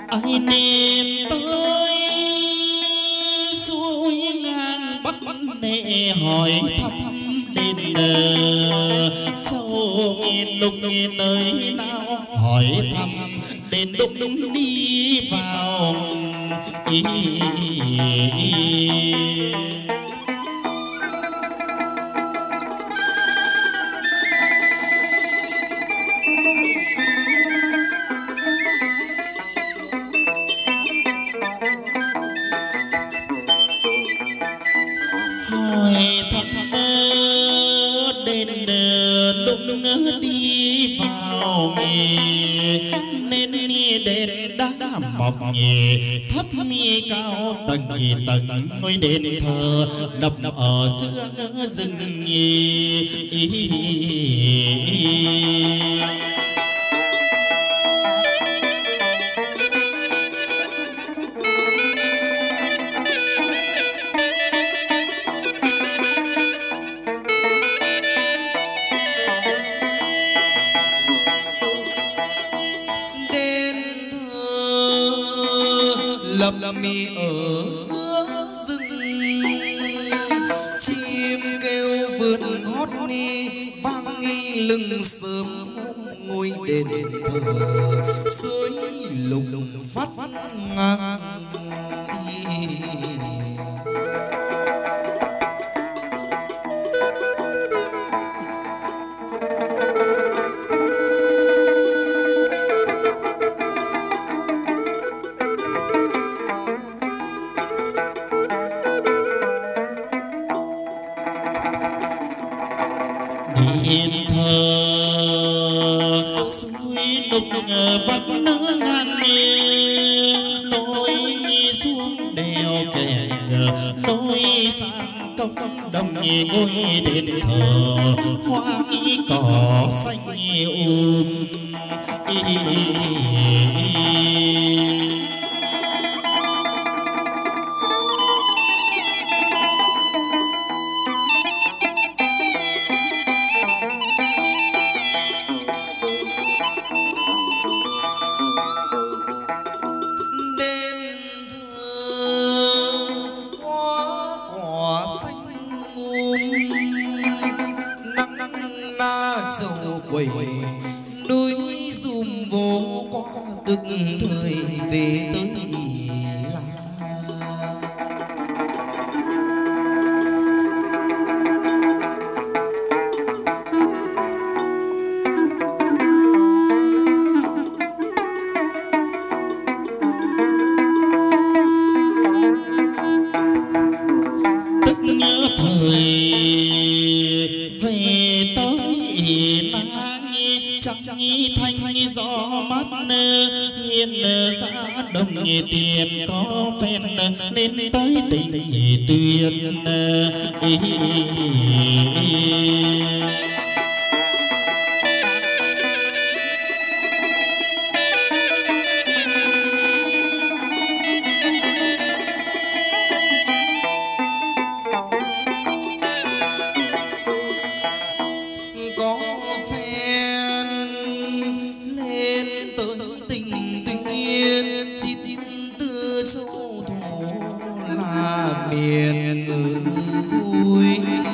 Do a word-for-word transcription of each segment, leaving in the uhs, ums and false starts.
ai nên tới suối ngang bắc nệ hỏi thăm đền châu nghìn lục nghìn nơi nào hỏi thăm đền đúc đi vào ý, ý, ý. Đi vào nghề nên đền đá mọc nhẹ thấp mi cao tầng nhì tầng ngôi đền thờ nằm ở giữa rừng nhì. lập mi ở giữa rừng chim kêu vườn hót ni vang nghi lưng sớm ngôi đền thờ suối lục phát ngang. Đền thờ suối lục vẫn ngang nối xuống đèo kẹt nối sang cốc đồng ngôi đền thờ hoa cỏ xanh um. Núi dùm vô qua tức thời về tới là tức nhớ thời về tới nắng trăng thanh gió mát hiên giá đồng tiền có phen nên tới tình tuyên. miền vui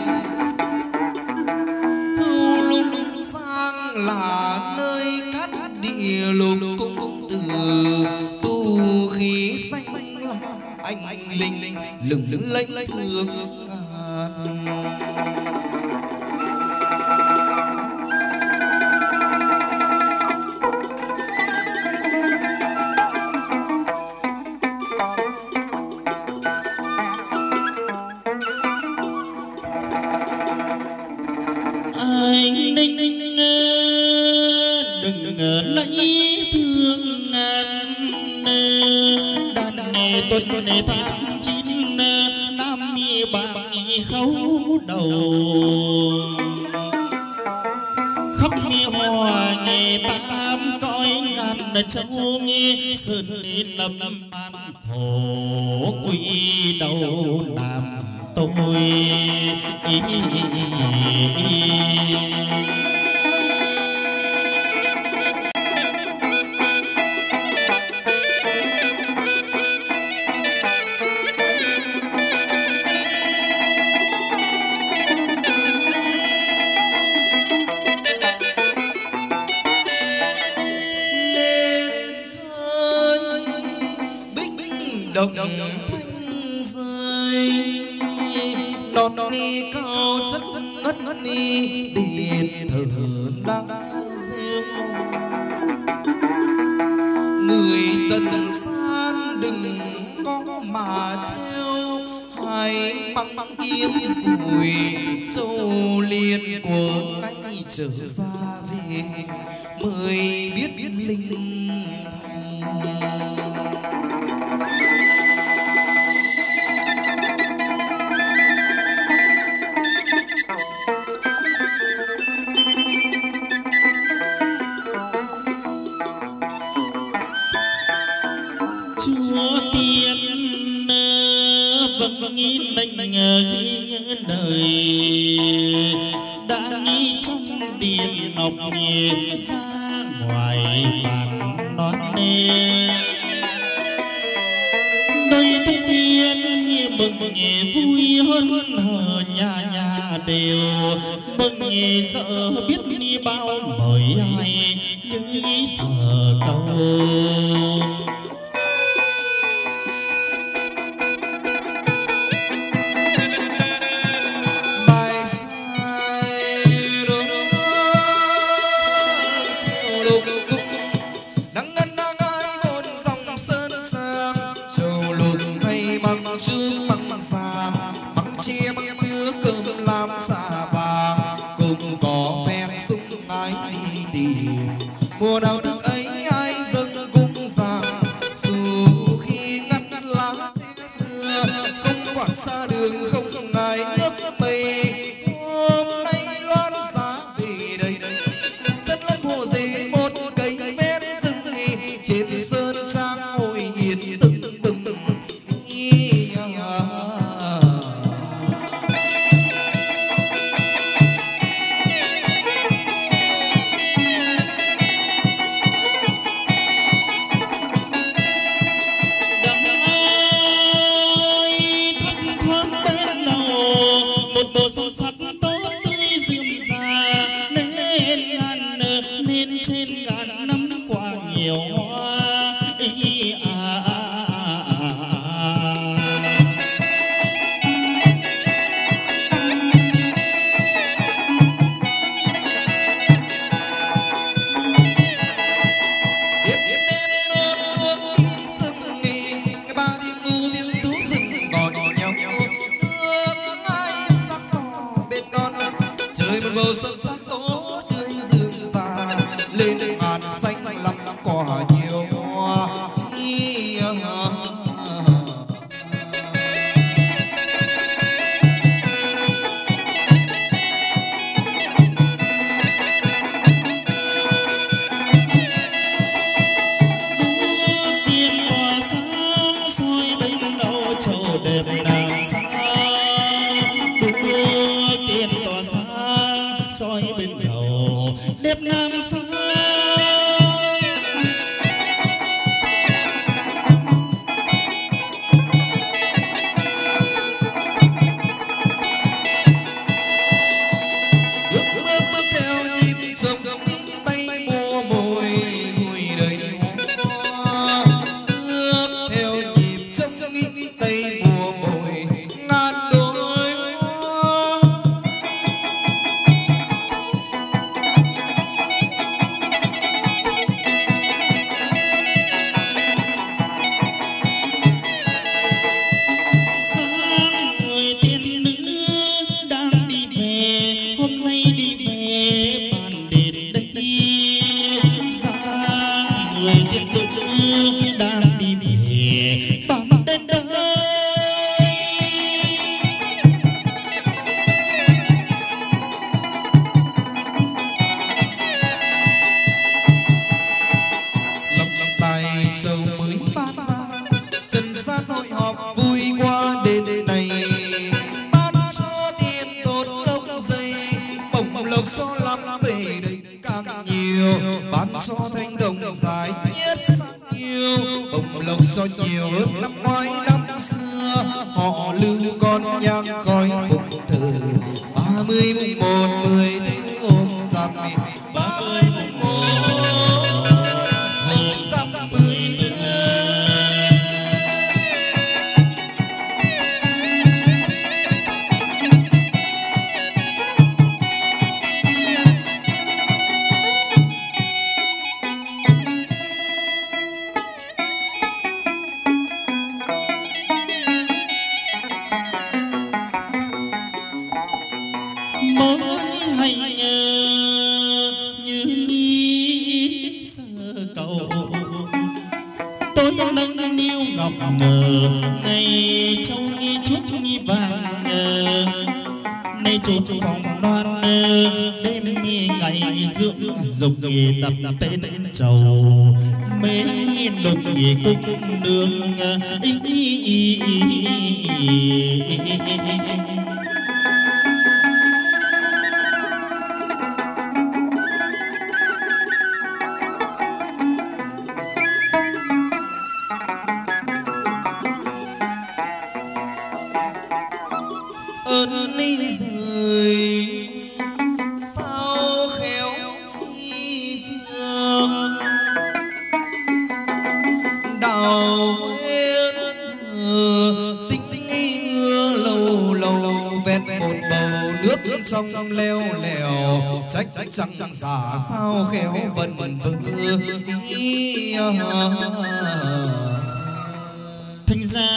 hưu lung sang là nơi cát địa lục cung từ tu khí xanh lam anh linh lừng lẫy thương ngàn. Anh ninh đừng lấy thương ngàn đàn này tuần này tháng chín năm bạc khấu đầu khóc hòa nghe tam coi ngàn châu nghe sơn lên lâm an thổ quy đầu nam tôi. đồng thanh rơi đọt ni cao rất ngất ni điện thờ đang rêu người dân gian đừng có mà treo hãy băng băng kiếm cùi châu liên của ngày trở ra về mới biết linh nghĩ nành ghi đời đã nghĩ trong điện ngọc ra ngoài bàn non nê đây thanh niên mừng vui hơn hờ nhà nhà đều mừng sợ biết đi bao bởi ai nhưng sợ đâu trước băng xa băng chia băng đưa cơm làm xà vàng cùng có phép súng ai đi tìm mùa nào nước ấy ai dâng cung rằng dù khi ngắt lá xưa không quảng xa đường không ngài nước mây hôm nay loan giá về đây rất lắm hồ dê một cây ven rừng trên sơn trang hội hiền từng từng sâu sắc tốt tươi rườm rà nên ngàn nên trên ngàn năm qua nhiều hoa ý à, à, à, à. Tiếp tiếp đến nốt nước đi rừng nghỉ cái ba tiếng ngu tiếng thú rừng còn nhau trời một bầu sông sắc tố tươi rừng già lên ngàn xanh lắm cỏ nhiều hoa tiên tỏa sáng soi bên đầu trầu đẹp nàng xa tiên tỏa sáng soi bên đầu đẹp nam xa bước bước bước theo nhịp sông tay mua mồi ngùi đầy hoa bước theo nhịp sông tay mua mồi ngàn đôi hoa sáng người tiên nữ đang đi về hôm nay đi về bàn đền đây sáng người tiên nữ đang đi về bàn đền đây lòng lòng tay sâu mới phát ra trần gian hội họp vui qua đền này ban cho tiền tốt lộc dày bổng lộc số lắm về đây càng nhiều ban cho thanh đồng dài nhất nhiều bổng lộc so nhiều hơn năm ngoái năm xưa họ lưu con nhang coi phục thờ ba mươi mùng một mười tháng ôm rằm ba mươi mùng một rằm mười tháng trăng niêu ngọc ngờ ngày châu nghi chuốt nghi vàng nay chốt phòng đoan đêm ngày dưỡng dục đặt tên trầu mấy lục cung nương ơn ni rời sao khéo phi phương đào nguyên tinh ưa lâu lâu vẹn một bầu nước trong leo lèo trách chẳng giả sao khéo vần vân thành ra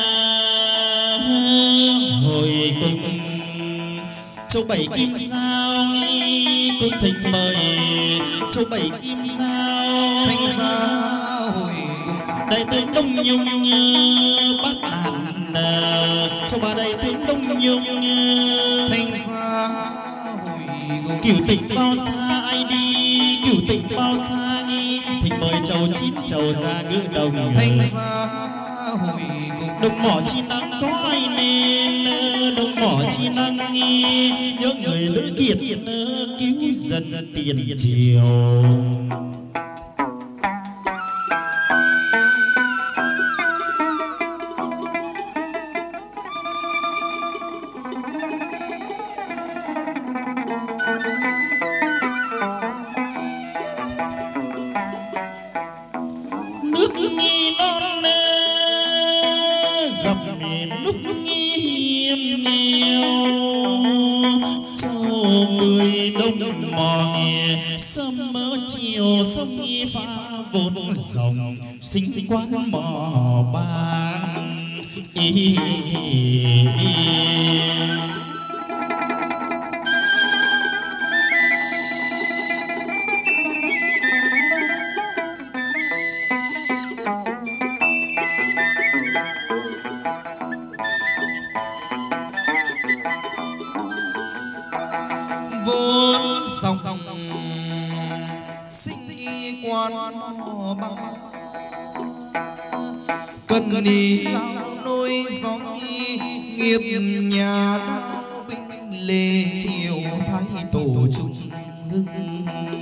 hồi cùng châu bảy kim sao nghi cung thịnh mời châu bảy kim sao thành ra hồi cùng đại tướng Đông Nhung bắt đàn châu ba đại tướng Đông Nhung thành ra hồi cùng cửu tịch bao xa ai đi cửu tịch bao xa nghi thịnh mời châu chín châu ra ngữ đồng thành ra hồi cùng đồng mỏ chi năng có ai nên đồng mỏ chi năng nghi nhớ người lữ kiệt cứu dân tiền triều nước nghi non gặp lúc nghi hiểm nghèo châu mười đông mò nghề sớm mơ chiều sông nghi pha vốn dòng sinh quán mò ban ý. vốn dòng sinh y quan mò ba cần đi lao nôi gió nghiệp nhà đao binh lê chiều thái tổ trung hưng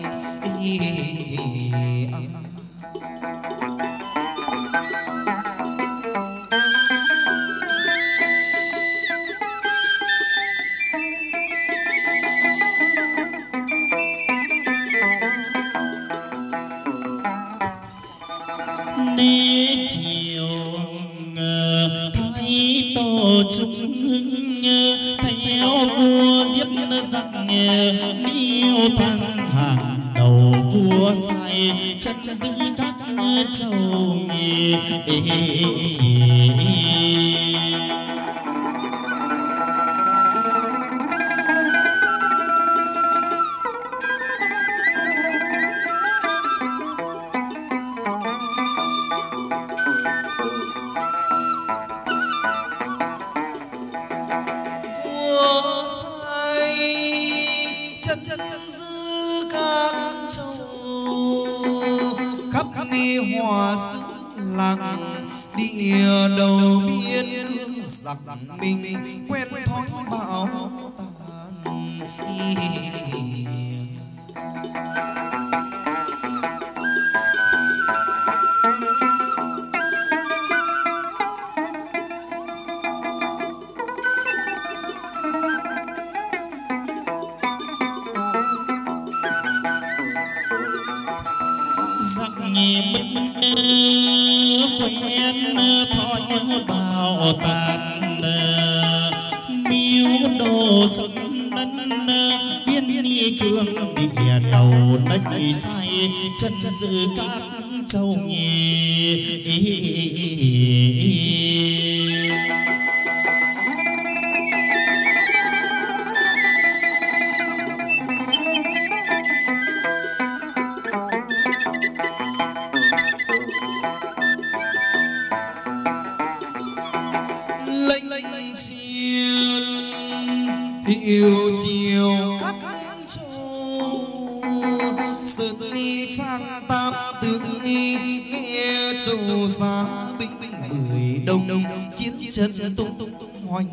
nê chiều thái tổ trung hưng theo vua giết giặc miêu thăng hàng đầu vua say chân giữ các châu nghề chân giữ các châu khắp nghi hòa xứ lặng địa đầu biên cương giặc mình quen thói bạo tàn giặc nhì mất quen thói bào tàn miêu đồ sông nân biên ni cương địa đầu đánh say chân giữ các châu nhì chiều chiều cắt trâu sơn đi sang tam tướng y nghe trầu giá binh mười đông chiến chân tung tung hoành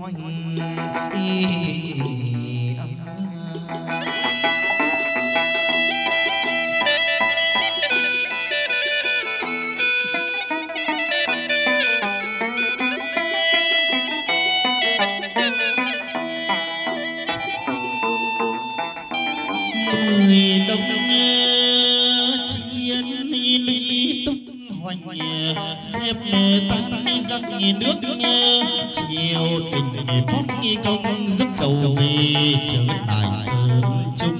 dẹp tan giặc nước chiều tình phong công dứt trầu về trở đại sơn trung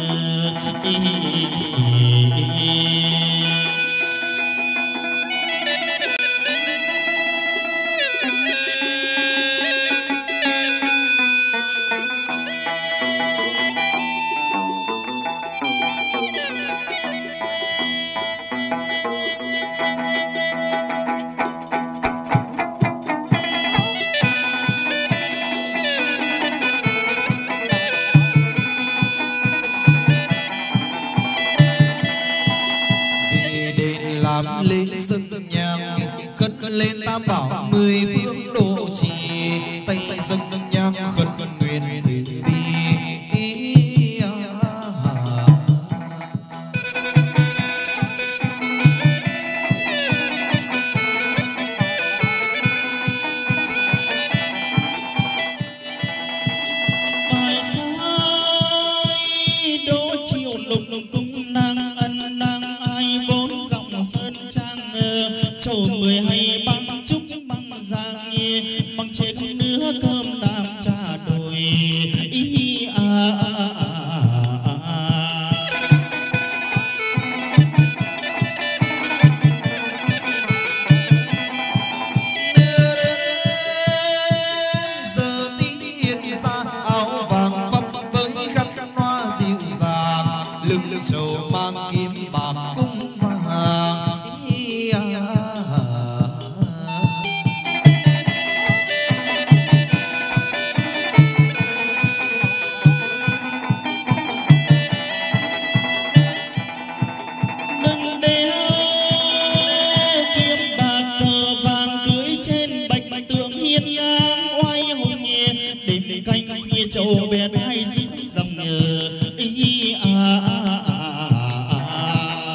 lễ dâng nhang cất lên tam bảo mười phương độ trì tay dâng nhang khấn nguyện từ bi bài sai đỗ chiều lục lục cung năng ân năng ai vốn dòng sơn trang trầu mười hay băng trúc băng giang bằng chén nứa cơm đạm trà đồi ý à, à, à, à. giờ tiếng ra áo vàng vấp với khăn hoa dịu dàng lưng trầu mang kim bạc cung vàng nâng đế kiếm bạc cờ vàng cưới trên bạch tường hiên ngang oai hùng đêm canh trầu bèn hay dính dòng nhờ ý à, à, à, à, à.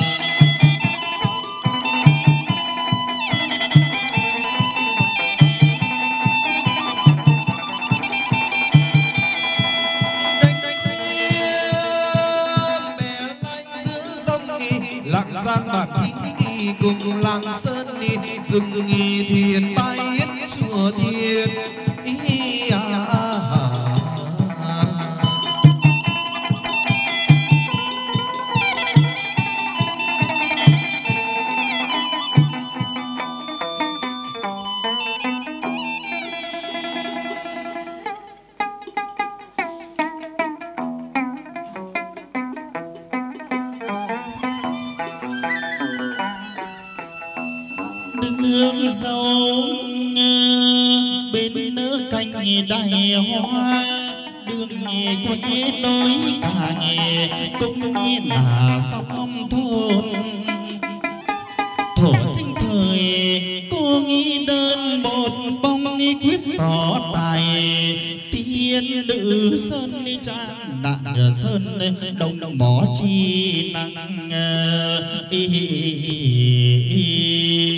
lạng giang bạc thi cùng làng sơn đi rừng nghi thuyền bay yết chùa thiên ý à, à, à. nước dâu bên nỡ canh đầy hoa đường quê đôi cả nghề cũng là sông thôn thổ sinh thời cô nghĩ đơn một bông quyết tỏ tài tiên nữ sơn trang đạn sơn đồng mỏ chi năng ý, ý, ý, ý.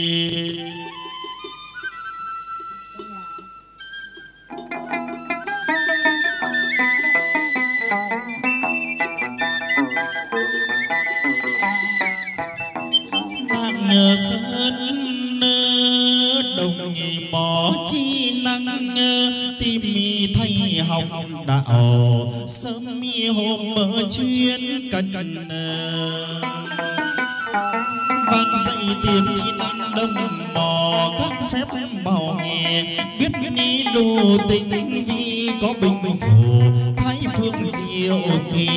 sơn đồng mỏ chi năng tìm thay học đạo sớm mi hôm mở chuyên cần vang dậy tiền chi năng đông mò các phép bảo nghề biết ni đồ tình vì có bình phù thái phương diệu kỳ.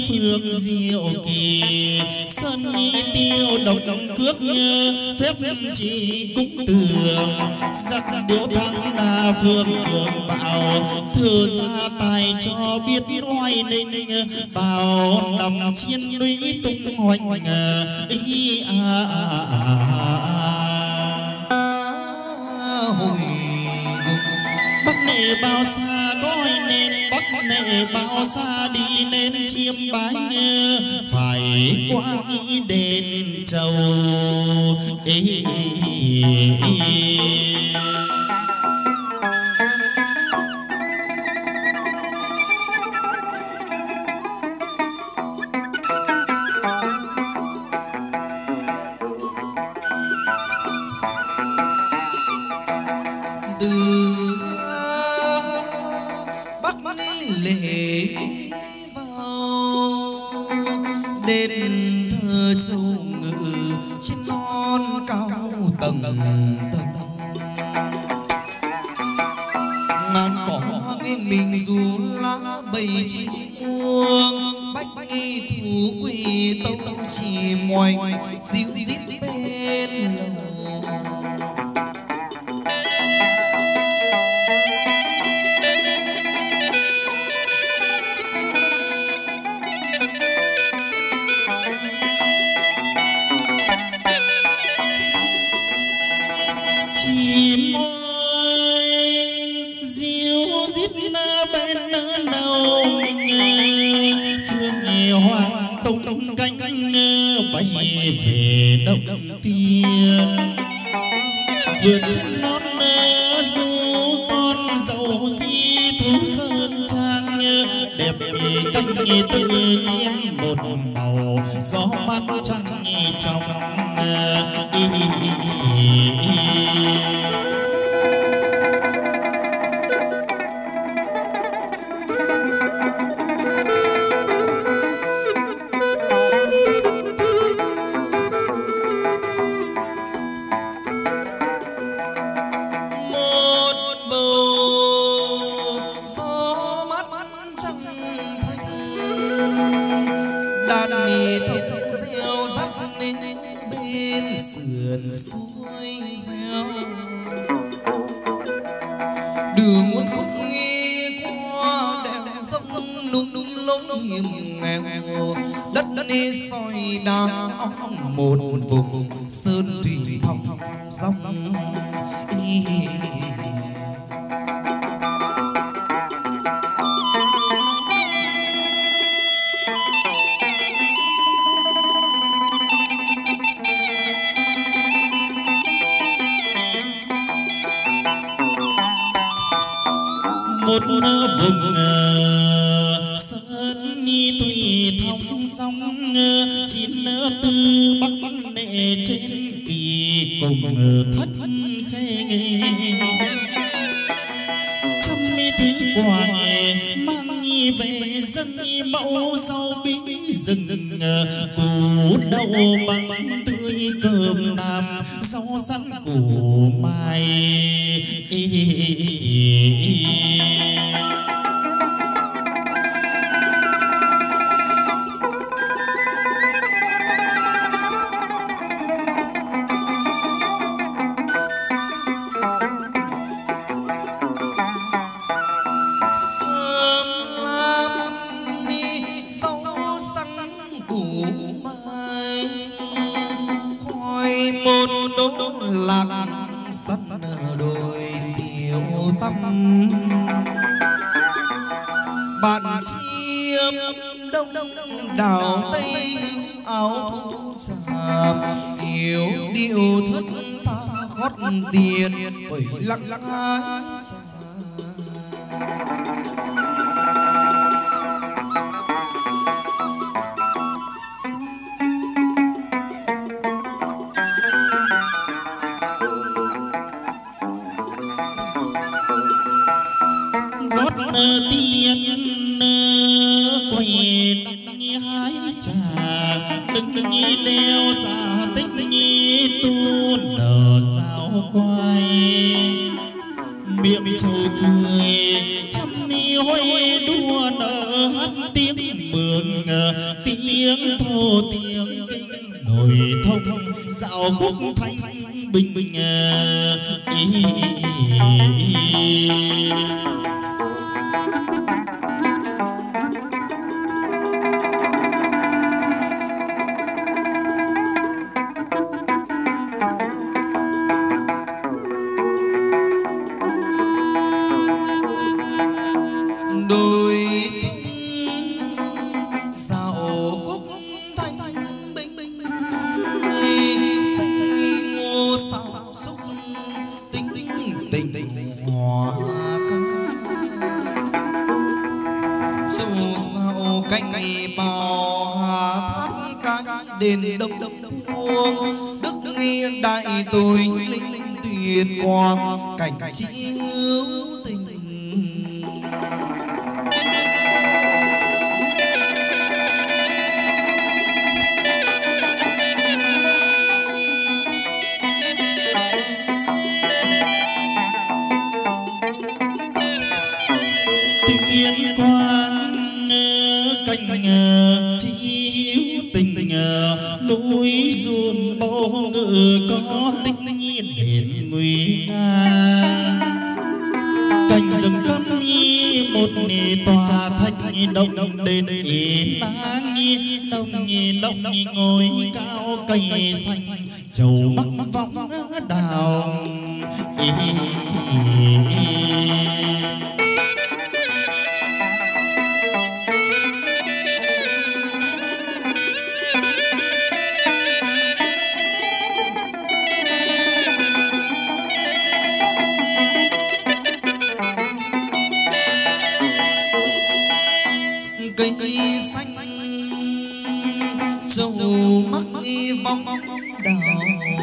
phương diệu kỳ sơn nghi tiêu độc cước như phép chỉ cúng tường giặc điếu thắng đa phương cường bạo thừa ra tài cho biết oai linh bảo nằm chiến lũy tung hoành ý a hồi bắc nệ bao xa coi nên bắc nệ bao xa đi nên chiêm bái phải qua nghĩ đền châu ê, ê, ê. tiếng thô tiếng kinh nổi thông dạo khúc thanh bình bình ý. đền đông đông vuông đức nghi đại tôi linh tuyệt quang cảnh chiếu tình. Tuyên quan cảnh chiếu tình núi run bố ngự có tích nhiên đến nguy nga cảnh rừng cấm nhi một nì tòa thanh đông đền ý nang nhi đông nhi đông nhi ngồi cao cây xanh trầu bắc vọng đào ý. Cây xanh dầu mắc vong đào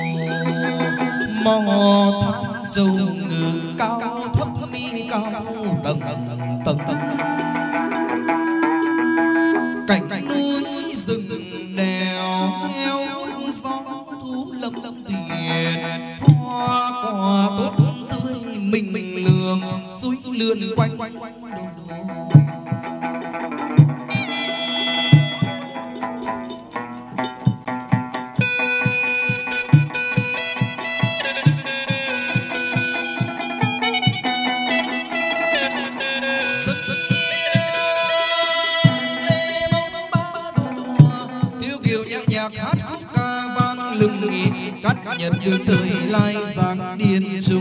mò thác dầu ngự cao thấp mi cao tầng tầng cảnh núi rừng đèo heo gió thú lâm thuyền hoa quả tốt tươi mình mình lường suối lượn quanh quanh cắt nhật đường thời lai giang điên trung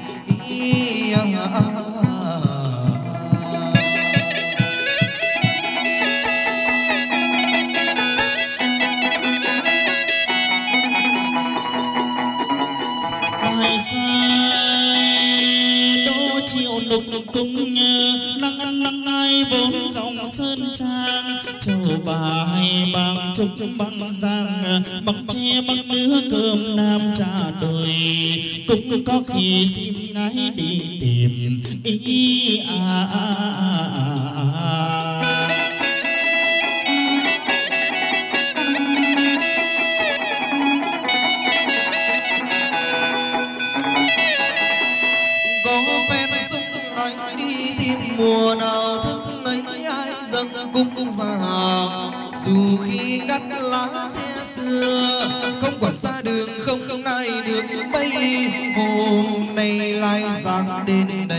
bài sai đô chiều nục cung nắng ăn nắng ai vốn dòng sơn trang châu bà hay bằng trúc băng giang bằng tre bằng nứa cơm nam trà đồi cũng có khi xin ngái đi tìm ý à, à, à, à. Mùa nào thức mấy ai dâng cung vào dù khi cắt lá xe xưa không quản xa đường không không ai được bay hôm nay lại giang đến đây.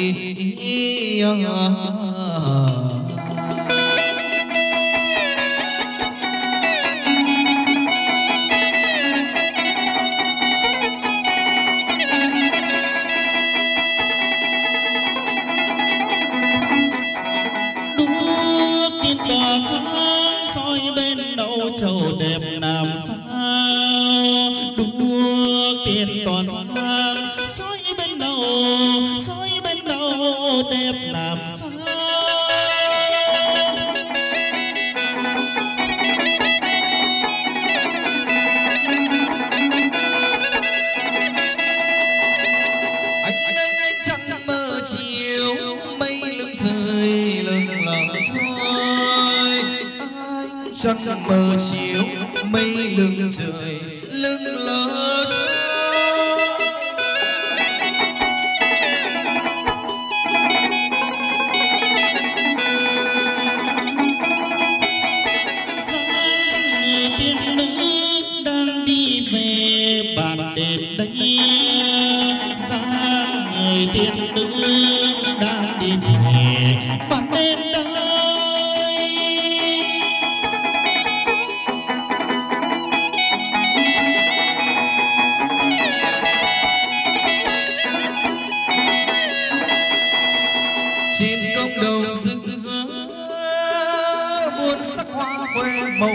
Tỏa sáng soi bên đầu châu đẹp làm sao đuốc tiền tỏa sáng soi bên đầu soi bên đầu đẹp làm sao. Anh anh anh chẳng mơ chiều mây lưng trời lưng lờ trăng mờ chiều mây lưng trời lưng lờ bạn đến đây dáng người tiên nữ đang đi về bạn đến đây. Trên cốc đầu rực rỡ muôn sắc hoa khoe màu,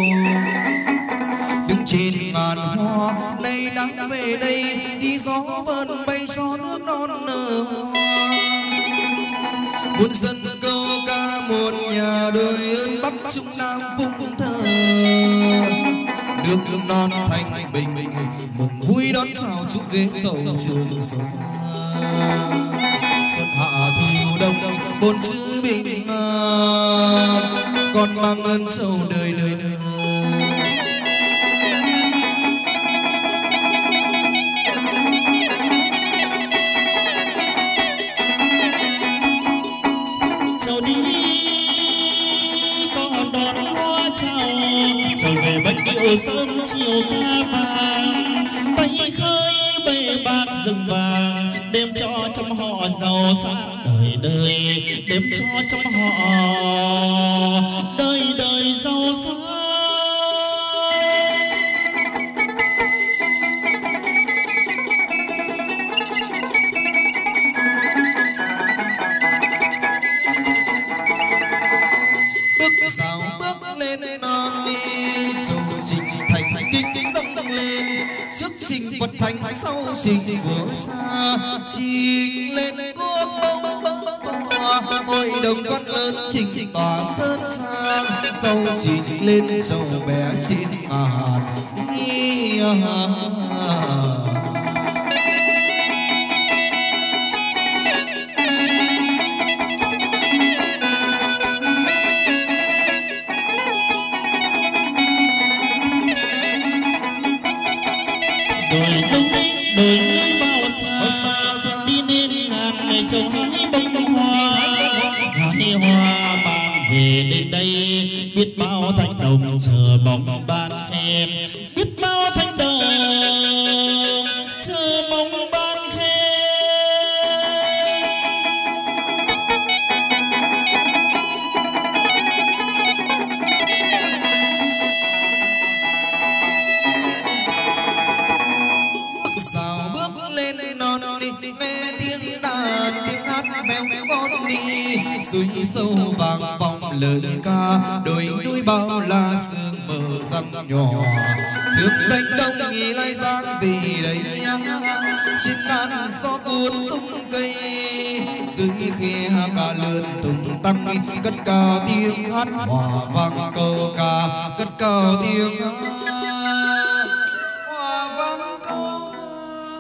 đứng trên ngàn hoa nay đang về đây đi gió vần bay gió nước non nở hoa. Muôn dân câu ca một nhà đôi ơn bắc trung nam phụng thờ, nước nước non thanh bình mừng vui đón chào chúc ghế dầu trường xuân. Xuân hạ thu đông bốn chữ bình an, con mang ơn sâu đời đời. Chào đi con đón hoa chào, chào về bách điệu sớm chiều ca vàng, tay khơi bề bạc rừng vàng, đêm cho trong họ giàu sang đời đời, đêm cho trong họ đời đời giàu sang. Bước sao bước lên non đi, châu trình thành kinh dâng lên, trước trình Phật thành sau trình vừa xa, trình lên quốc bông bông tỏa, hội đồng quan lớn trình tỏa sơn trang, sau trình lên sầu bé trên ngàn. Đôi lúc đôi lúc bao xa đi nên ngàn ngày châu hái bông hoa, hái hoa bạn về đến đây biết bao thanh đồng chờ mong ban khen, biết bao thanh đồng chờ mong ban khen. Suối sâu vàng vọng lời ca, đôi núi bao la sương mờ răng nhỏ, nước đánh đông nghỉ lai giang vì đây trên ngàn gió cuốn rung cây, dưới khe ca lượn tung tăng cất cao tiếng hát hòa vang câu ca, cất cao tiếng hát hòa vang câu ca.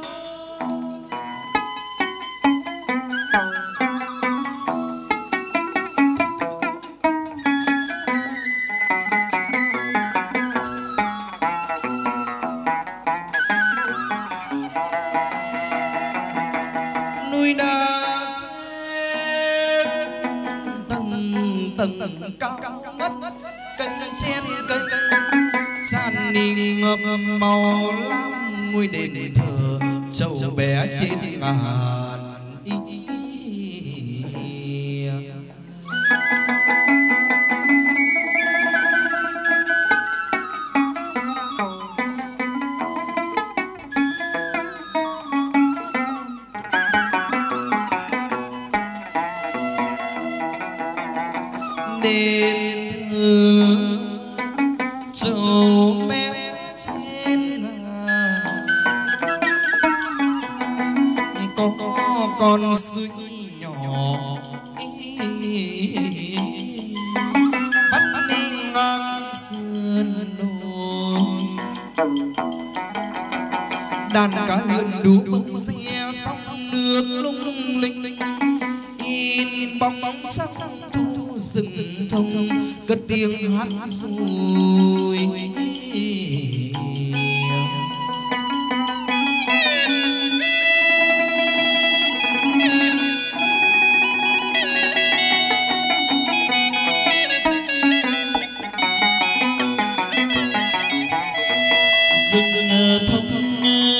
Màu lam ngôi đền thờ châu bé trên ngàn. Đền thờ châu bé trên ngàn, có con suối nhỏ bắt đi ngang sườn đồi, đàn cá lượn đú bông xe sóng nước lung linh, in bóng bóng sắc thu rừng thông cất tiếng hát rồi. Rừng thông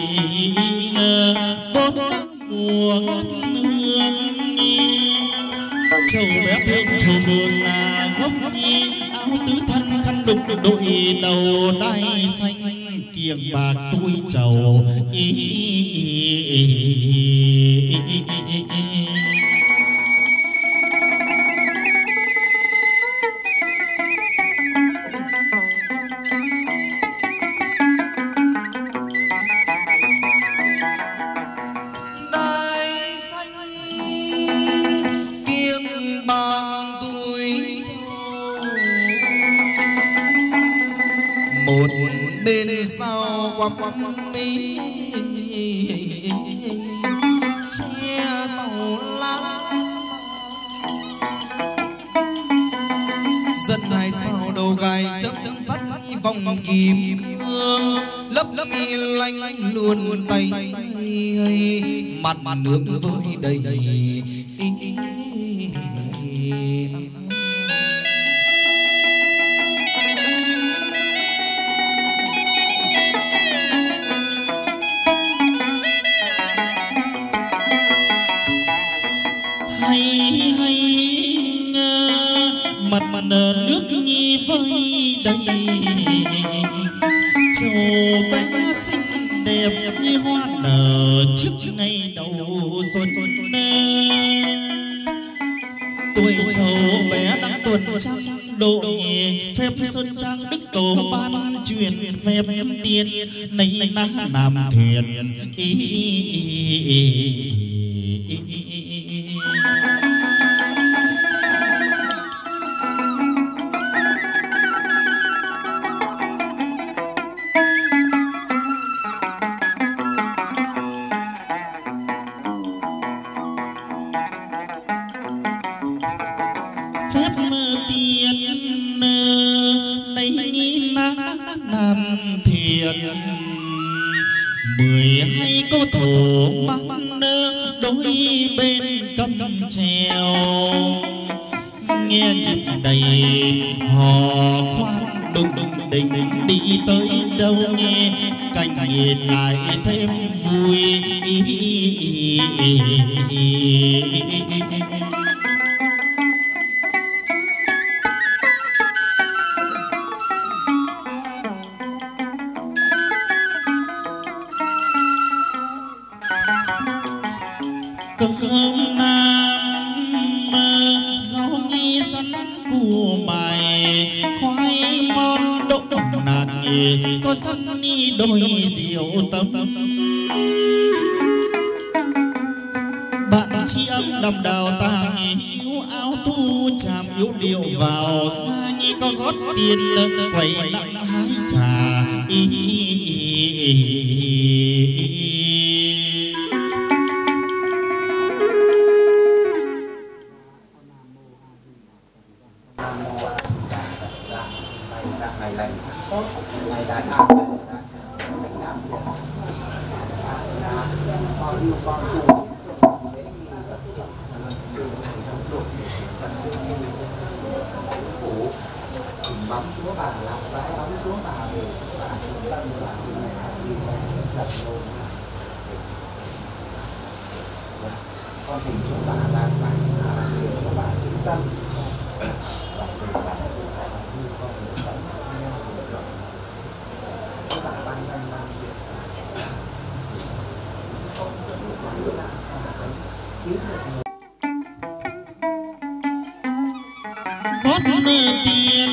bốn mùa ngát hương châu bé thương thù mường là gốc áo tứ thân khăn đục đội đầu đai xanh kiềng bạc tôi trầu ý, ý, ý, ý, ý, ý, ý. quắm mi xe tàu lá dân hai sao đầu gai chấm sắt vòng kim cương lấp nghi lanh luôn tay mặt nước với đầy nước nhi với đầy châu bé xinh đẹp như hoa nở trước ngày đầu xuân tuổi châu bé đang tuần trăng độ nhẹ phép xuân trang đức tổ ban truyền phép tiên này đã làm thuyền ý, ý, ý, ý. Mười hai cô thổ bắn đôi bên cầm treo nghe nhịp đầy hò khoan đùng đùng đình đi tới đâu nghe cảnh nhìn lại thêm vui ý, ý, ý, ý, ý. Cơm nam rau nghi sắn củ mài khoai món đậu nạc có sắn đi đôi rượu tấm bạn chi âm đầm đào tàng yêu áo thu chạm yếu điệu vào xa nhi có gót tiền quầy nặng hái trà ý, ý, ý, ý. Con hình chúng ta là phải là điều các bạn chứng tâm gót tiền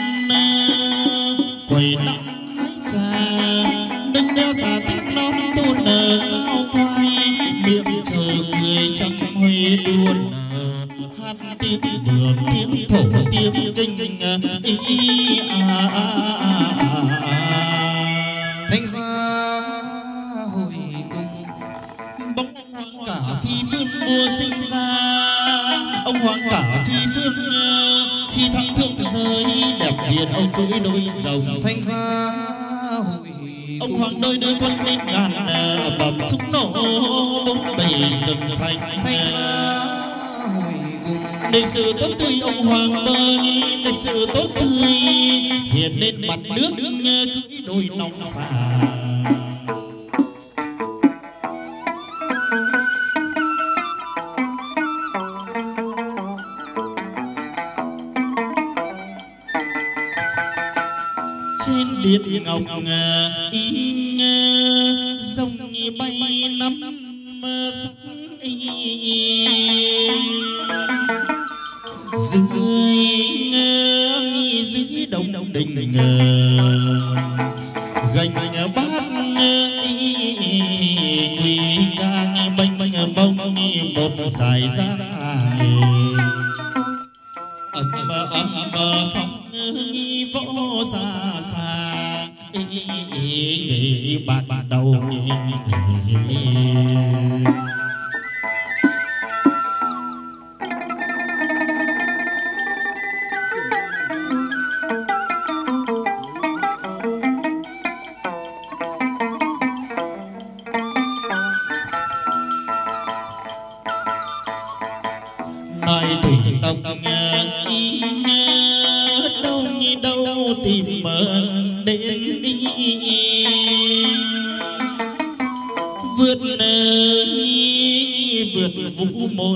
quầy nặng hái trà đừng đeo giả thích nón tôn nở sao quay miệng chờ cười trong huê đuôn hát tiếng mường tiếng thổ tiếng kinh ý, ý, à, à, à, à. Thanh ra hồi cùng bỗng hoàng cả phi phương vua sinh ra ông hoàng cả phi phương khi thắng thượng giới đẹp diệt ông cưỡi đôi rồng thanh ra hồi ông hoàng đôi đưa quân lên ngàn bầm súng nổ bông bầy rừng xanh thanh ra hồi cùng lịch sử tốt tươi ông hoàng bơ nhi lịch sử tốt tươi hiện lên mặt nước cưỡi đôi nòng xà in sông bay năm sắc dưới dưới đồng đình gành bát quỳ ca bênh bênh bông một dài ra ấm ấm sóng vỗ xa xa bạc đầu tìm đến đi vượt vượt vũ môn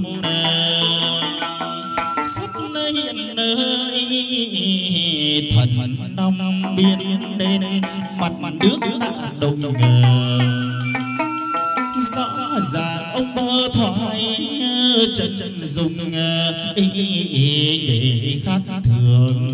sắp hiện nơi thần năm biên đến mặt mặt nước đã đồng rõ ràng ông bơ thoại chân chân dùng ý khác thường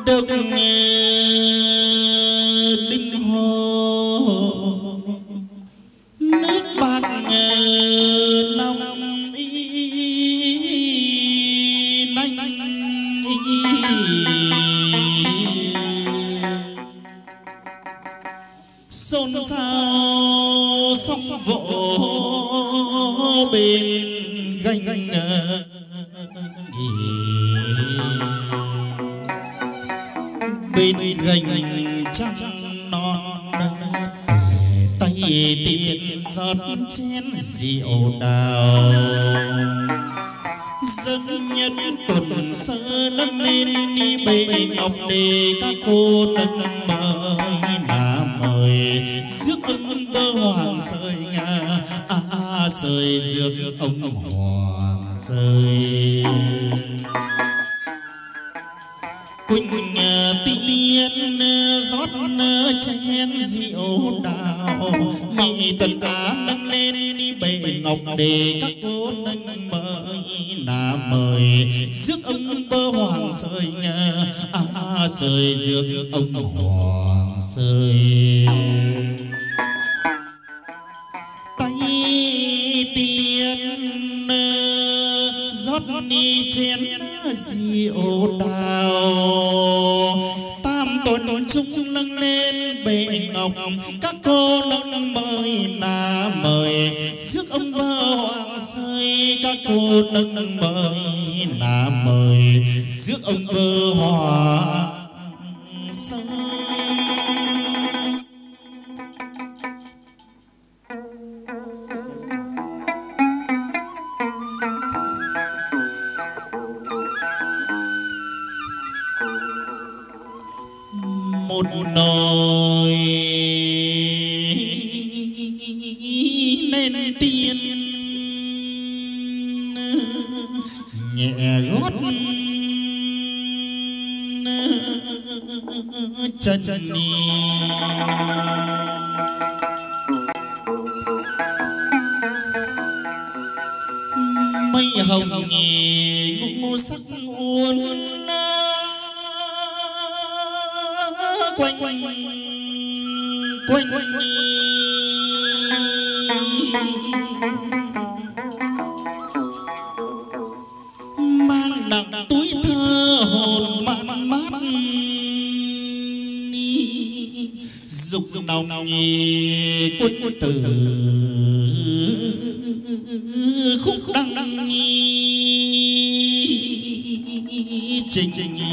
đông đinh hồ nước bạc nông y nanh xôn xao sóng vỗ bên ganh bên gành trăng non tay tiền giọt chén rượu đào dân nhất tuần sơ nâng lên đi bệ ngọc để các cô nâng mời là mời rước ông bơ hoàng sơi nga à, à sơi rước ông hoàng sơi quỳnh tiên rót chén rượu đào nhị tuần á nâng lên đi bệ ngọc để các cô nâng mời là mời rước ông bơ hoàng sơi nga à, à sơi rước ông hoàng sơi tay tiên rót ni chén rượu đào tam tuần chúng nâng lên bệ ngọc các cô nâng mời là mời rước ông bơ hoàng sơi các cô nâng mời là mời rước ông bơ hoàng sơi. Một nồi nên tiên nhẹ gót chân đi mây hồng nhẹ ngũ sắc uốn quanh quanh quanh mang nặng túi thơ hồn man mát dục nồng quân tử khúc đăng trình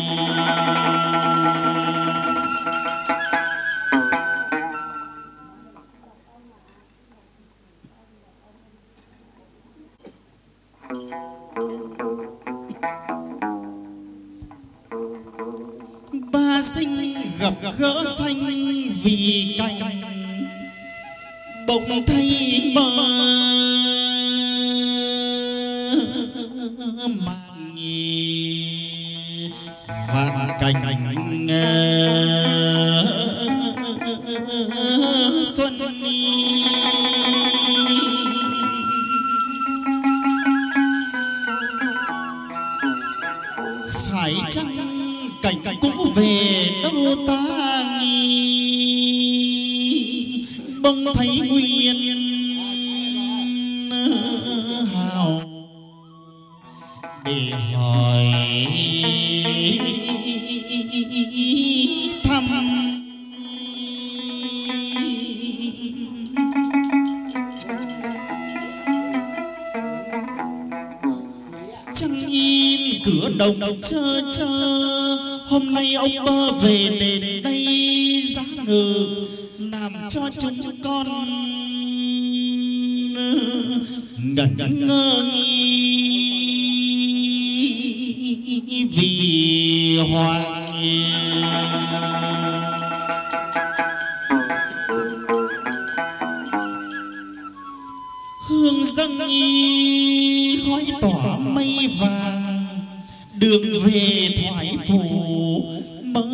ba sinh gặp gỡ xanh vì cạnh bỗng thấy mơ màn nhì vạn cảnh xuân phải chăng cảnh cũ về đâu ta nghi bỗng thấy nguyên hào để hỏi thăm trăng in cửa đồng chơ chơ hôm nay ông bơ về đến đây giá ngờ làm cho chúng con ngẩn ngơ nghi vì hoàng hương dâng y khói tỏa mây vàng đường về thoại phủ mơ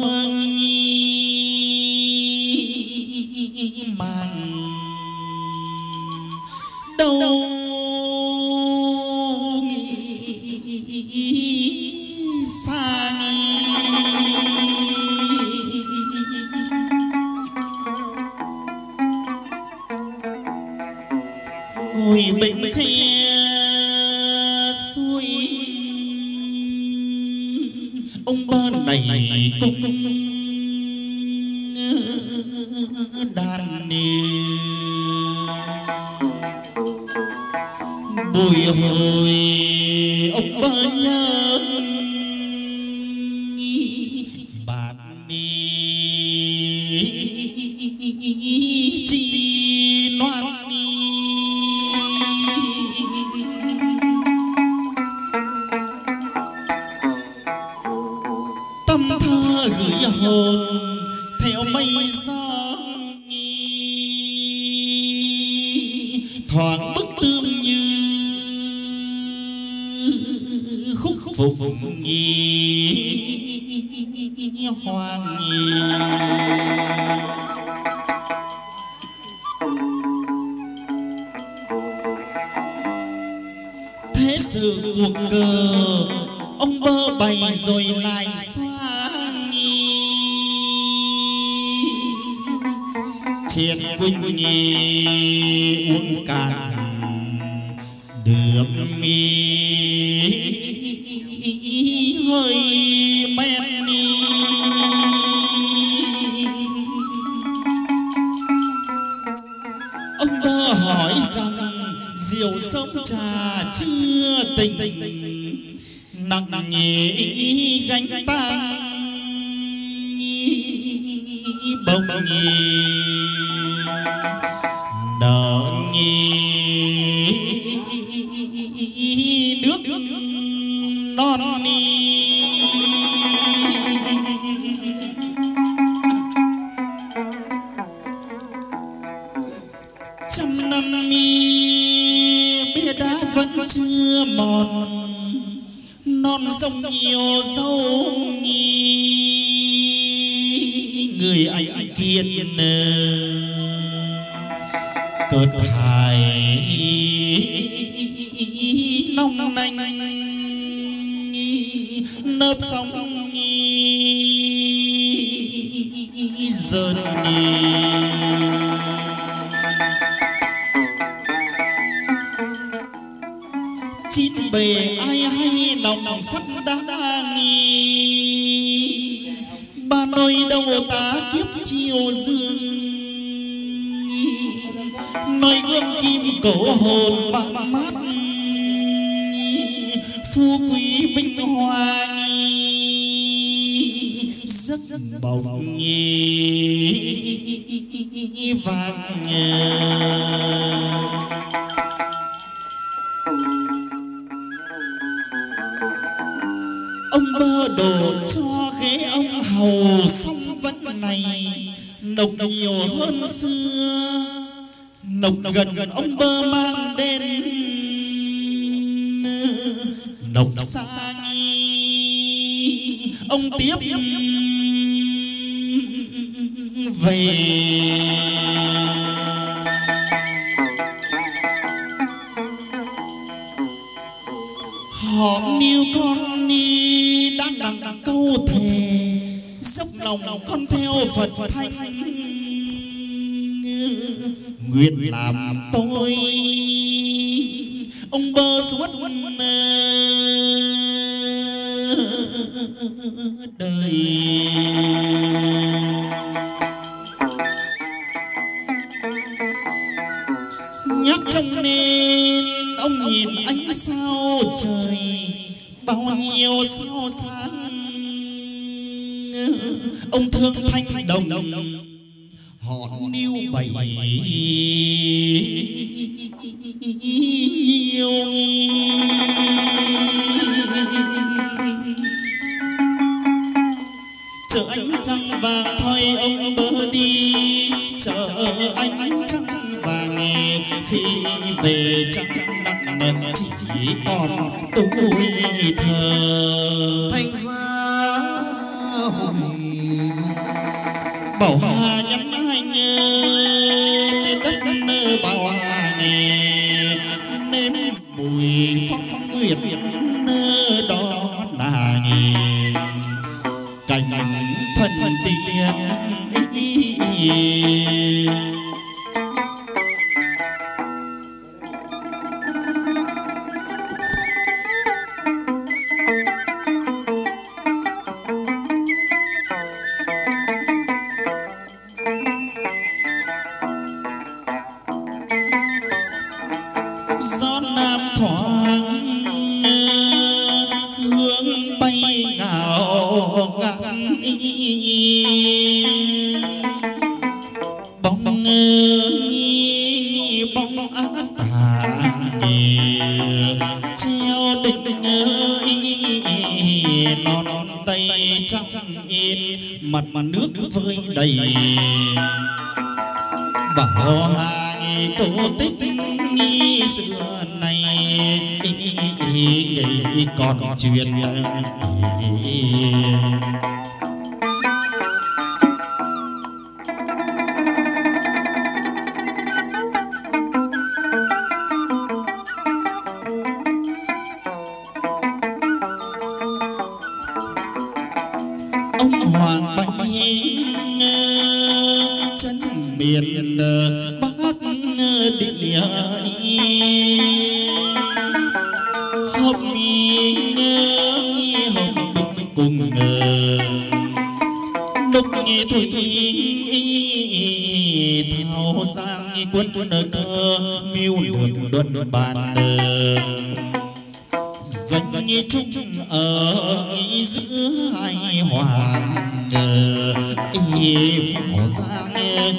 màn đâu xa bồi hồi ông bơ nhớ bạn đi chi loan đi tâm thơ gửi hồn theo mây gió thoáng bức tương như khúc phục nhi hoang nhi thế sự cuộc cờ ông bơ bày rồi lại xoa nhi triệt quỳnh nhi uống cạn được mi hơi men đi ông bơ hỏi rằng rượu sông trà chưa tình nặng nhẹ gánh tang bông nhi nợ nhi nước non ni trăm năm mi bia đá vẫn chưa mòn non sông nhiều dâu nhi người anh kiên cợt hài nông nanh nớp sông dần đi chín bề ai hay lòng sắt đá nghi ba nơi đâu ta kiếp chiều dương nơi gương kim cổ hồn bạn mát phú quý vinh hoa giấc bồng nhi vàng ông bơ đồ cho ghế ông hầu song vẫn này nộc nhiều hơn xưa nộc gần ông bơ mang đến nộc xa nghi ông tiếp về họ níu con đi đang đặng câu thề dốc lòng con theo Phật thanh nguyện làm tôi ông bơ suốt đời nhắc trong nên ông nhìn ánh sao trời bao nhiêu sao sáng ông thương thanh đồng họ níu bảy nhiều chờ ánh trăng vàng thôi ông bơ đi chờ ánh trăng vàng khi về trăng nặng nề chỉ còn tôi thờ thành ra hồi bảo hà nhắn anh lên đất nơ bảo hà nghề nếm mùi phong nguyệt nơ đó là nghề cảnh thân tiên gió nam thỏa mặt nước vơi đầy bảo hàng cổ tích xưa này nghĩ còn chuyện ông hoàng bay chân miền bắc địa hợp hợp cùng lúc thủy thao sang quân cơ miêu đường luân bàn danh chung ở giữa hai hoàng y phổ giang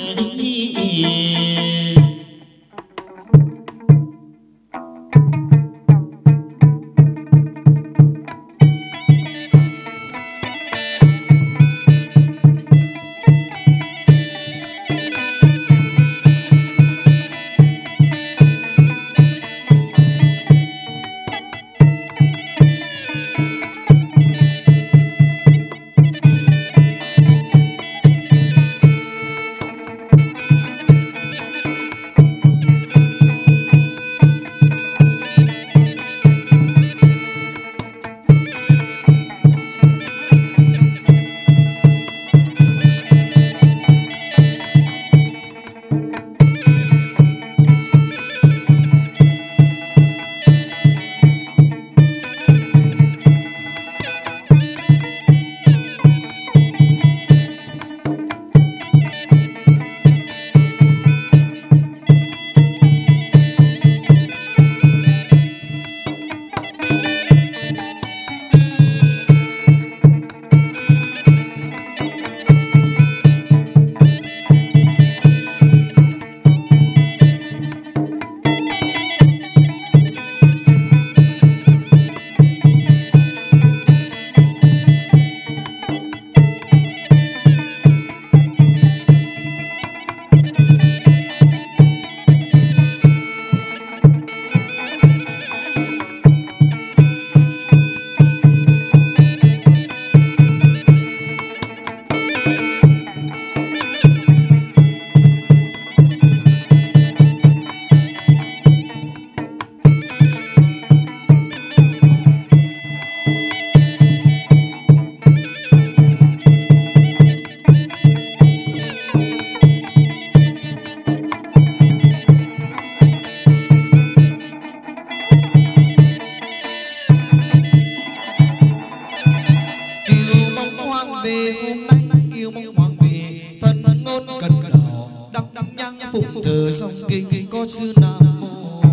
chữ nam mô,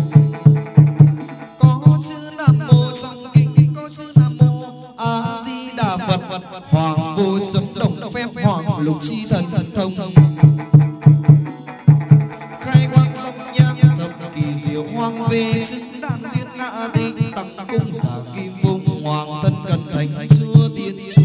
có chữ nam mô trong kinh, có chữ nam mô a di đà phật. Hoàng vô sấm động phép hoàng lục chi thần thông, khai quang song nhang thập kỳ diệu. Hoàng về chứng đàn duyên ngã tinh tăng cung giả kim phụng. Hoàng thân cần thành chúa tiên trung.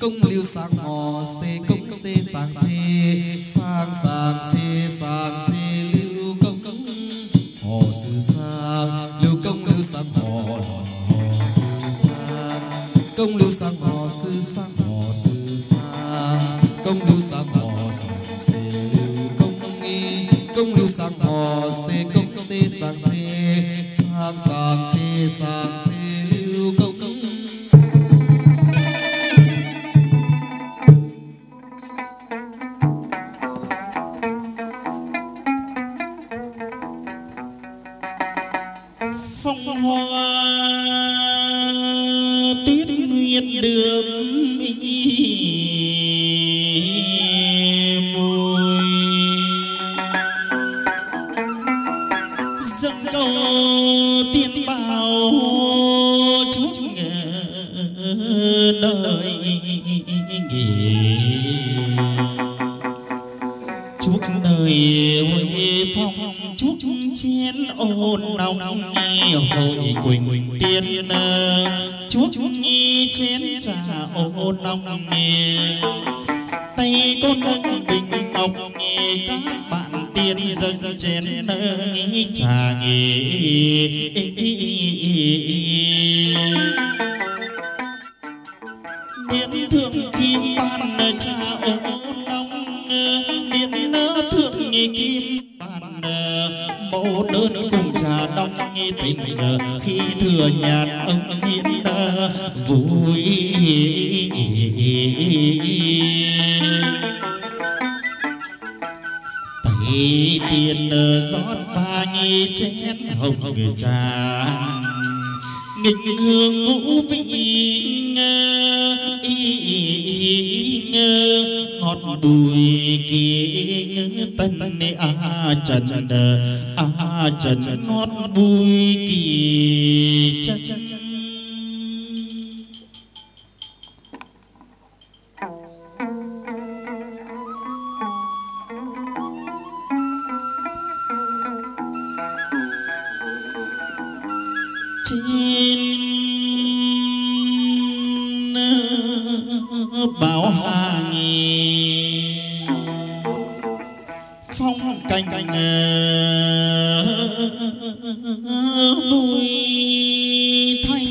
công lưu sang hò xê công xê sang xê sang sang xê sang xê lưu công hò sư sang lưu công lưu sang hò hò sư sang công lưu sang hò sư sang hò sư sang công lưu sang hò sang xê lưu công nghi công lưu sang hò xê công xê sang xê sang sang xê sang xê lưu công phong hoa tuyết nguyệt đường mùi dâng câu tiên bảo chuốc đời nghỉ chuốc đời huệ phong chuốc chén ôn nồng hội quỳnh tiên chuốc chén trà ôn nồng tay con nâng bình ngọc các bạn tiên dâng chén trà nghỉ miễn thượng kim ban trà ôn nồng miễn thượng kim ban mẫu đơn cùng trà đông tình khi thừa nhàn ông hiến vui tay tiền rót ba nghi chén hồng trà nghịch hương ngũ vị ngọt bùi kia tân a trần a trần ngọt bùi kỳ chân bảo hàng phong cảnh vui thay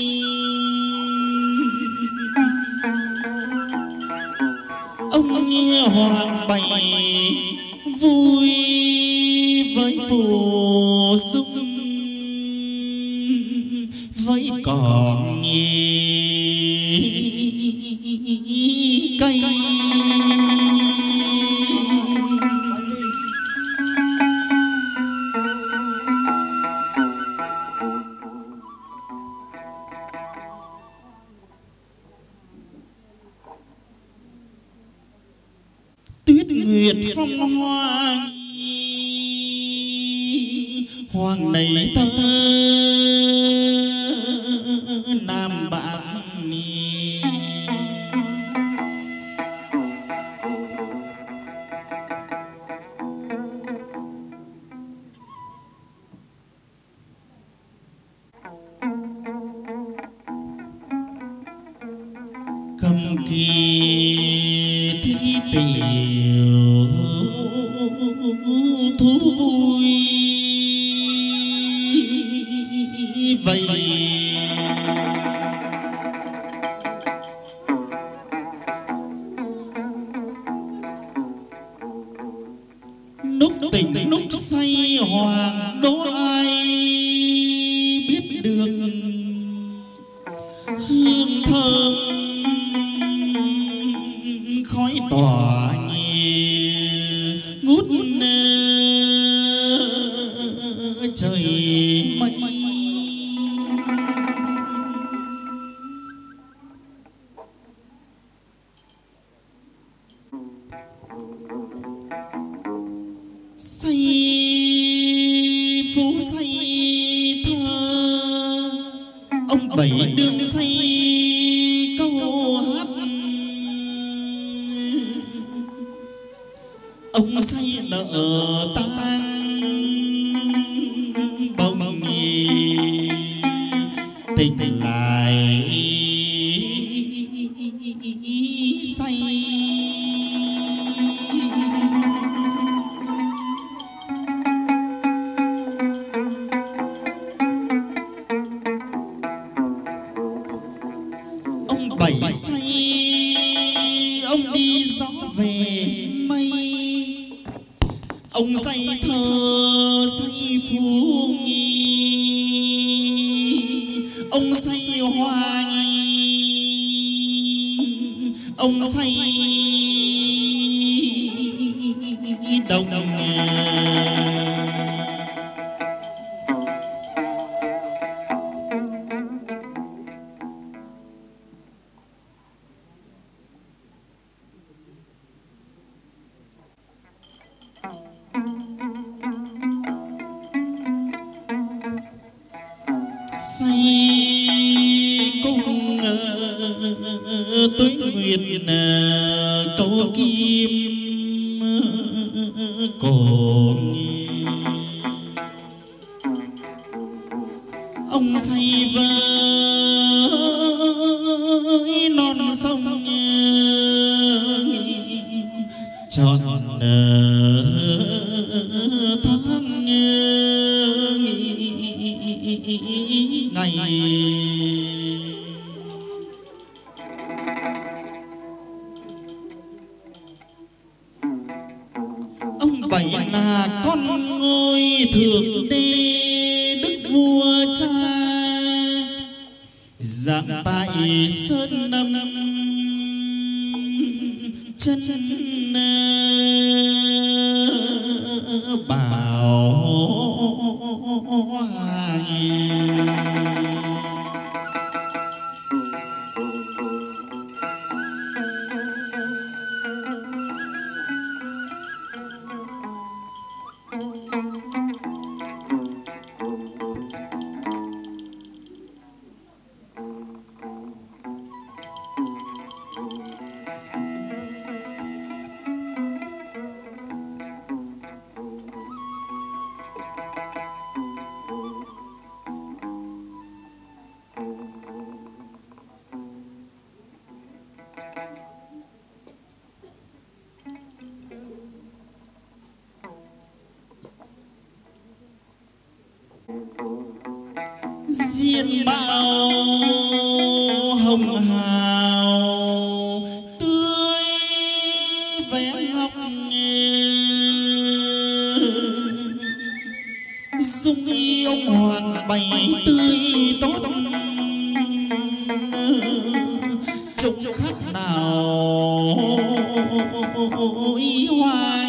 ông nghe hoàng bày vui với phù dung với còn cây tuyết nguyệt phong hoa hoàng này thơ nam bạn cầm kỳ thi tiểu thú vui vậy núc tình núc say hoàng đố ai biết được hương thơm khói tỏa ngút trời mây say phú say thơ ông bảy đường say câu hát ông say nợ tang bông nhì tình lại ông bảy say ông đi gió về mây, ông say thơ say phú nghi, ông say hoa ông say đồng Tuế Nguyệt câu kim cổ ông say với non sông tròn tháng ngày. Bảy là con ngôi thượng đế đức vua cha, giáng tại sơn lâm chân bảo diên bao hồng hào tươi vẻ ngọc dung y ông hoàng bày tươi tốt, trông khác nào y hoài.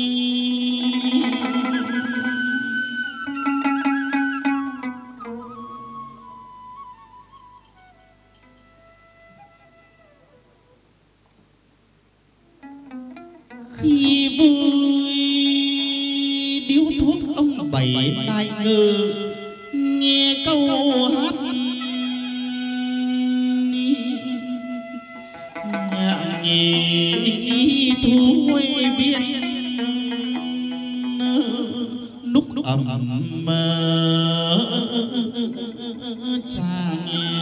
Khi vui điếu thuốc ông bảy đại ngơ nghe câu hát nhạc nhị thu huê viên lúc ẩm trà nghe.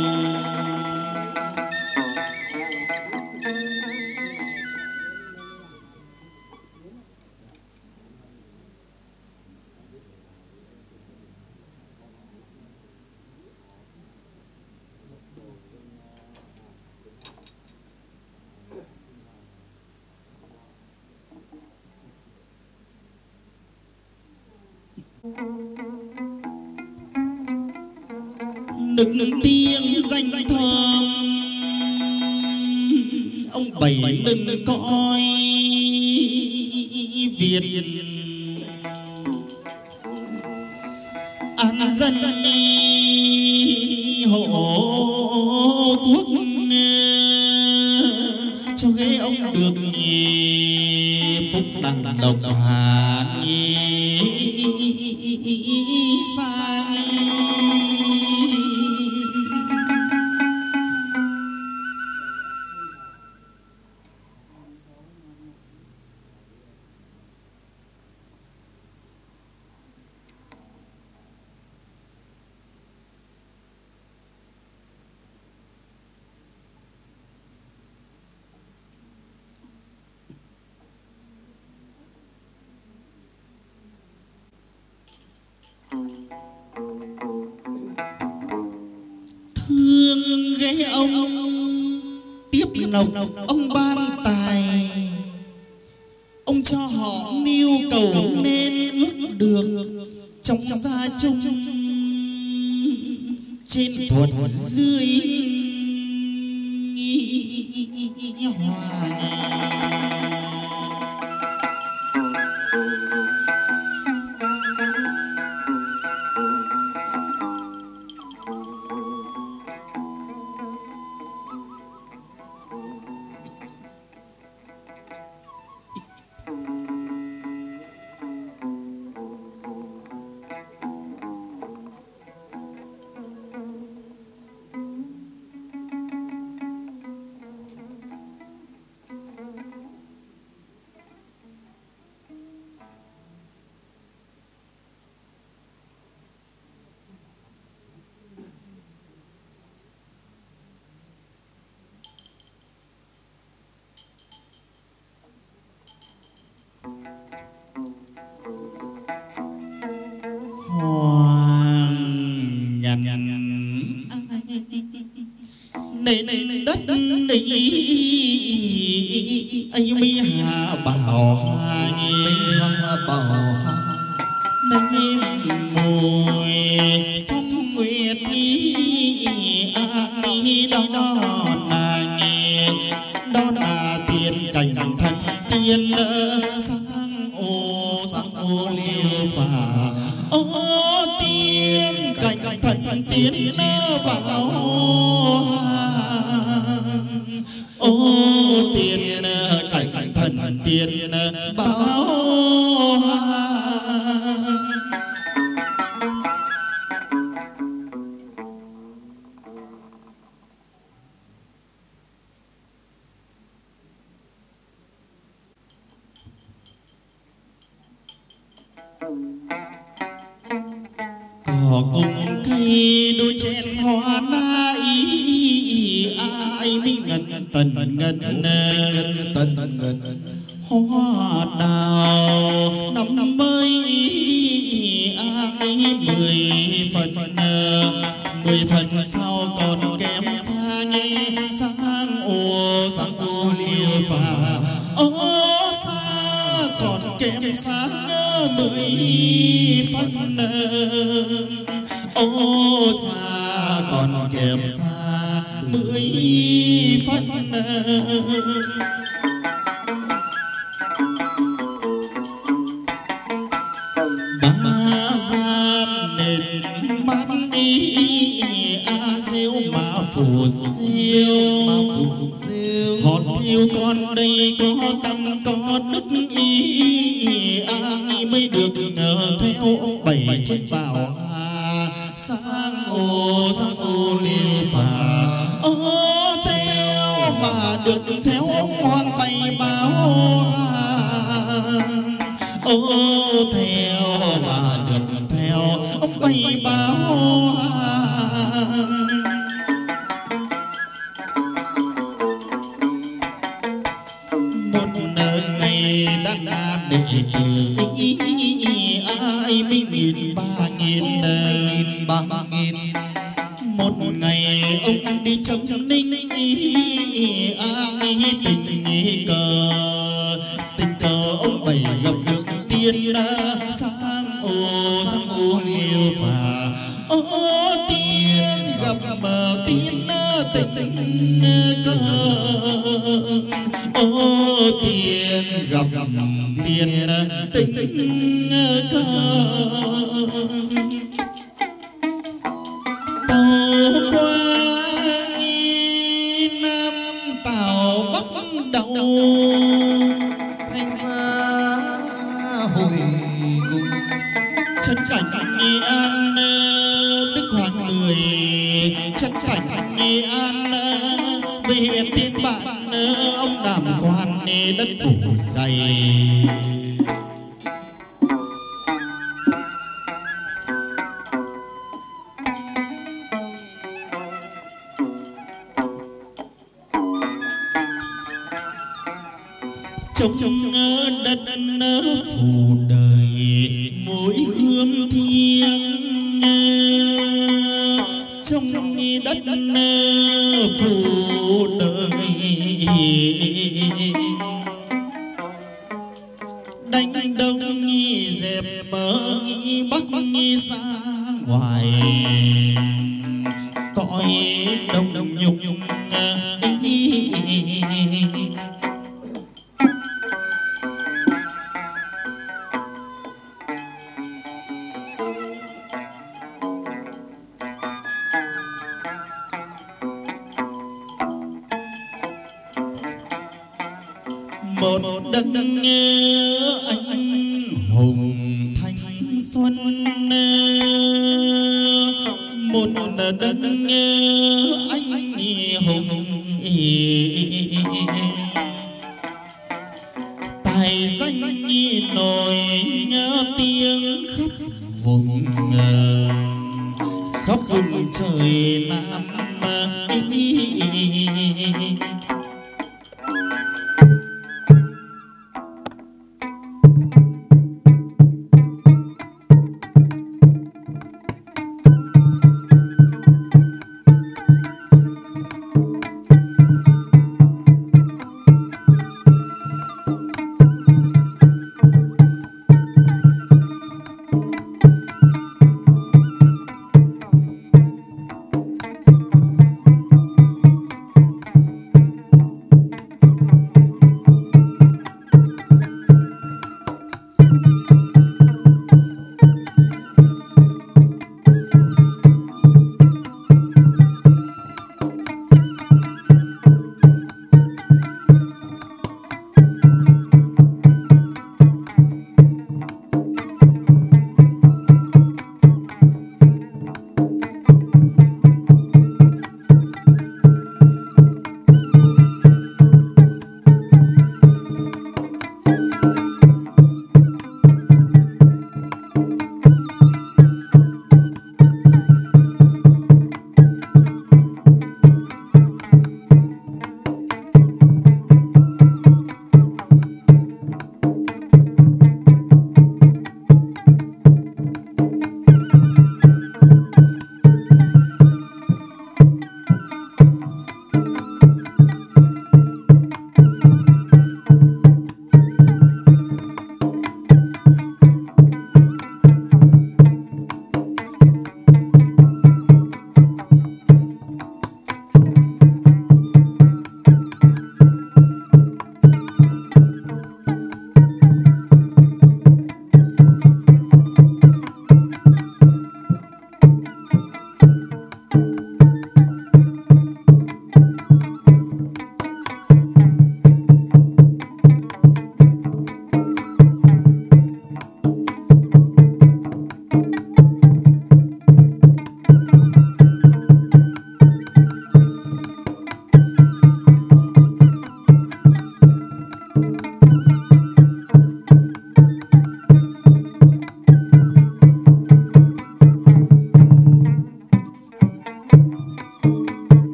Nức tiếng danh thơm ông bảy lưng cõi Việt, an dân hộ quốc cho ghế ông được phúc đặng độc hà xa. lộc ông ban tài, ông cho họ mưu cầu nên ước được trong gia chung trên thuật dưới hoàng. Nên đất đi anh mi hạ bảo mi hạ bảo nên mùi phong nguyệt ý ai đó là nghe đó là tiền cảnh thần tiên sang ô sang ô liêu phà ô tiên cảnh thần tiên bảo ô tiền cảnh thần tiên báo. Cỏ cùng cây đôi chén hoa na ý ai minh ngân tần ngân tần ngân hoa đào năm mươi ai mười phần mười phần sau còn kém xa nghe sang ô sang ô liêu phà ô xa còn kém xa mười phần ô xa còn kém xa mười phần. Ba gian nền mắt đi a siêu mà phù siêu hòn yêu con đây có tâm có đức ý ai mới được ngờ theo bảy trên bảo sang ô sang ô liêu phà ô theo mà được theo ông hoàng bay báo ô theo mà được theo ông bay báo. Một ngày đã đã để ai mới nghìn ba nghìn ba nghìn một ngày ông đi trong ninh ai tình cờ tình cờ ông bảy gặp được tiên sang ô sang ô liêu phà ô tiên gặp mà tiên tình cờ ô tiên gặp tiên tình cờ. Tàu qua nghìn năm tàu bắc đầu thành ra hồi cùng chân cảnh Nghệ An Đức Hoàng mười chân cảnh Nghệ An về huyện Tiên Bản ông làm quan đất phủ dày. Trong đất phủ đời mỗi hương thiêng trong đất phủ đời đánh đông nghi dẹp bờ nghi bắc nghi xa ngoài cõi đông đông nhung một đấng anh hùng thanh xuân, một đấng anh hùng tài danh nổi tiếng khắp vùng khắp vùng trời Nam.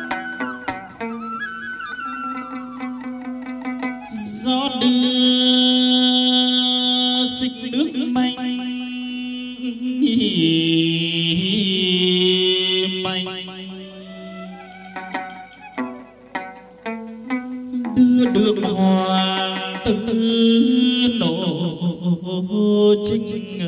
gió đưa mày đưa đường hoàng tử nộ chính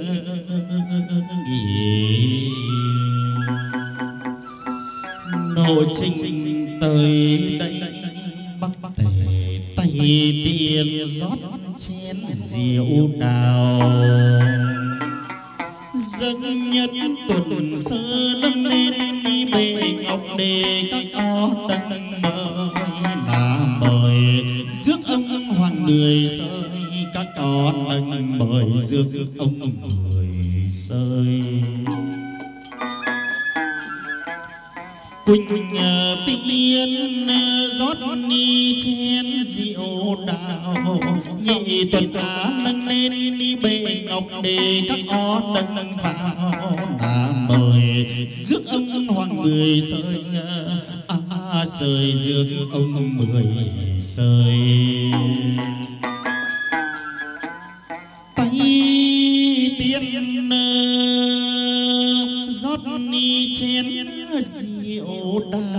nộ chính tới đây bắc tề tay tiền rót chén rượu đào dân nhất tuần sơ nâng lên đi bề ngọc đề các ó đấng mời là mời rước ông hoàng người sơi các ó đấng mời rước ông người sơi quỳnh tiên rót ni chén rượu đào nhị tuần á nâng lên đi bề ngọc đề các ó đấng vào đã mời rước ông hoàng mười sơi à sơi rước ông mười sơi tay tiên rót ni chén rượu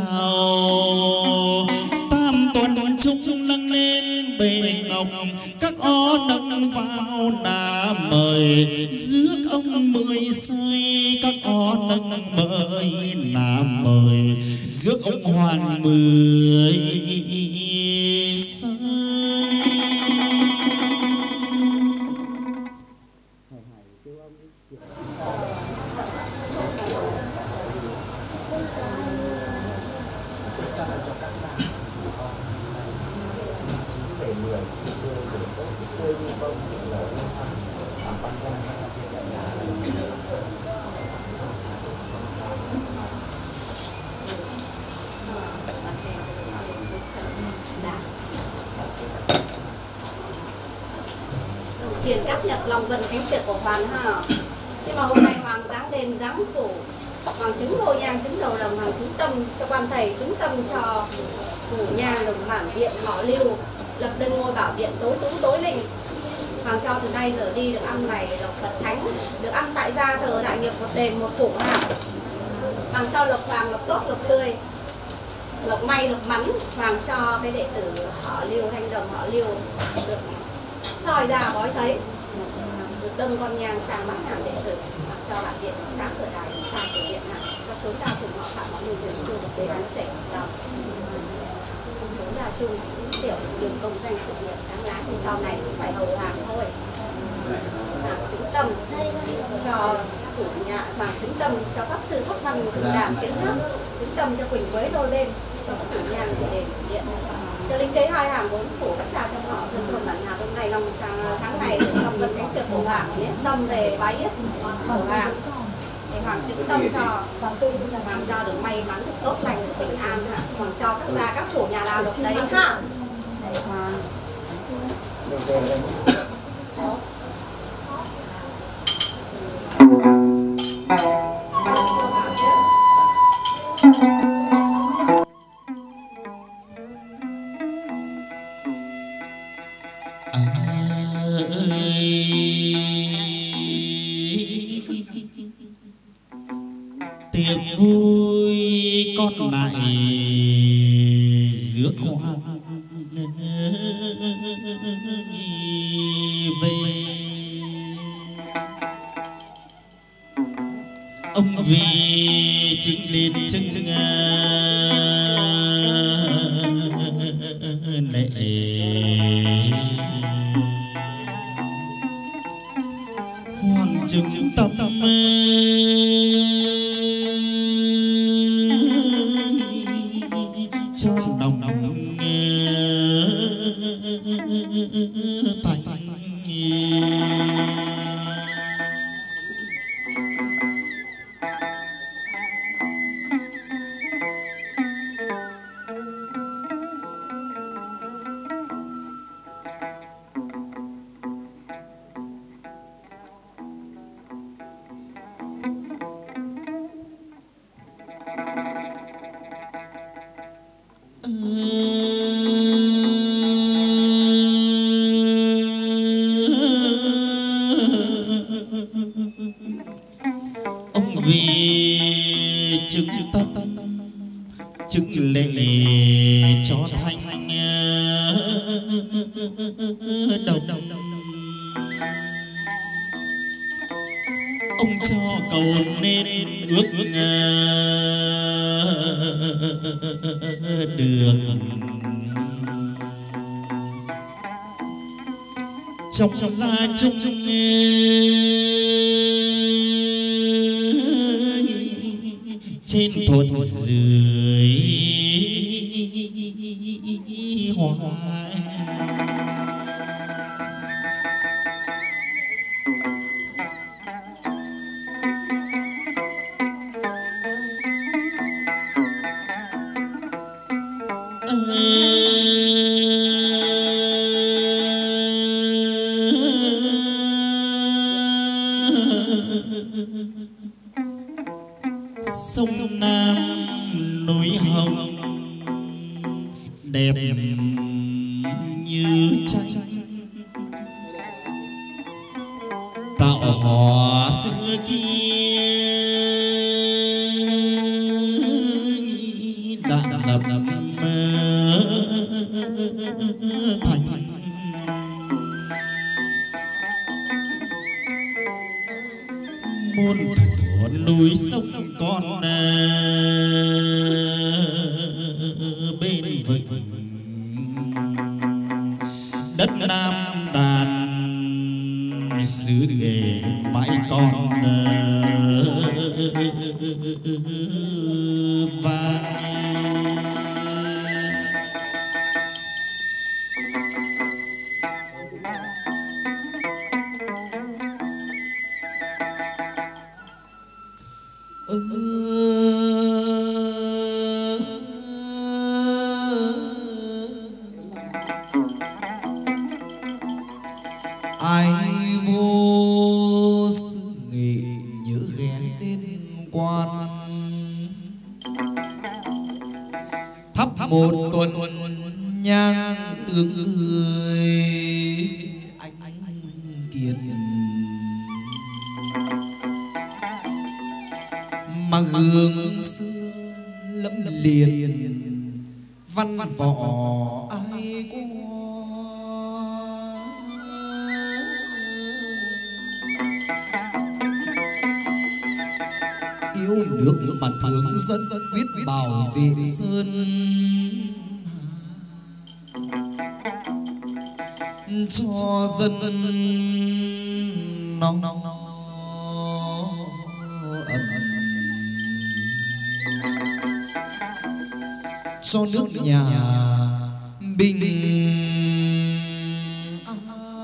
đào tam tuần chúng nâng lên bề ngọc các ó nâng vào nà mời rước ông mười sơi các ó nâng mời nà mời rước ông hoàng mười sơi. Tiền cắt nhật lòng gần cánh tiệc của Hoàng ha. Nhưng mà hôm nay Hoàng dáng đền dáng phủ, Hoàng chứng hồ nhang chứng đầu đồng, Hoàng chứng tâm cho quan thầy, chứng tâm cho phủ nhang đồng bản viện họ Lưu, lập đơn ngôi bảo viện tối tú tối linh. Hoàng cho từ nay giờ đi được ăn mày lộc Phật thánh, được ăn tại gia thờ đại nghiệp một đền một phủ nào. Hoàng cho lộc Hoàng lộc tốt lộc tươi, lộc may lộc mắn. Hoàng cho cái đệ tử họ Lưu Thanh Đồng họ Lưu được soi ra bói thấy, được đâm con nhang sang mắt hàng đệ tử, hoặc cho bản viện sáng cửa đài sang cửa viện nào cho chúng ta cùng họ phạm mọi người tuyển xưa một đề án trẻ sau chúng ta chung những tiểu đường công danh sự nghiệp sáng láng thì sau này cũng phải hầu hàng thôi. Hoàng chứng tâm cho chủ nhà, hoàng chứng tâm cho pháp sư pháp văn cùng đàm kiến thức, chứng tâm cho Quỳnh Quế đôi bên, cho các chủ nhà để đền điện, cho linh tế hai hàng bốn phủ tất cả trong họ dân thôn bản Hà hôm nay năm tháng, tháng này trong gần cánh tiệc của Hoàng biết tâm về bái yết của Hoàng thì Hoàng chứng tâm cho Hoàng cho được may mắn được tốt lành được bình an, Hoàng cho các gia các chủ nhà nào được đấy ha. Tiệc vui con lại giữa khoang về ông vì chứng đến chứng lệ hoàng chứng tâm cho đồng thành đồng. Ông cho cầu nên ước được trong gia chung trên thôn dưới hoa. Sông Nam núi Hồng đẹp như tranh, tạo hò xưa kia đã đập thành. Muôn thuở núi sông con bên vịnh, đất Nam đàn xứ nghề mãi con vang. Ai vô sự nghệ nhớ ghé đến quan, thắp một tuần nhang tương người anh kiệt, mà gương xưa lẫm liệt văn võ ai qua. Yêu nước mà thương dân quyết bảo vệ sơn, cho dân nó ấm, cho nước nhà bình an.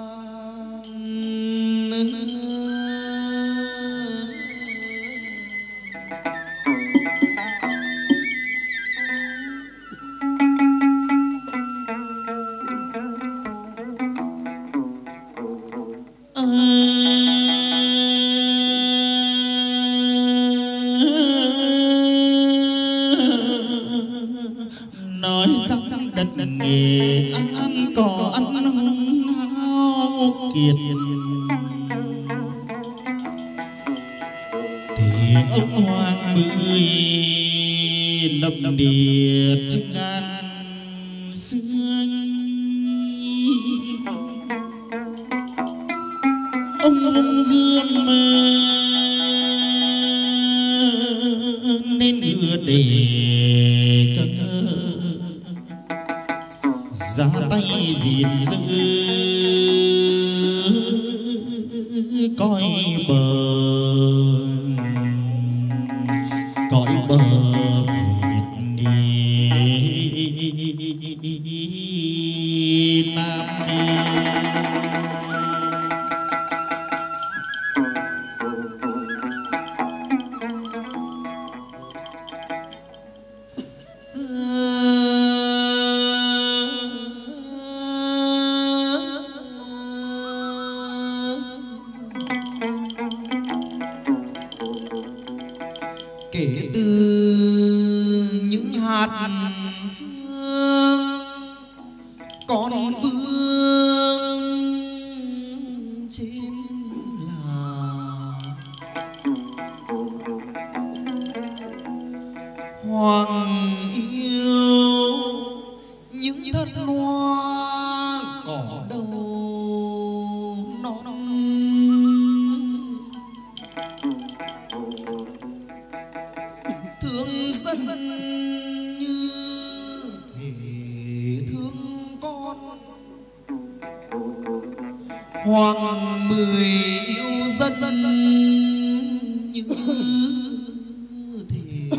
Nói rằng đất Nghệ An có ăn hung hao kiệt, thì ông Hoàng Mười lập địa chứng an xưa. Ông vung gươm nên ngựa để ra tay gìn giữ coi bờ coi bờ Việt đi Nam đi. Kể từ những hạt sương con vương trên là hoàng yêu những thân hoa cỏ hoàng mười yêu dân như thế,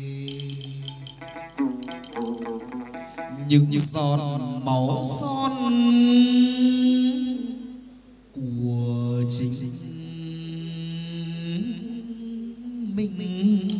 những giọt máu son của chính mình.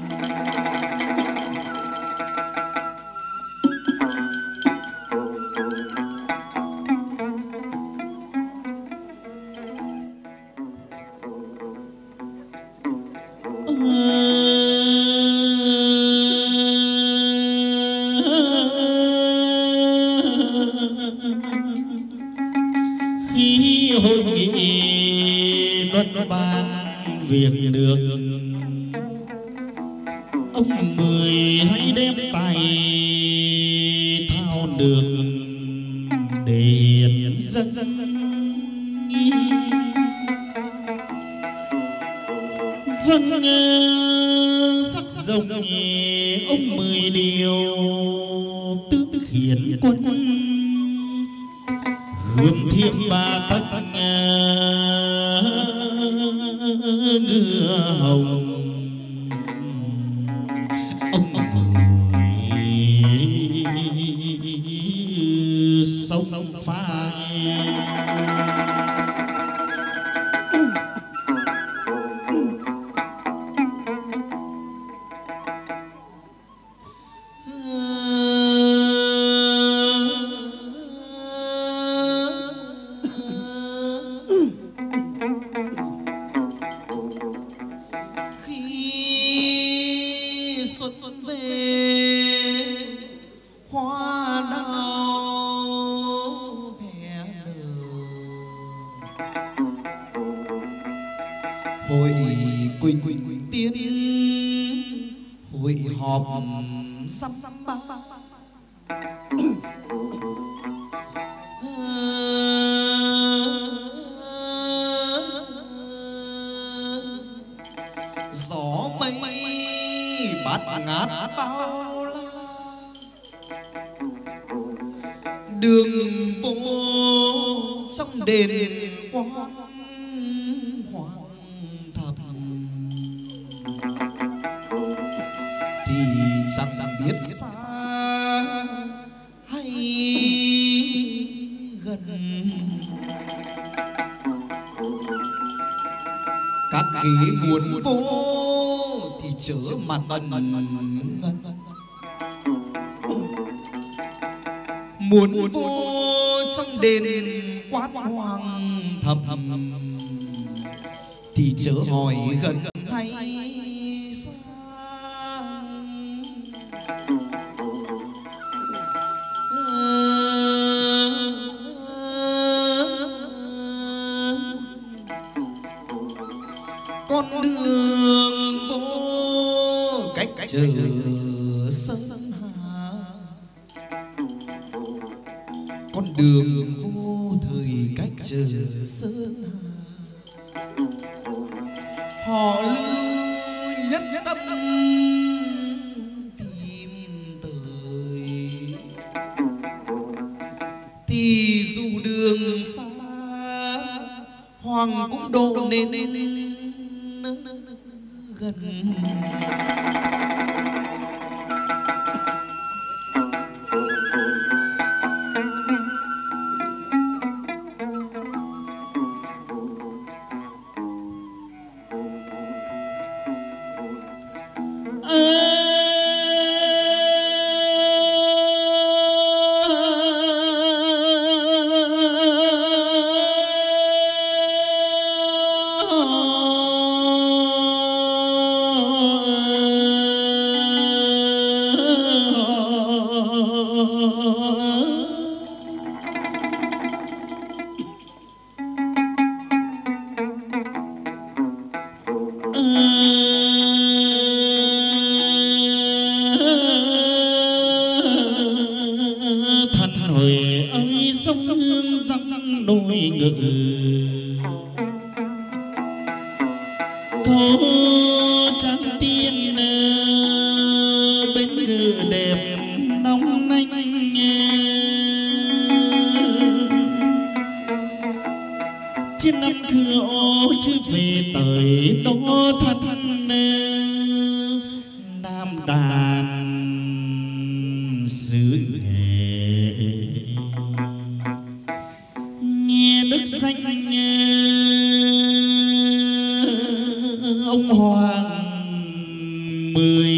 Khi hội nghị luận bàn việc được, ông Mười hãy đem tài thao được để dân. Vâng sắc rồng ông Mười điều tướng khiển quân, hương thiêm ba tấc ngựa hồng. Ông Mười sông pha hội quỳnh quỳnh tiên, hội họp sắm ba, gió mây bát ngát bao la, đường vô trong đền quan hoàng thập, thì chẳng biết xa hay gần, các kế muốn vô thì chớ mà tần ngân, muốn vô trong đền quan hoàng thập thì chớ hỏi gần hay xa. Con đường vô cách chờ sơn hà, con đường vô thời cách chờ sơn hà, họ lưu nhất tâm tìm tới, thì dù đường xa hoàng cũng độ nên gần. trên năm khưa ô chứ về tới đó thân nam đàn xứ nghệ nghe đức danh ông hoàng mười.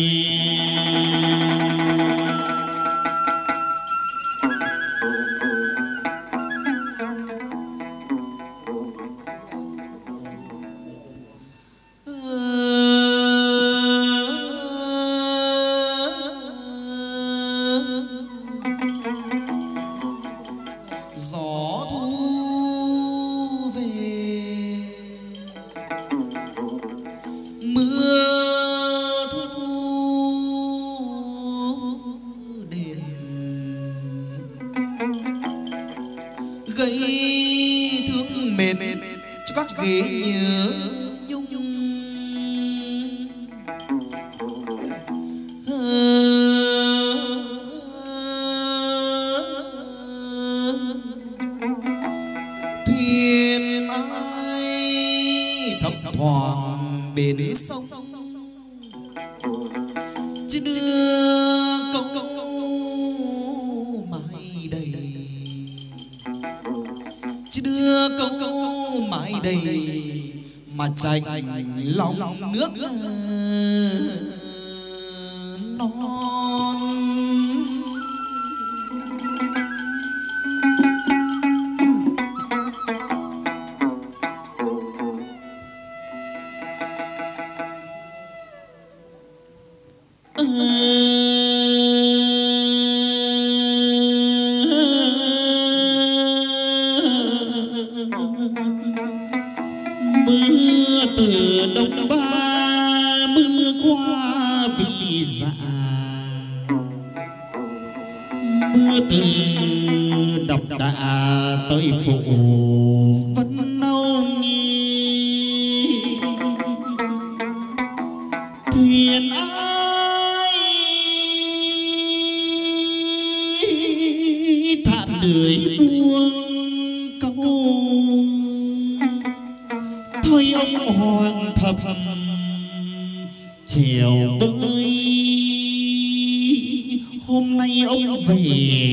Gió thu về mưa thu đền gây thương mệt cho các ghế nhớ nhung. Thuyền ai thấp thoáng bên sông chứ đưa câu mãi đầy chứ đưa câu mãi đầy mà chành lòng nước non. Mưa từ đông ba mưa qua vì dạ, mưa từ độc đà tới phụ vẫn nâu nghi. Thuyền ai thản lưới buông câu thôi ông hoàng thập chiều bơi. Hôm nay ông về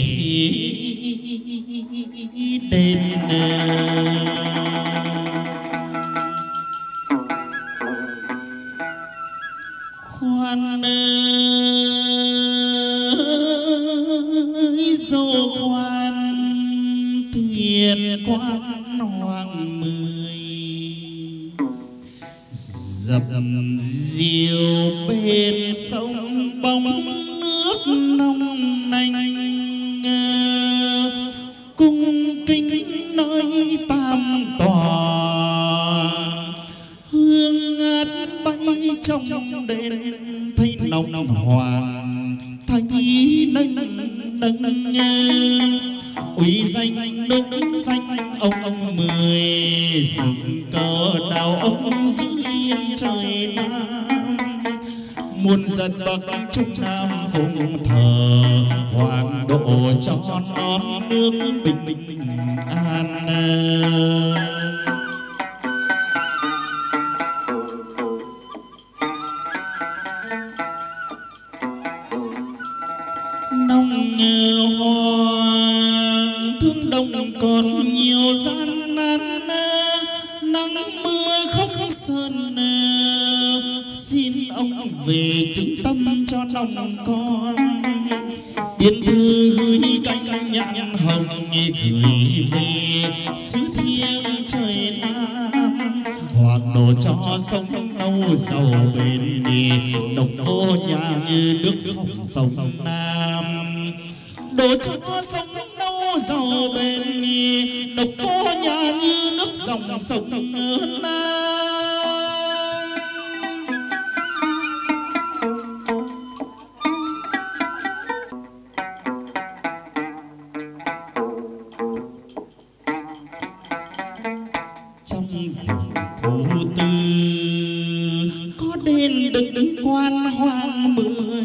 đền khoan ơi dô khoan thuyền quan hoàng mười dập diều bên sông bóng nước nông nanh cung kính nơi tam tòa hương ngát bay trong đền thấy nồng hoàng thấy nâng nâng uy danh đức danh ông mười dựng cờ đào ông giữ yên trời nam muôn dân bậc trung nam phụng thờ hoàng độ cho non nước bình an. Nông hoàng thương đông còn nhiều gian nan nắng mưa không sơn xin ông về trung tâm cho nông con biên thư gửi cánh nhãn hồng gửi về xứ thiêng trời nam hoàng đồ cho sông nâu giàu bền bỉ độc vô nhà như nước sông sông nam đồ cho sông nâu giàu bền bỉ độc vô nhà như nước dòng sông nam. Trong vùng phố tư có đền đức quan hoàng mười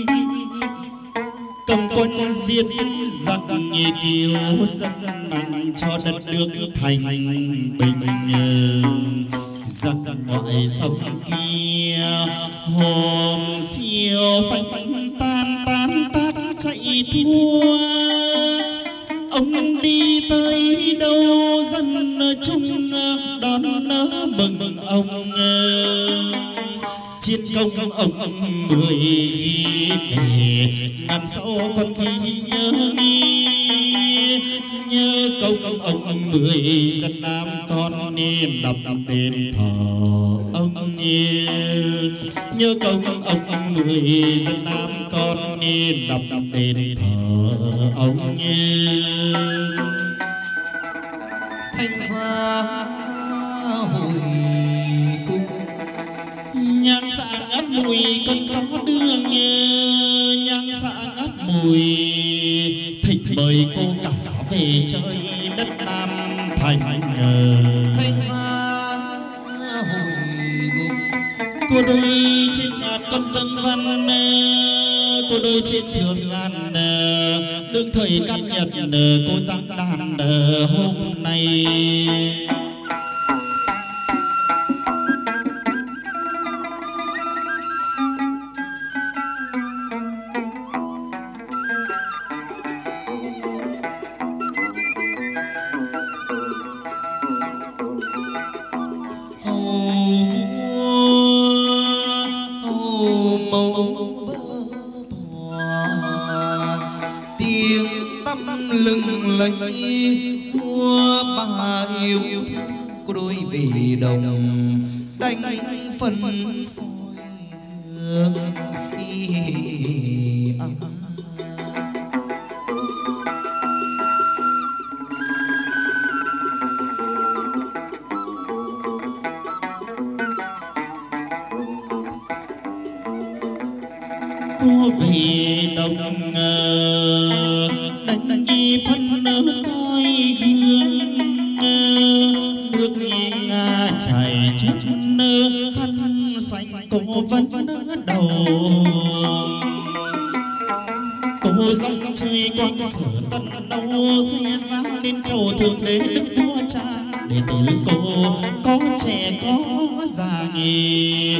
cầm quân diệt giặc kiều dân nặng cho đất nước thành bình. Giặc ngoại xâm kia hồn siêu phanh phanh tan tan tác chạy thua. Ông đi tới đâu dân chúng đón mừng ông. Chiến công ông mười để ngàn sau con ghi nhớ đi. Nhớ công ông mười dân Nam con nên đập đền thờ ông. Nhớ công ông mười dân Nam con nên đập đền thờ ông. Thanh gia hồi cung nhang xạ ngát mùi con gió đưa nghe. Nhang xạ ngát mùi thịnh mời cô cả về chơi đất Nam thành. Thanh gia hồi cung Cô đôi trên ngàn con dân văn. Cô đôi trên thường ngàn đương thời can nhật cô giang đàn hôm nay. lừng lẫy vua bà yêu thương cô đôi vì đồng đánh phân soi hương cô về đồng đánh đi phân soi gương nước nga chảy chút khăn xanh cô vẫn đầu cô dòng chơi quang sở tân đâu xe ra lên chầu thượng đế đức vua cha để tử cô có trẻ có già nghề.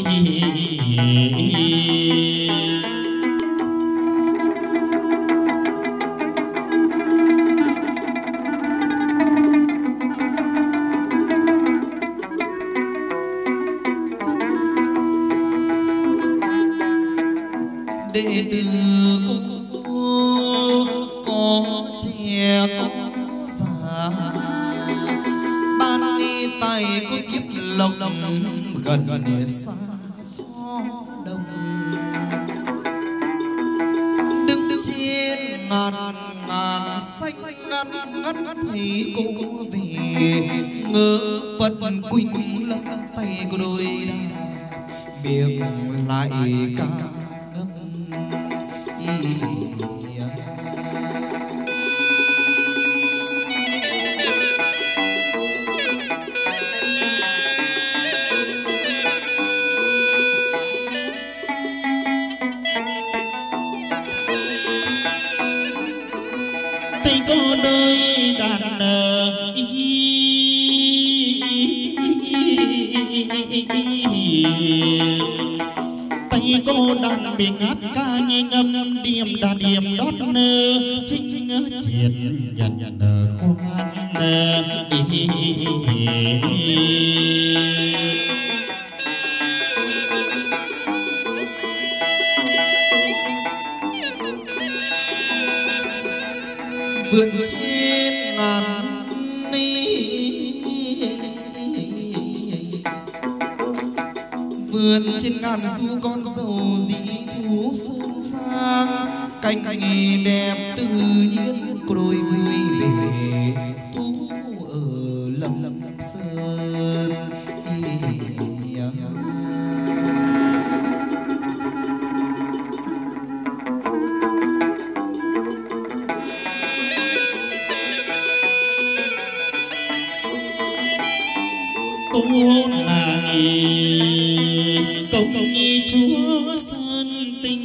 Đệ tử cô có trẻ có già ban đi tay có kiếp lộc gần xa cho đông đứng trên ngàn ngàn xanh ngăn ngắt thấy cô về ngỡ phật quỳnh lắm tay cô đôi đà miệng lại ca tay cô đôi đàn tay cô đàn bị ngát ca nghe ngâm điềm đàn điềm đót nơ chính triệt nhận nhận khoan vườn trên ngàn ni vườn trên ngàn du con dầu dĩ thú sơn sang cành nghề đẹp tự nhiên cô đôi vui về thú ở lâm lâm sơn. cô là nghề công nhi chúa sơn tinh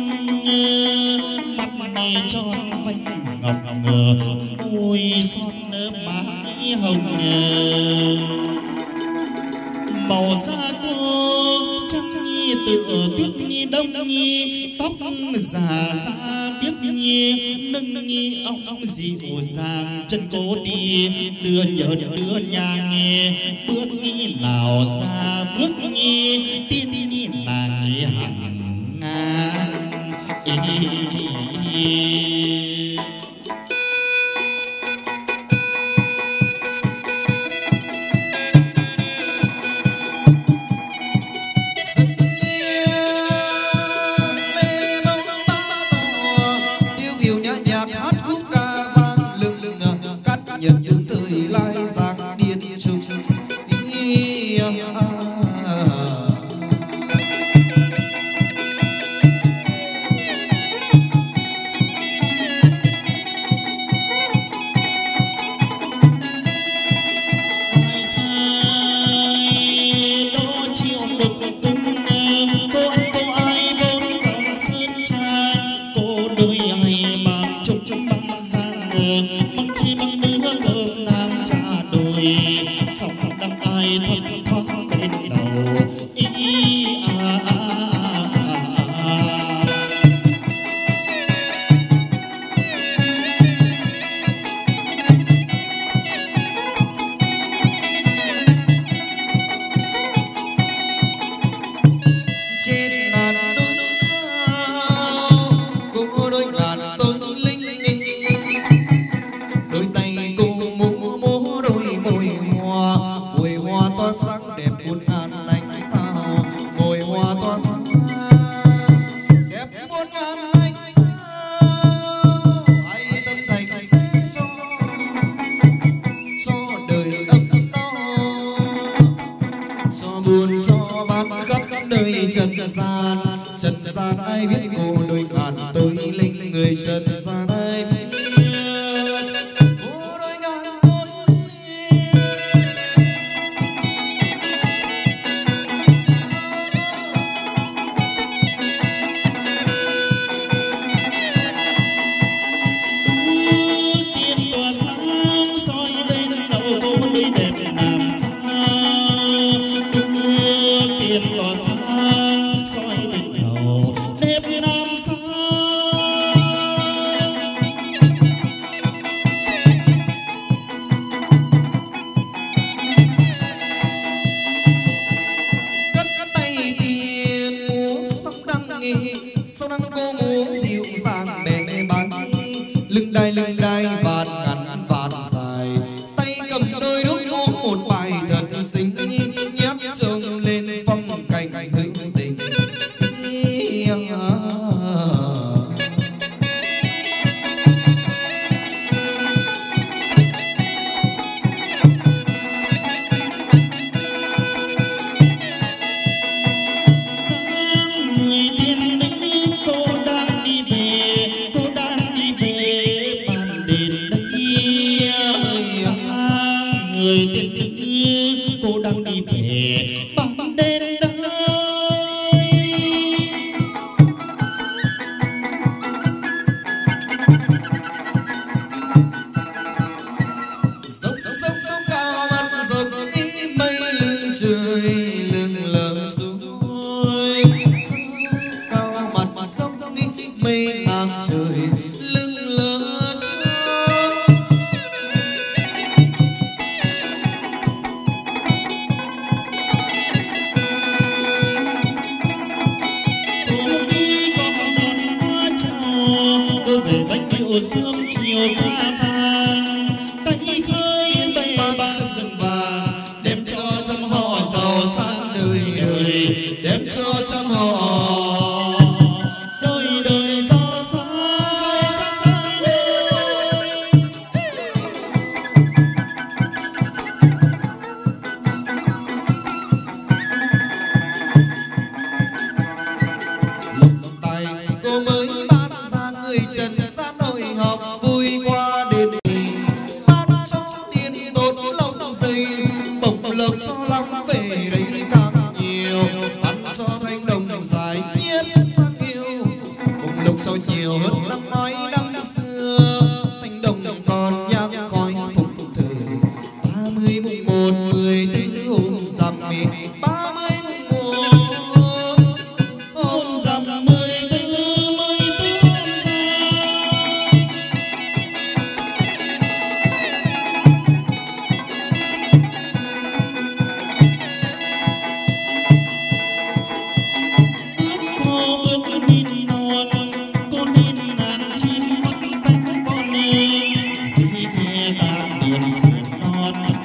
mắt này tròn vành ngọc ngờ môi son hồng màu da cô trắng tựa tuyết nhi đông nhi tóc già da biếc nhi nâng nhi ong ong dịu dàng chân cô đi đưa nhợt đưa nhàng nghe bước nhi nào ra bước nhi tin nhi nàng nhi hằng ngang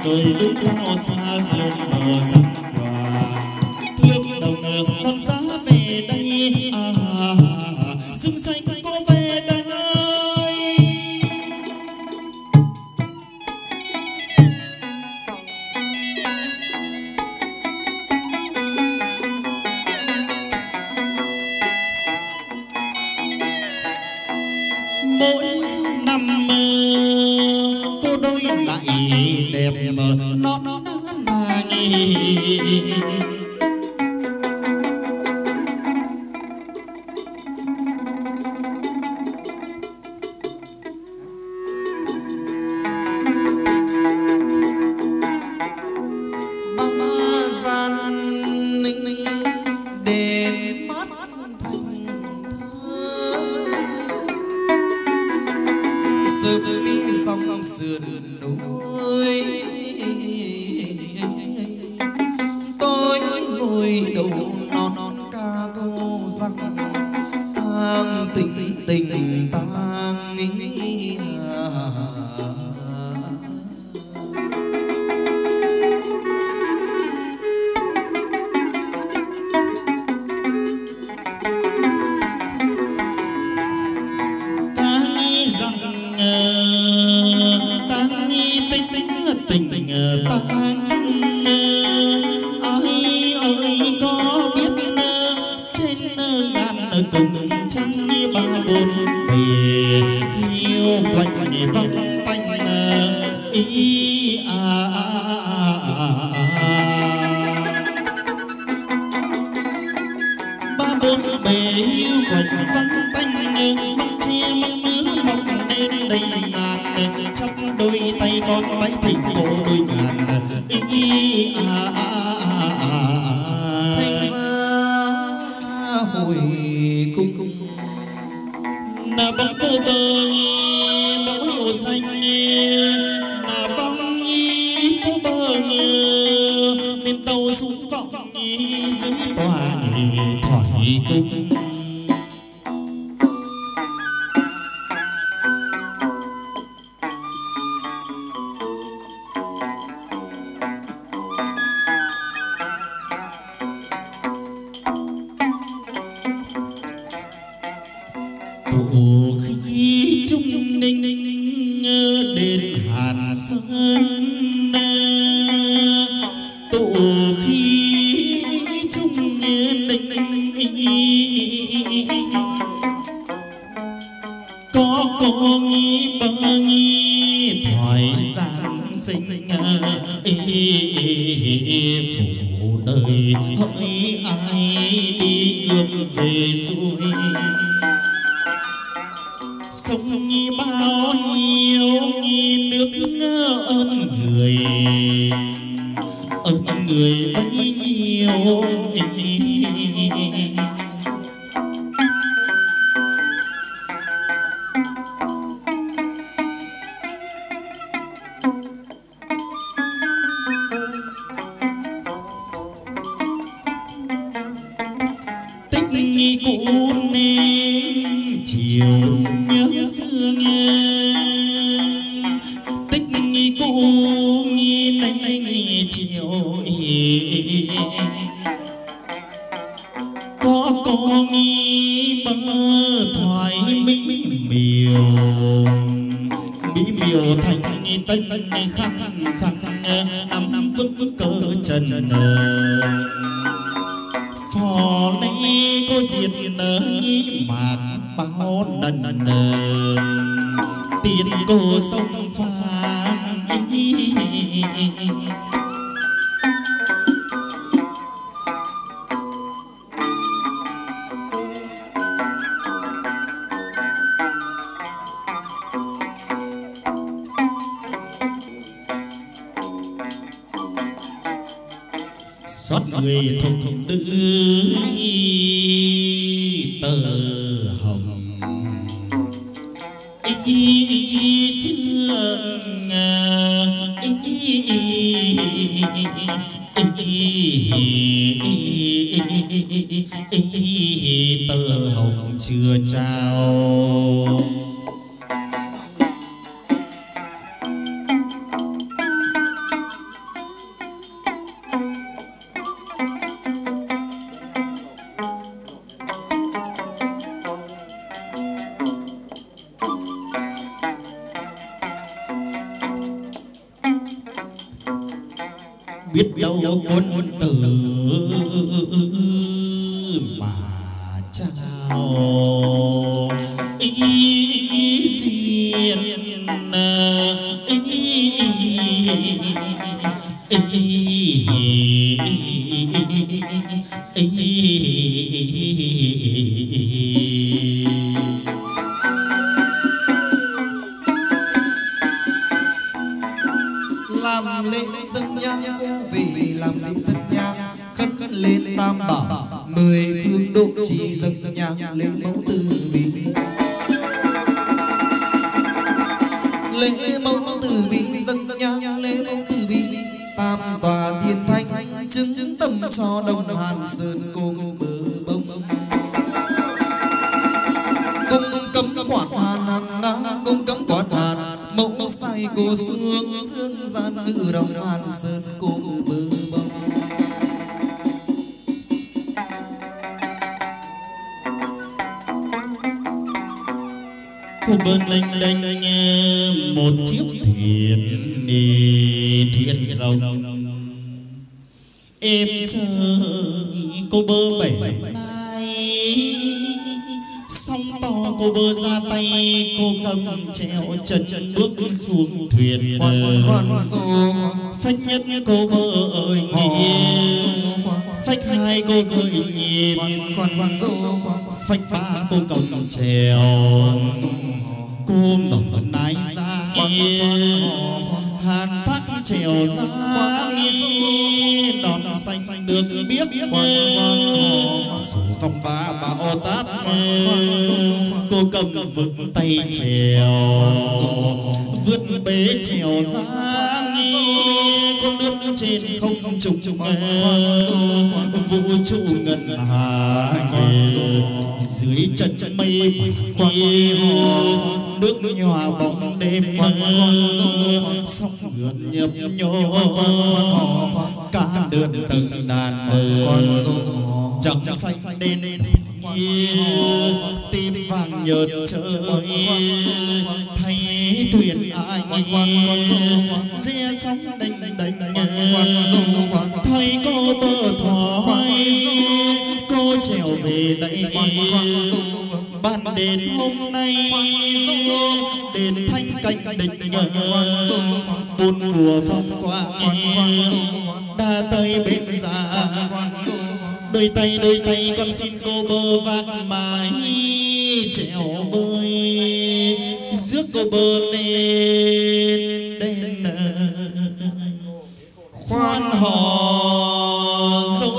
người đứng cao xa dồn bờ răng hòa thương đầu nở non giá về đây à sương xanh có về đây mỗi năm cô đôi lại đẹp non nàng xót người thục nữ tờ hồng ý chưa ý tờ hồng chưa trao. biết đâu quân tử mà trao ý duyên ý làm lễ dâng nhang cô về làm lễ dâng nhang khấn lên tam bảo mười phương độ trì dâng nhang lễ mẫu từ bi lễ mẫu từ bi dâng nhang lễ mẫu từ bi tam tòa thiên thanh chứng tâm cho đông Hàn Sơn cùng bờ bông cung cấm quản hàn hàng na cung cấm quản hàn mẫu say cô sương dương gian ngự đồng Hàn Sơn cùng bờ bông cô bên lênh đênh một chiếc thuyền đi thuyền rồng em chờ cô bơ bảy nay sóng to cô bơ ra tay cô cầm treo chân bước xuống thuyền phách nhất cô bơ ơi phách hai cô gợi nhịp phách ba cô cầm treo cô mở nái ra hàn thác trèo ra đòn xanh được biết dù phong ba bão táp cô cầm vực tay trèo vượt bế trèo ra cô lướt trên không trùng vũ trụ ngân hà dưới chân mây quay nước nhòa bóng đêm sóng ngượn nhấp nhô cá lượn từng đàn bờ trắng xanh đen tim vàng nhợt trời thấy thuyền ai ria sóng đành đành thấy cô bờ thoái cô trèo về đây ban đêm hôm nay đền thanh canh địch buồn mùa phong qua đa tây bên già đôi tay đôi tay con xin cô bơ vác mái trèo bơi rước cô bơ lên đền khoan hò dỗ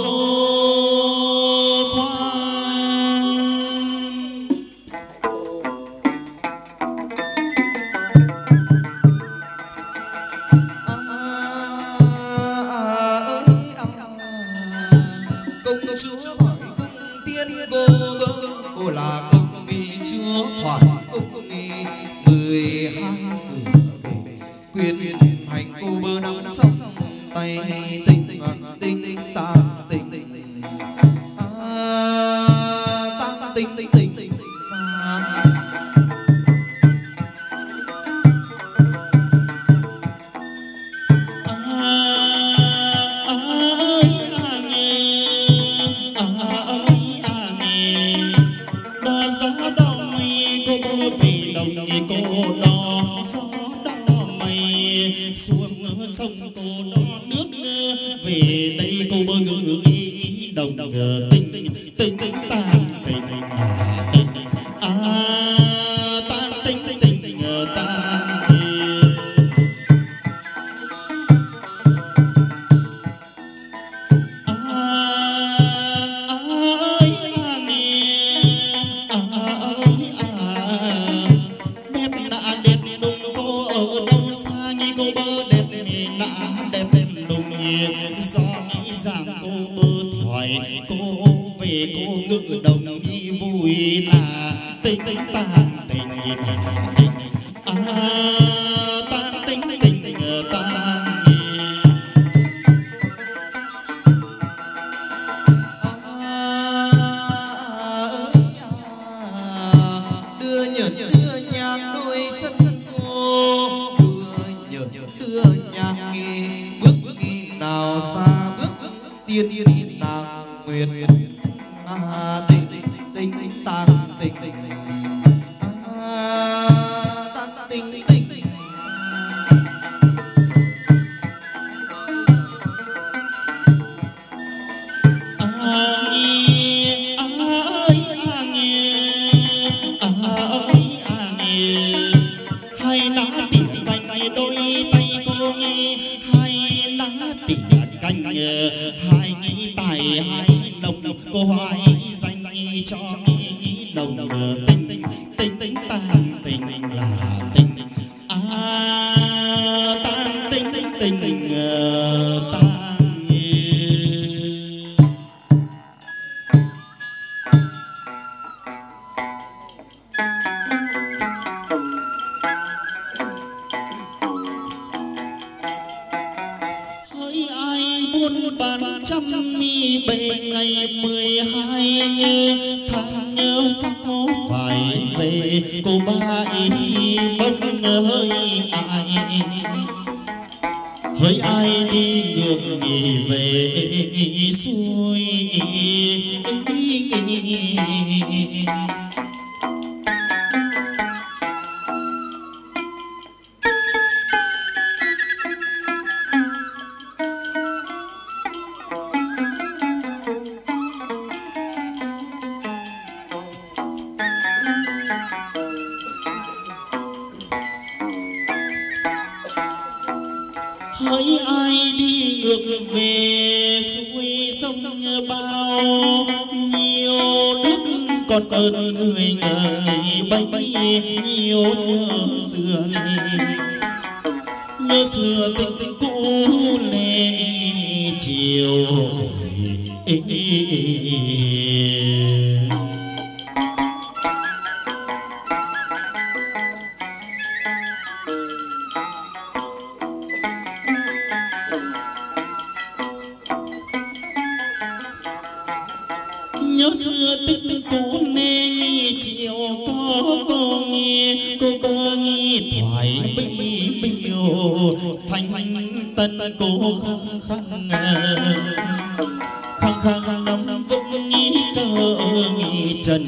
nào xa bước tiên tiên nàng nguyệt à, tình tình tàng tình à, tàng tình tình hai lá tỉa cành đôi tay cô nghe hai lá tỉa cành hai nghĩ tài hai đồng cô hoài danh cho nghĩ đồng tình tình tình tàng tình là tình à tàng tình tình tình tàng buôn bán trăm mi bề ngày mười hai tháng sáu phải về cô ba ý bông ơi ai hỡi ai đi ngược nghỉ về xuôi hỡi ai đi ngược về xuôi sông bao nhiêu đức còn ơn người ngời bấy nhiêu nhớ xưa nhớ xưa tình cũ lệ chiều nhớ xưa tích cũ nên chiều có cô nghe cô bơ nghi thoại bi biêu thành tân cô khăng khăng khăng khăng năm năm vững nghĩ cơ nghĩ trần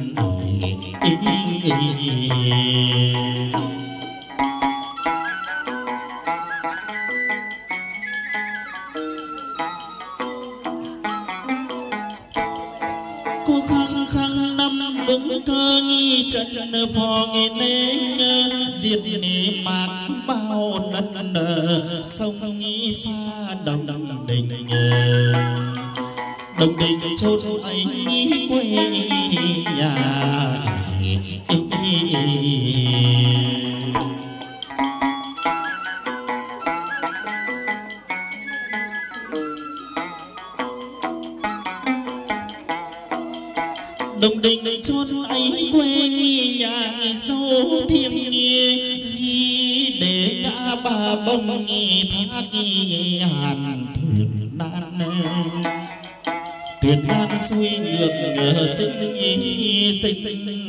cô khăng khăng năm vững cơ nghi chân phò nghe nên diệt nề mạc bao đất sông nghi pha đồng đồng đình đồng đình chốn ấy quê nhà đồng đình chốn ấy quê nhà dấu thiêng ghi để ngã ba bông thác hàn thuyền nan thuyền nan xuôi ngược ngờ sinh sinh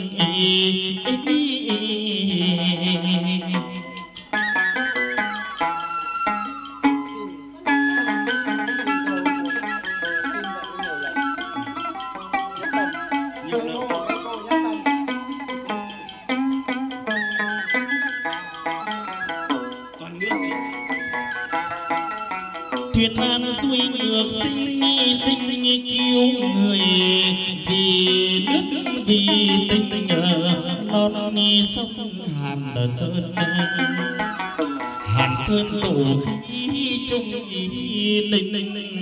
thuyền nan xuôi ngược sinh sinh cứu người vì nước vì tình non sông Hàn Sơn Hàn Sơn cổ khí trung ý linh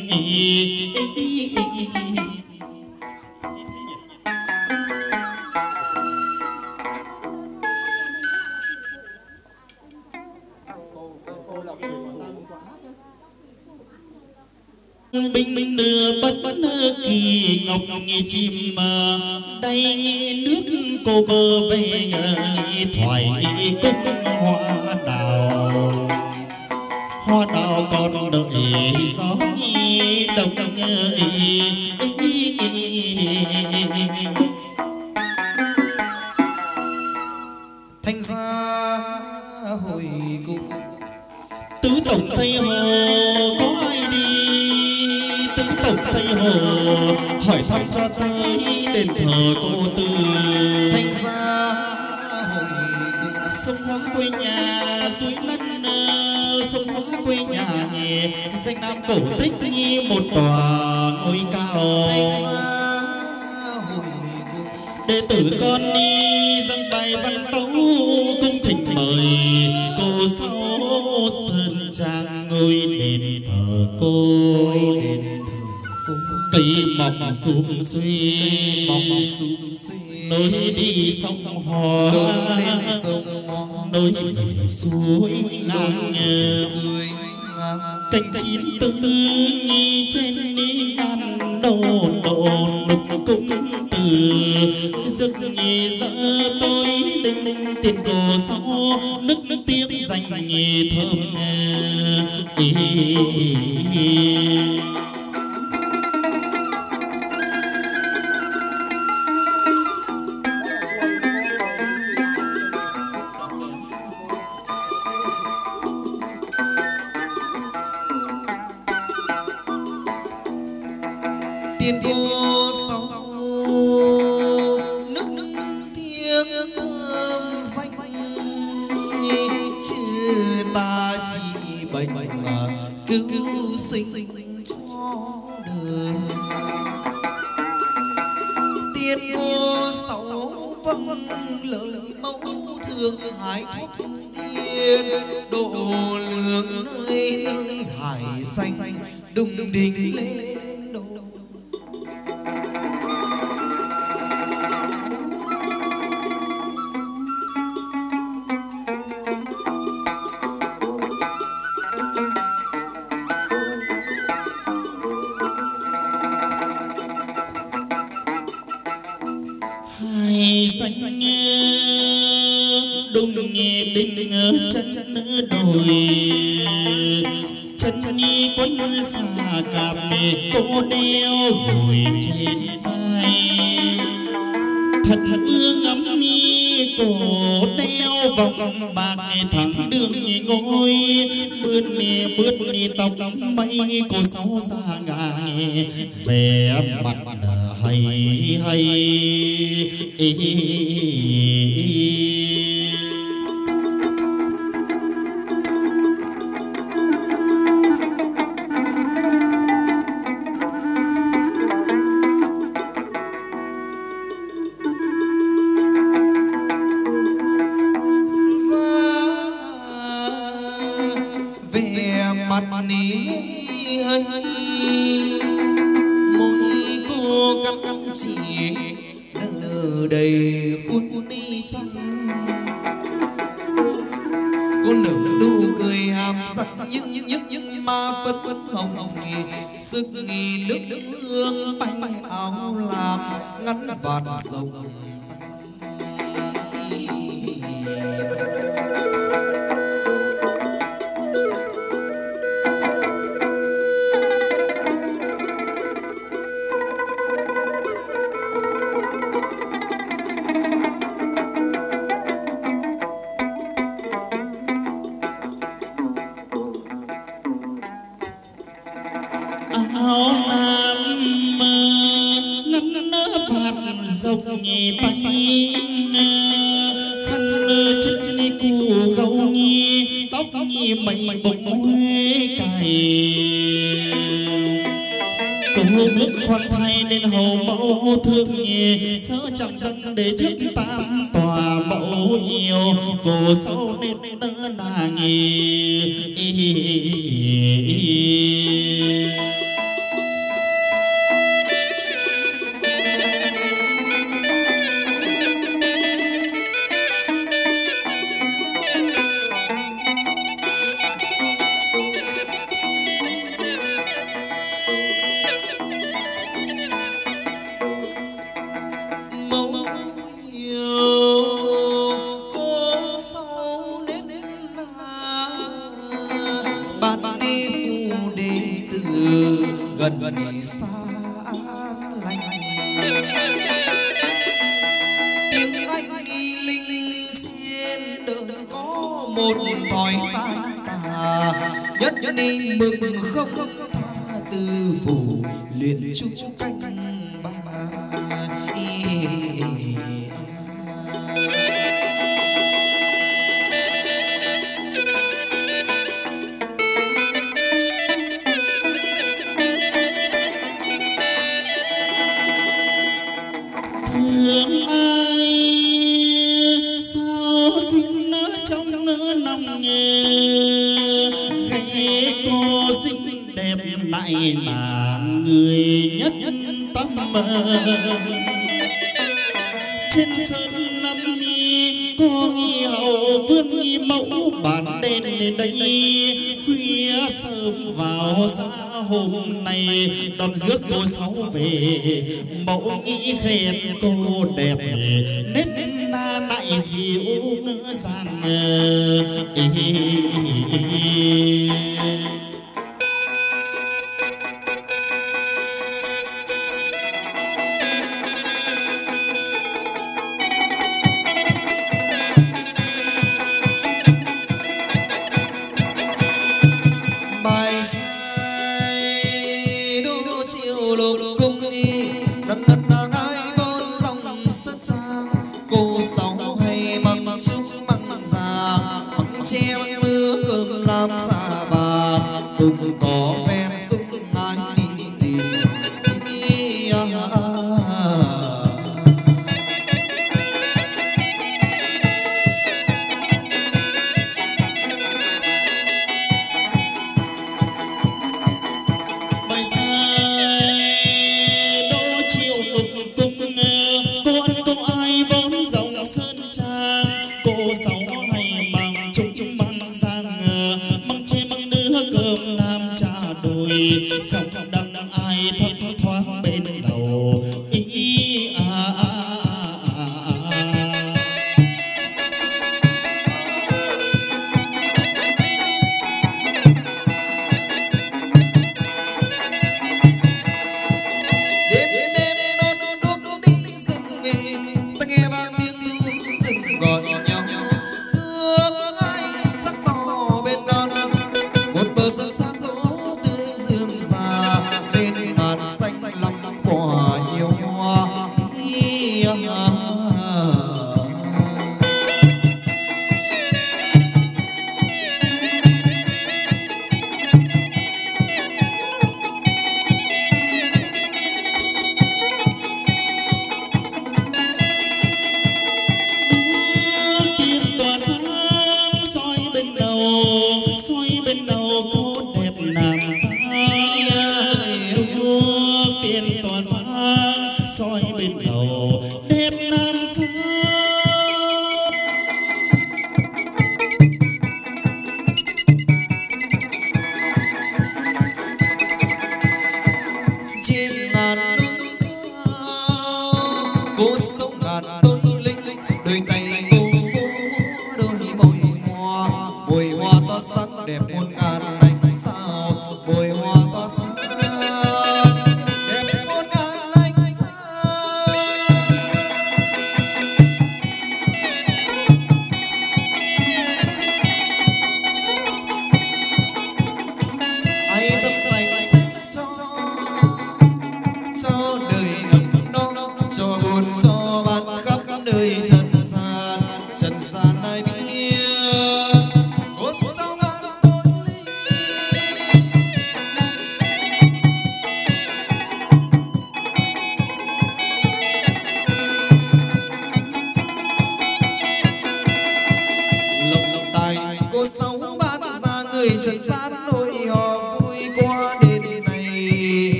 bình bình nửa bất kỳ ngọc chim đây nghe nước cô bơ về thoại cúc hoa đào hoa đào còn đợi gió đông thanh gia hồi cung tứ tổng tây hồ có ai cổng Tây Hồ hỏi thăm cho tới đền thờ cô Tư. Thành ra sông Hóa quê nhà suối lăn, sông Hóa quê nhà nghề danh nam cổ tích như một tòa ngôi cao. Đệ tử con đi dâng bài văn tấu cung thỉnh mời cô sáu sơn trang ngôi đền thờ cô. Cây mọc sum suy nối đi sông Hò, nối về suối ngang cành chín tư nhi trên ní ngàn đồn đồn đục cung từ giấc nhì dỡ tôi đinh tiền cổ sau nước nước tiếng dành nhì thơm ý, ý, ý. Tiên cô sáu nước tiếng thơm xanh chứ ta chỉ bệnh mà cứu sinh cho đời. Tiên cô sáu vâng lời mẫu thương hải thúc tiên độ lượng nơi nơi hải xanh đùng đình lên. Xanh đùng nghe đinh chân đồi chân ni quân xa cà mê cô đeo gùi trên vai thật ương ngắm mi cổ đeo vòng bạc thẳng đường ngôi mướn nè mướn nè tóc mây cô sáu xa ngà về mặt hay hay ý, ý, ý. Về mặt ní hay mỗi cô cắm chỉ nở đầy khuôn đi trăng. Cô nở nụ cười hàm sắc nhưng nhưng nhưng mà phấn phấn hồng nghì sức nghì nước hương bay áo làm ngắn vạt rồng. Áo nam ngắn phạt dọc nhì tay khăn chất cu gấu nhi tóc nhi mây bông huế cài cô bước khoan thai nên hầu mẫu thương nhì sớ chẳng răng để trước tam tòa mẫu yêu cô sau nên đỡ nàng nhì. Gần đi xa an lành tiếng anh y linh xin đừng có một thói sai cả nhất nên mừng không tha tư phủ luyện chú canh ba. Thương ai sao xin nỡ trong nỡ lòng nghề, hãy cô xinh đẹp lại là người nhất tâm. Trên sơn năm ni có nghi hậu vương nghi mẫu bản đền đây, khuya sớm vào ra hôm nay đón rước cô sáu về. Mẫu nghĩ khen cô đẹp nét na lại dịu dàng.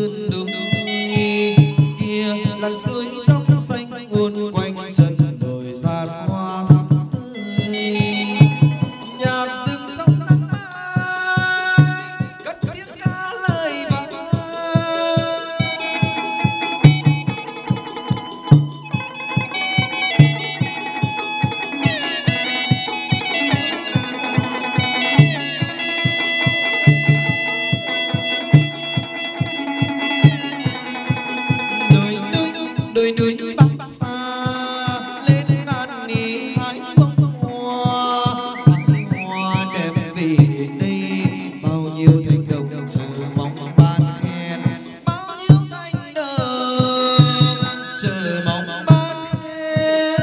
sườn đồi kia là suối dốc xanh cuồn quanh chân đồi gian hoa thắm tươi. Nhạc rừng sông nắng mai cất tiếng ca lời vang. Đôi núi bắc xa lên ngàn nghỉ hái bông hoa, hoa đẹp vì đến đây bao nhiêu thanh đồng chờ mong ban khen, bao nhiêu thanh đồng chờ mong ban khen.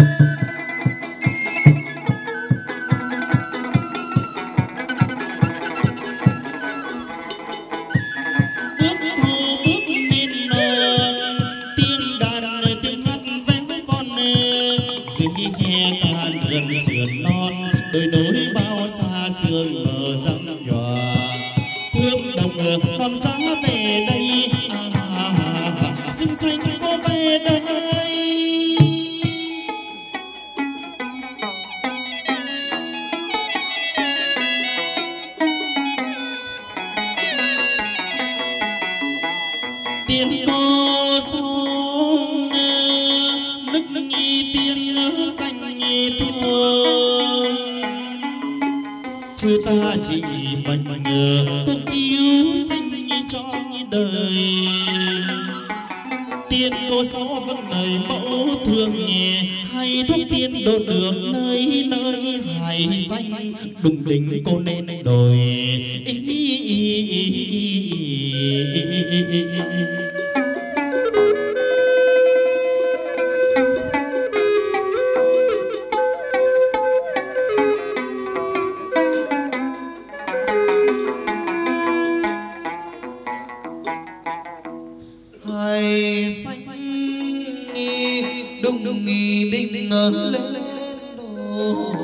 Bước hồ bước lên nền tiếng đàn tiếng hát véo von dưới khe cạn gần sườn non đôi núi bao xa sương mờ răng nhòa thương đồng non giá về đây à, xinh xanh cô về đây. Tiếng cô sông nức nghi tiếng xanh nghi thương chứ ta chỉ bệnh ngờ cô cứu sinh cho đời. Tiên cô sáu vẫn lời mẫu thương nhẹ hay thuốc tiên đồn được nơi nơi hay xanh đùng đỉnh cô nên đồi. Hay xanh nghi đùng nghi đinh ngân lên đồ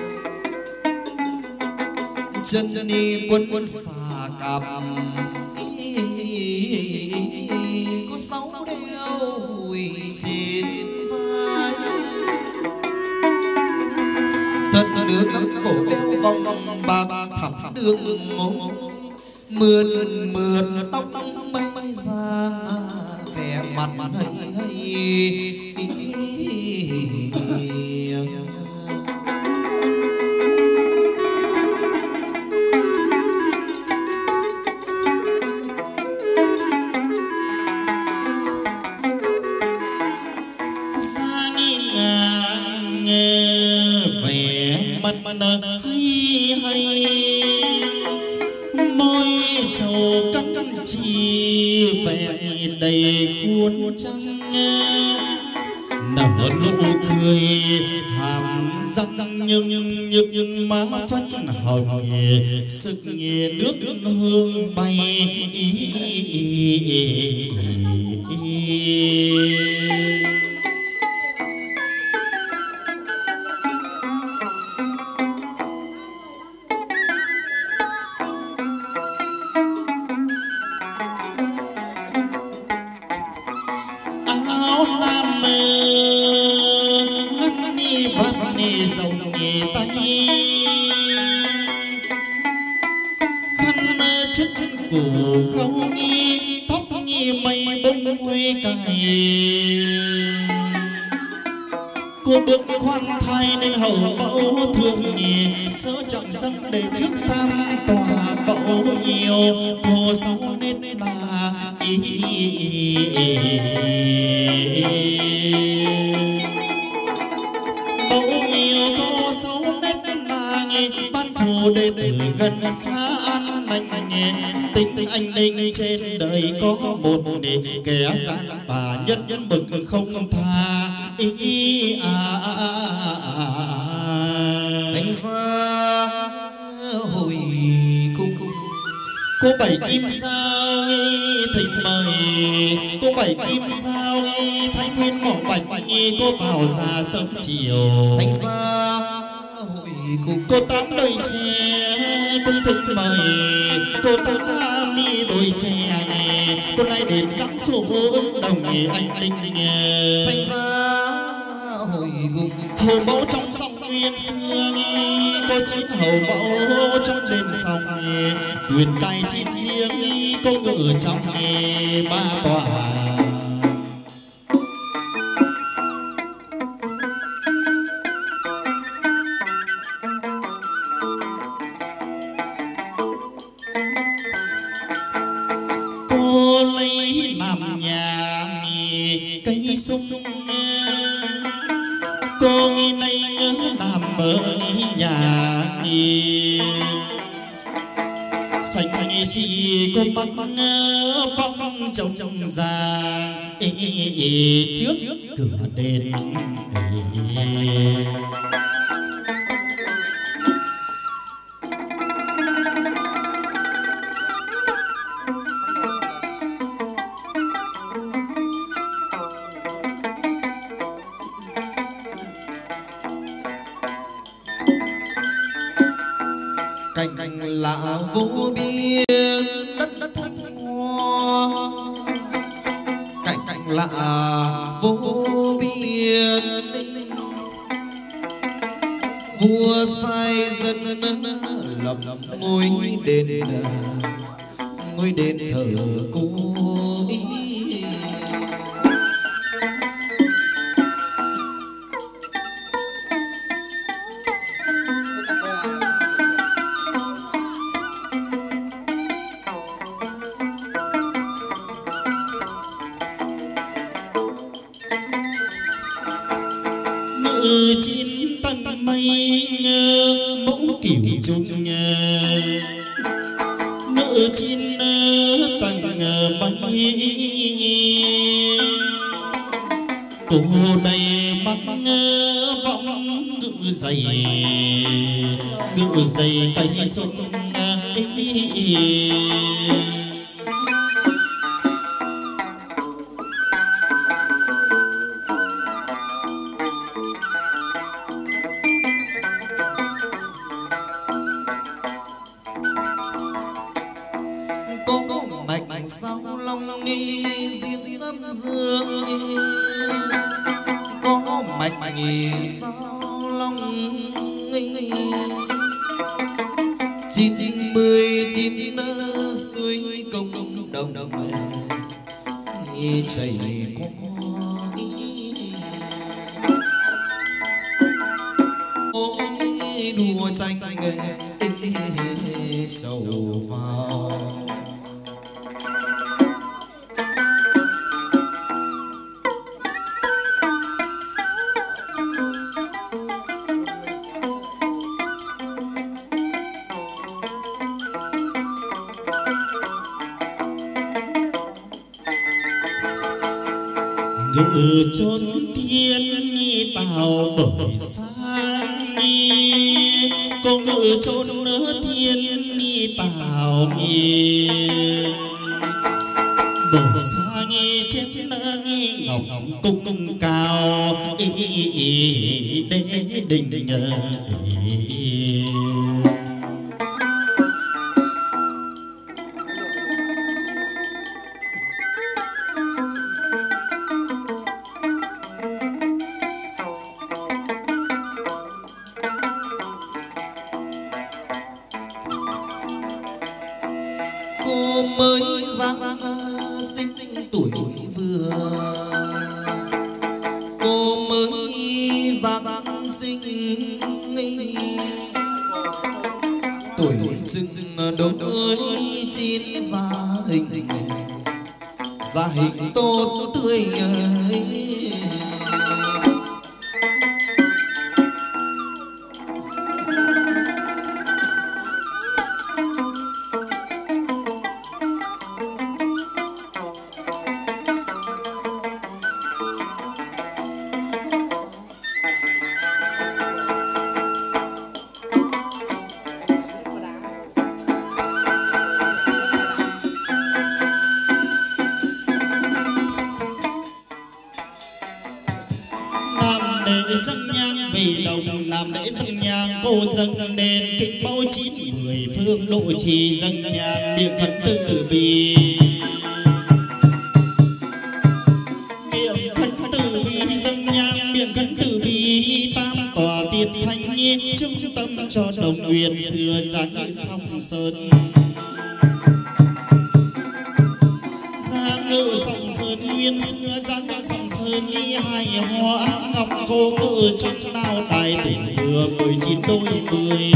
chân đi quân xà cặp có sáu đeo hùi trên vai thật nước lắm cổ đeo vòng bạc thẳm đường mông mượt mượt tóc mây ra vẻ mặt hay hay. Xa nghi ngàng vẻ mặt hay hay môi trầu cắt chi vẻ đầy khuôn trăng nở nụ cười hàm răng nhưng nhưng má phân hồng sức nghe nước hương bay. Áo nam ngắt ni vắt ni rồng nhẹ tay khăn chất cổ khâu nghi tóc nghi mây bông quê cài cô bước khoan thai nên hầu mẫu thương nhẹ sớ chẳng dâm để trước tam tòa mẫu yêu cô sống nên là ý. Mẫu yêu cô xấu nét là nghe ban phù đệ tử gần xa an lành nghe tình anh linh trên đời có một để kẻ gian tà nhất mực không tha ý à, à, à, à, à. Đánh xa hồi cung cô bảy kim sao thịnh mời cô bảy kim sao thanh nguyên mỏ bạch nhi cô vào già sớm chiều đánh xa hội cùng cô tám đôi trẻ cũng thịnh mời cô tám mi đôi trẻ con nay đến dáng phố đồng anh linh nghe thành ra hồi cùng hầu mẫu trong sông nguyên xưa nghi có chín hầu mẫu trong đền sông nghi quyền cai chín riêng nghi có ngự trong nghi ba tòa cô lấy làm nhà nghi cây sung cô nghi nay nhớ làm ở nhà nghi xanh nghi si cô bắc phong trông trông ra trước cửa đền cảnh lạ vô biên đất đất thanh hoa cảnh lạ vô biên vua sai dân lập ngôi đền ngôi đền thờ cô ý ngự chín tầng mây mẫu kiểu chung ngự chín tầng mây cô đây bắc vọng ngự dày ngự dày cây sung có mạch sao long nghi riêng âm dương nghi có mạch nghi sao long nghi chín mươi chín suối công đồng chảy qua ôi đùa tranh sầu vào ngự chốn thiên nhi tào bởi sáng nhi cô ngự chốn thiên nhi tào nhi bởi sáng nhi trên nhi ngọc cung cao đế đình cô mới giáng sinh tuổi vừa cô mới giáng sinh tuổi chừng đôi chín gia hình gia hình tốt tươi dâng nhang về đồng làm lễ dâng nhang cô dâng đền kính bao chín mười phương độ trì dâng nhang niệm phật từ bi nguyên xưa dáng sông sơn ngự sông sơn nguyên xưa dáng sông sơn đi hai hoa ngọc cô ngự trong nào tài tình vừa mười chín đôi mươi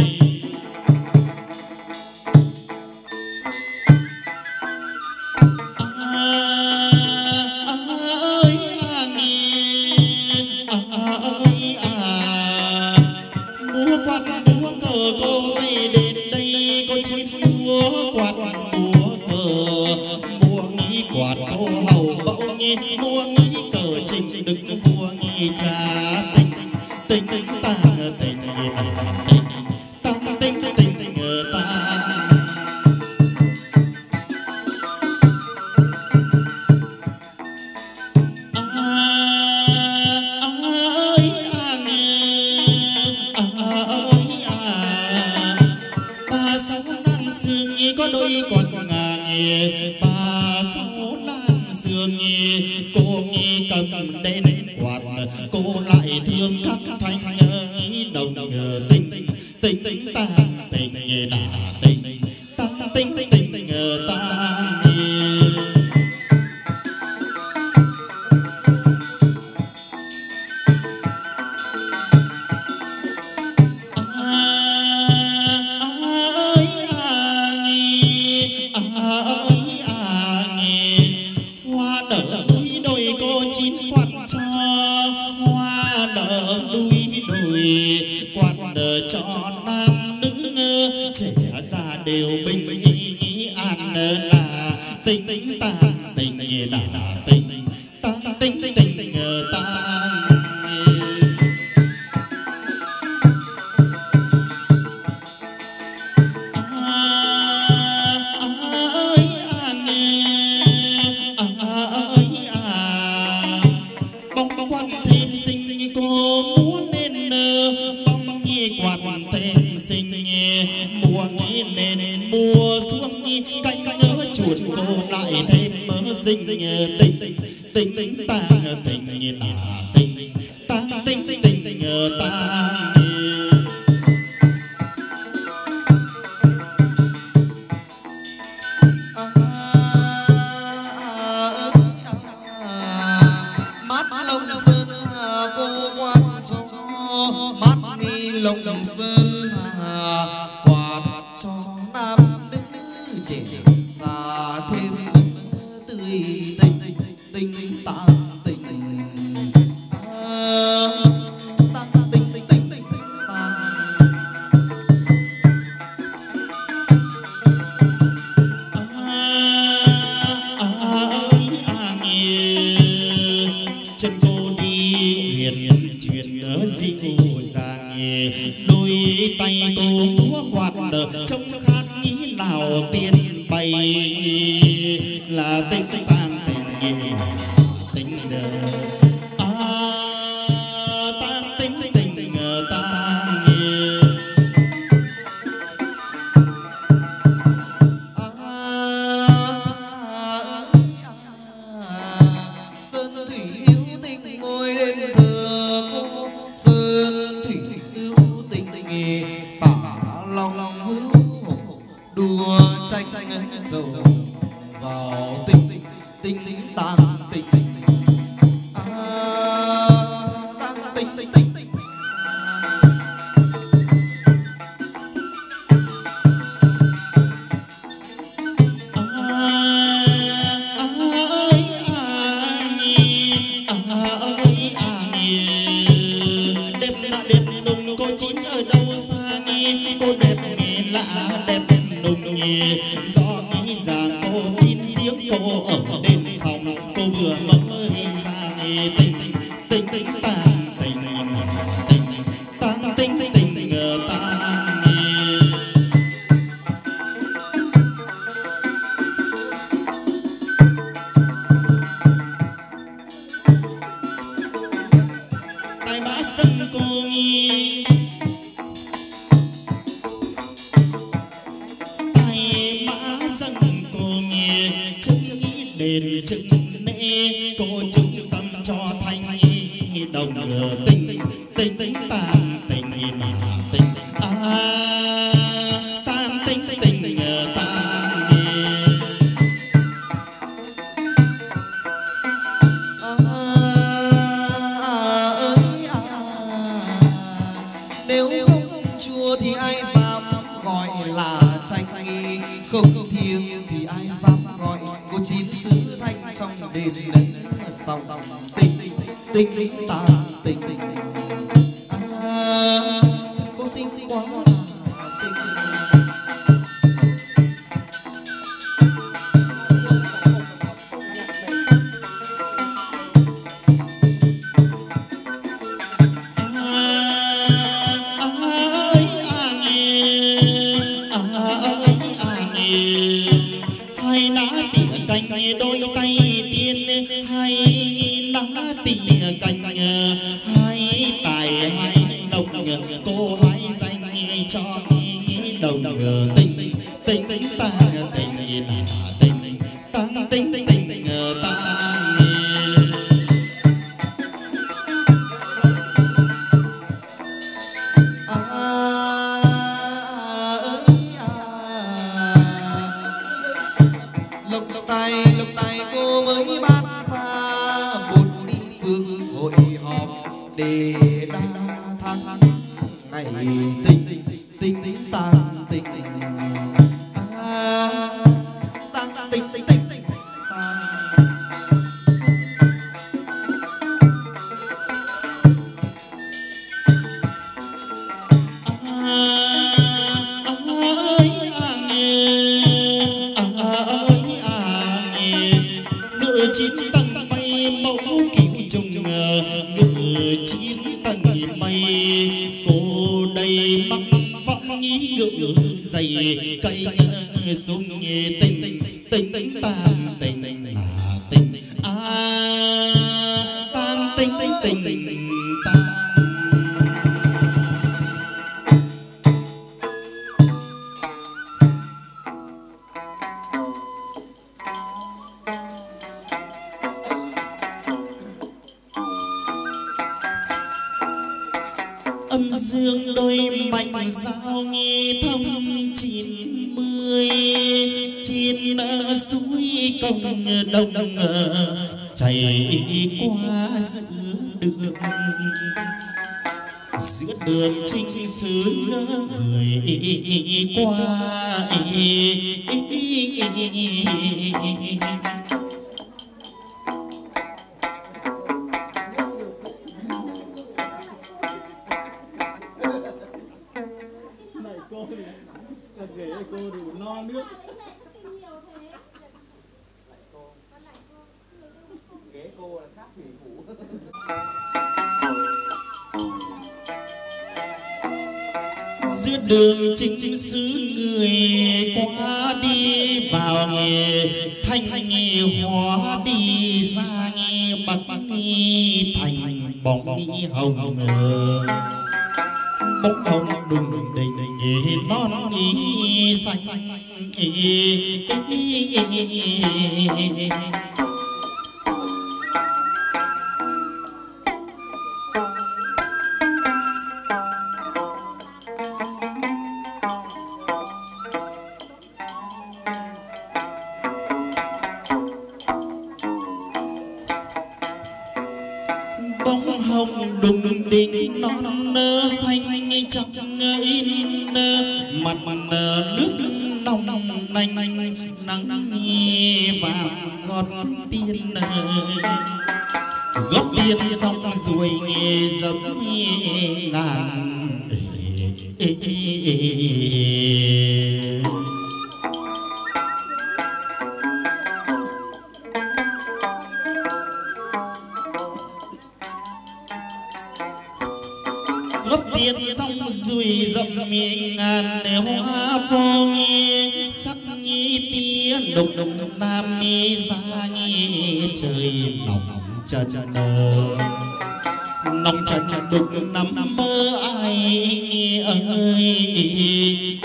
đồng tình tình tàn tình tình à tín sứ thanh trong đền sòng tình tình ta tình à, cô xinh quá xinh. Đôi tay tiên hay lá tỉa cành hay tài hay đồng cô hay danh cho đồng tình tình ta tình là tình tăng tình tình ta âm dương đôi mạnh sao nghe thâm chín mươi trên suối công đồng chảy qua giữa đường giữa đường trinh xứ người qua giữa đường chính xứ người qua đi vào nghề thanh nghề hóa đi ra nghề bắc nghề thành bóng nghề hồng bóng hồng đùng đình nghề non nghề xanh bóng hồng đùng đình non nơ xanh trong in mặt nước nóng nanh nắng vàng gót tiên gót tiên xong rồi nghe dấm ngàn gót tiên xong rồi dầm ngàn hoa vô nghe sắc nghe tia đục đục nam nghe ra nghe trời nóng chân nóng chân đục nằm mơ ai ơi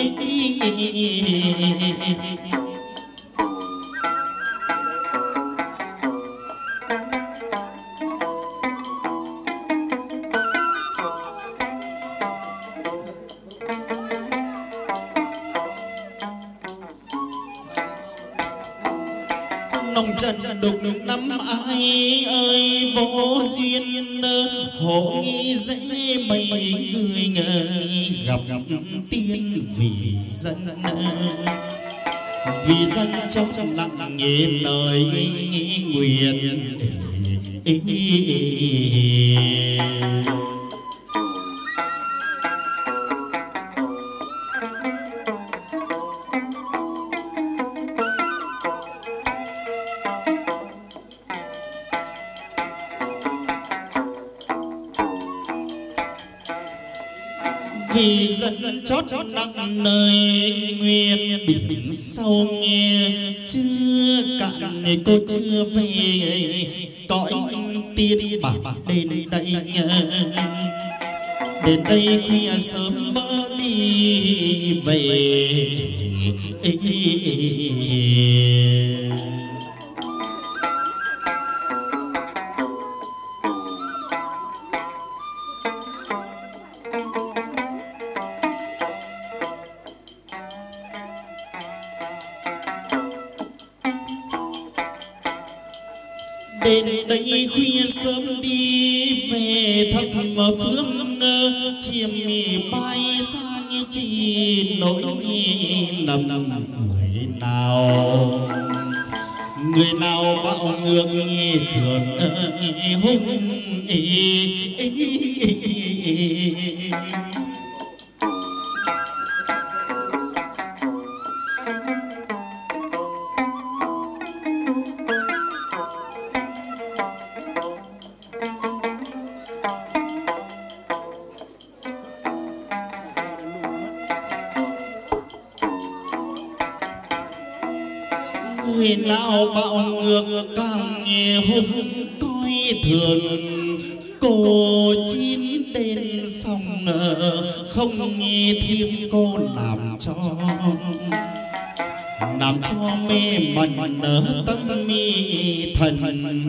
nông chân đục năm ai ơi vô duyên hộ nghi dễ mấy người ngờ gặp tiên vì dân vì dân trong lặng nghe lời nguyện. Vì dân chót nặng nơi nguyện biển sâu nghe chưa cạn cô chưa về cõi tiên bạc đến đây đến đây khuya sớm mơ đi về. Đến đây khuya sớm đi về thăm phương chiêm bay sang chi nỗi nằm người nào người nào bạo ngược thường hung. Người nào bạo ngược càng nghe hung coi thường cô chín tên xong không nghe thiên cô làm cho làm cho mê mẩn nở tâm mi thần.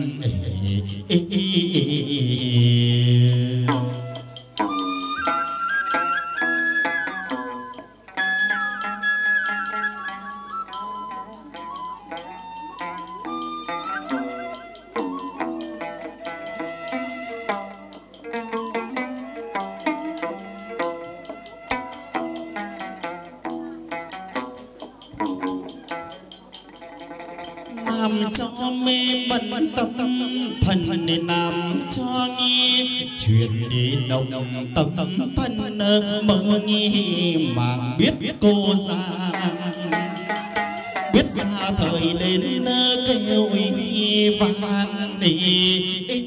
Làm cho mê mẩn tâm thần nên làm cho nghe chuyện đi động tâm thân mơ nghi mà biết cô ra biết ra thời đến kêu van đi.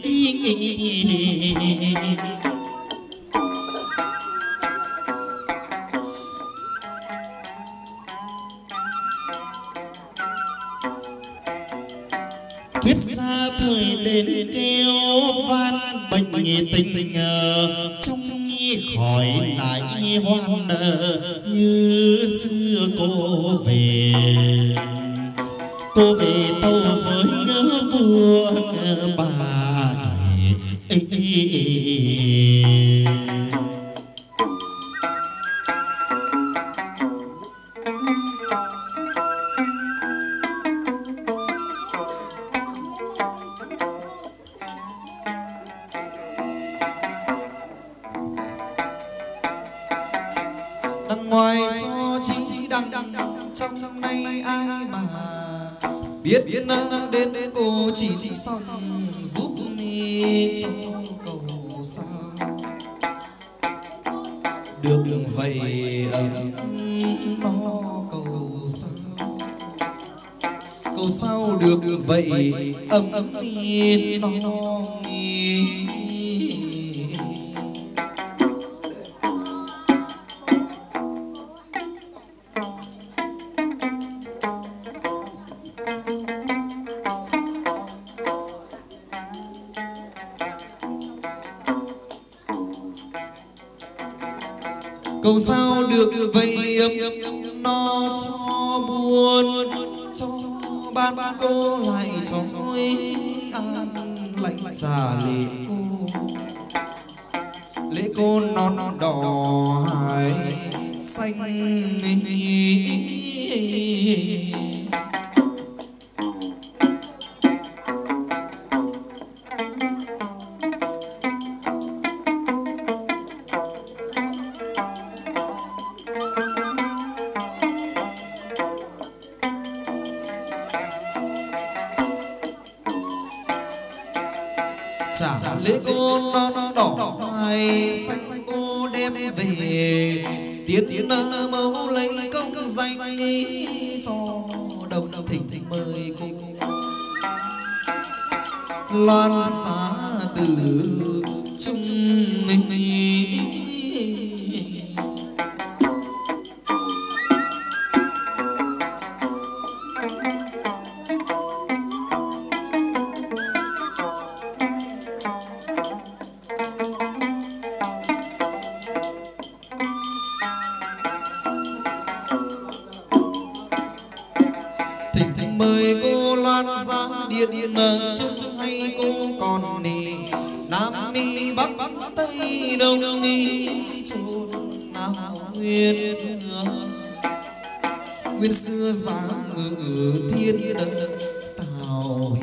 Biết ra thời đến kêu van bệnh tình trong khỏi lại hoan như xưa cô về cô về tâu với ngỡ vua bà. Ngoài cho chi đăng trong nay ai mà biết đến cô chỉ xong giúp mi cho cầu sao được vậy ấm nó cầu sao cầu sao được vậy ấm mi nó nghi. Cầu sao được vậy nó cho buồn cho ban cô lại cho an lạnh trà lễ cô lễ cô non đỏ hải xanh. trả lễ cô non đỏ hai xanh cô đem về tiến mẫu lấy công danh ý cho đồng thỉnh mời cô loan xá từ trung nghỉ. Mời cô loan ra điện chung hay cô còn nì nam mi bắc tây đông nghi chốn nào nguyên xưa nguyên xưa giá ngự thiên tào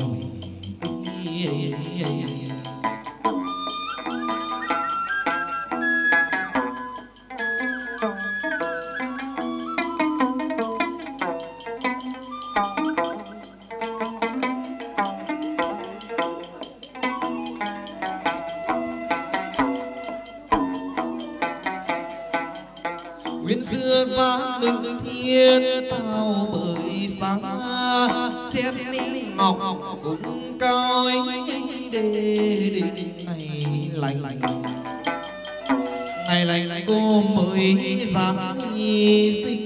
nguyên xưa giá ngự thiên tào bởi sáng xét đi ngọc cũng cao ấy để định ngày lành ngày lành cô mới dám sinh.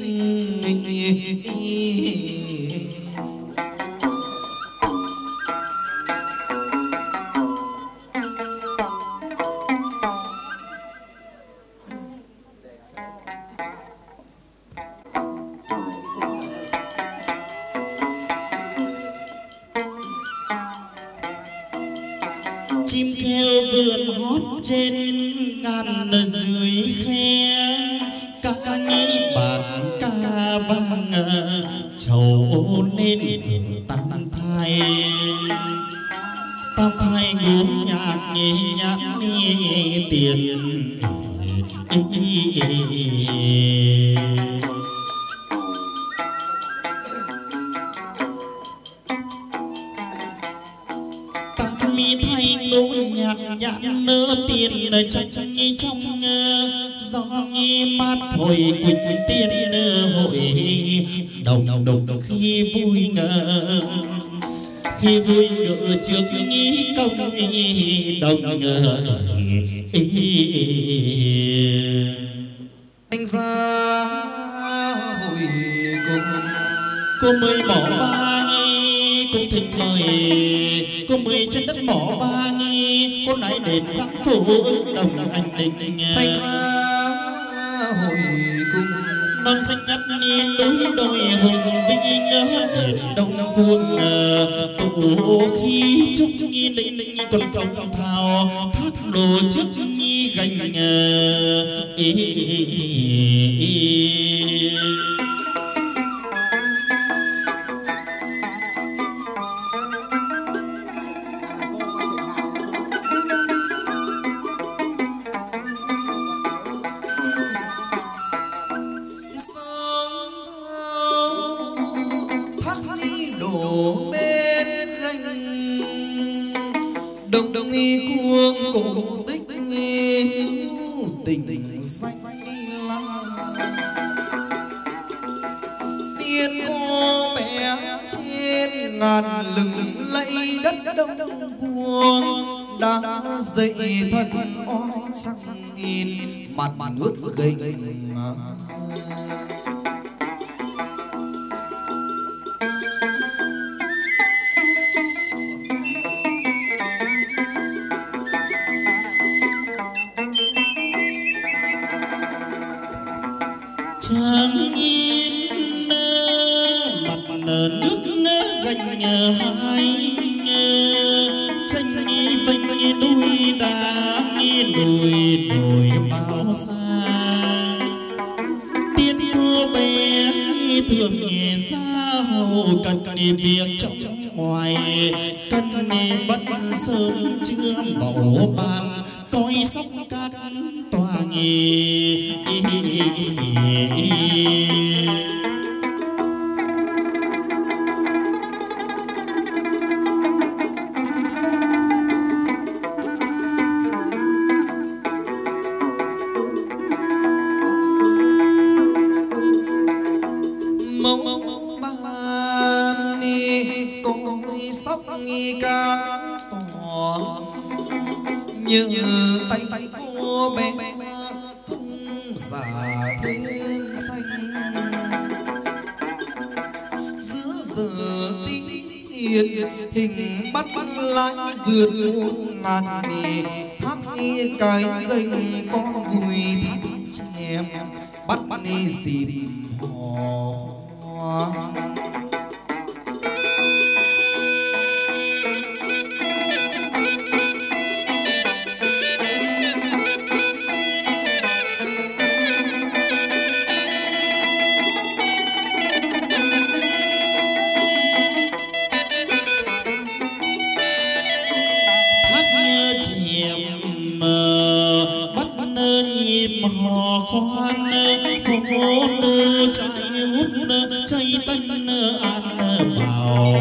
chim kêu vườn hót trên ngàn dưới khe ca nhĩ bạc ca vang chầu nên tam thai tam thai ngũ nhạc nhị nhạc nhị tiền mi thay ngũ nhạc nhạc nơ tiền nơi trong nhi trong gió nhi mát hồi quỳnh tiên hội đồng đồng khi vui ngờ khi vui ngờ trước nhi công đồng ngờ anh ra hồi cùng cô mới bỏ ba nghi cô thịnh mời cô mười trên đất mỏ ba nghi cô nãy đền sắc phủ ứng đồng anh đình thanh ra hồi cùng non xanh ngắt ni núi đôi hùng vĩ nhớ đền đông cuồng tụ khi chúc nhi định định còn sông thao thác đồ trước nhi gành ý, ý, ý, ý. Đồng đồng y cuông cổ tích nghi tình danh lắm tiên cô bé trên ngàn lừng lẫy đất đông cuông đã dậy thân oai sắc in mặt nước gầy chẳng yên mặt nước gành hai tranh vinh núi đá đồi đồi bao xa tiên cô bé thường nghe xa hầu cần việc trong ngoài cần bất sớm chưa bầu ban coi sóc các tòa nghề nghi ca tỏ như tay tay cô bé thung giả thêm xanh giữa giờ tiên hình bắt lái vượt muôn ngàn nề tháp nghi cái gành con vui tháp chèm bắt đi dịp hò hoa. khoan phố nơ chạy hút chạy tân an bảo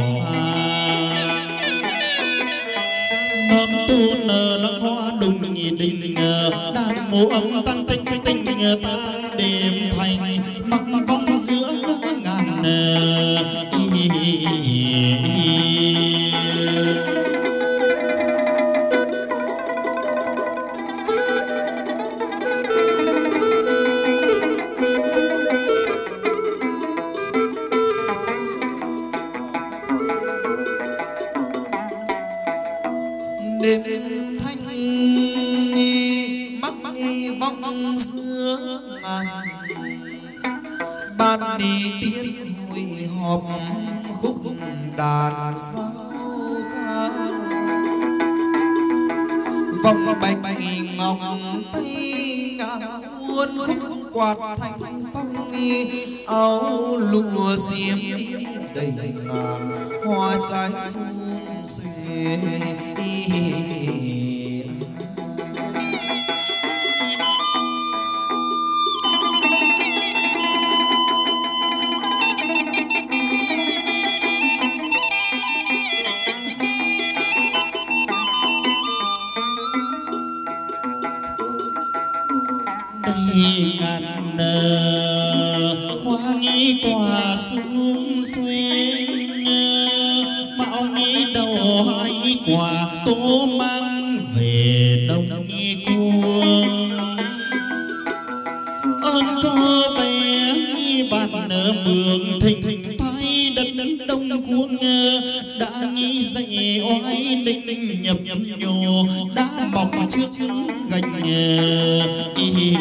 mâm tu nơ nó hoa đùng nhị đình đàn mũ âm tăng tinh tinh tăng đêm thành mặc vong giữa ngàn đêm thanh nghi mắt nghi vong giữa ngàn ban đi tiên hội họp khúc đàn sao ca vòng bạch nghi ngọc tay ngà muôn khúc quạt thanh phong nghi áo lụa xiêm đầy ngàn hoa trái xuân xuê ngàn hoa nghi quả sung xuyên mạo nghi đầu hai quả tô mang về đông nghi cuồng ơn cô bé nghi bàn mường thình thái đất đông cuồng đã nghi dậy oai định nhập nhập nhô đã mọc trước gành y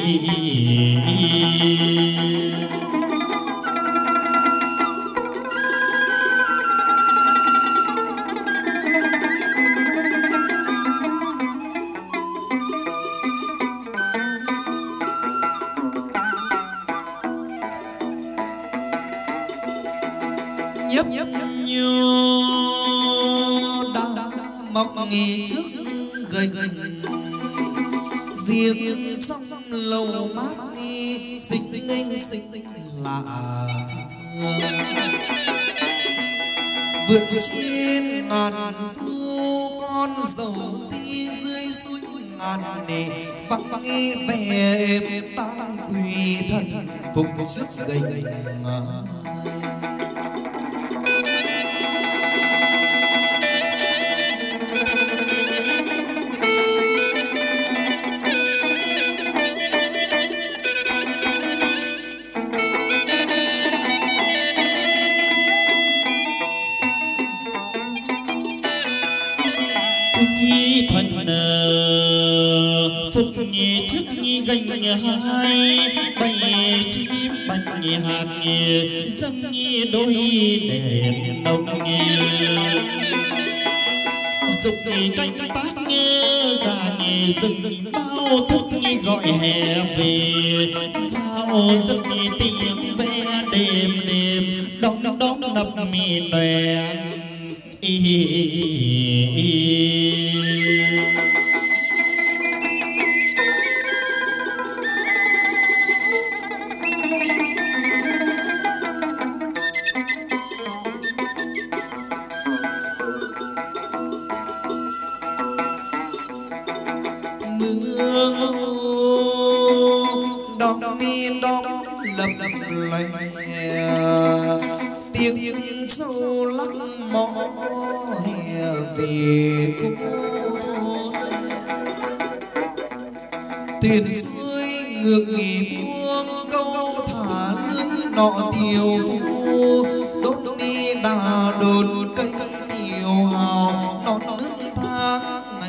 nhấp nhấp nhô đã mọc nghỉ trước gành riêng trong lầu mát đi xinh ngây xinh lạ vượt trên ngàn du con dầu di dưới suối ngàn nề vắng nghe vẻ êm tai quỳ thân phục sức gành thần phục nhị trước nhị gành hai bay chim bạch nhị hạt nhị dâng nhị đôi đèn nồng nhị dục nhị canh tác nghe gà nhị rừng bao thức nhị gọi hè về sao giấc nhị tiếng ve đêm đêm đong đong đập mì đèn y mưa đong mi đong lập lè tiếng trâu lắc mõ hè về cố thôn. Tiền rơi ngược nghỉ buông câu thả lưới nọ tiêu vu, đốt đi đà đột cây tiêu hào non nước tháng ngày.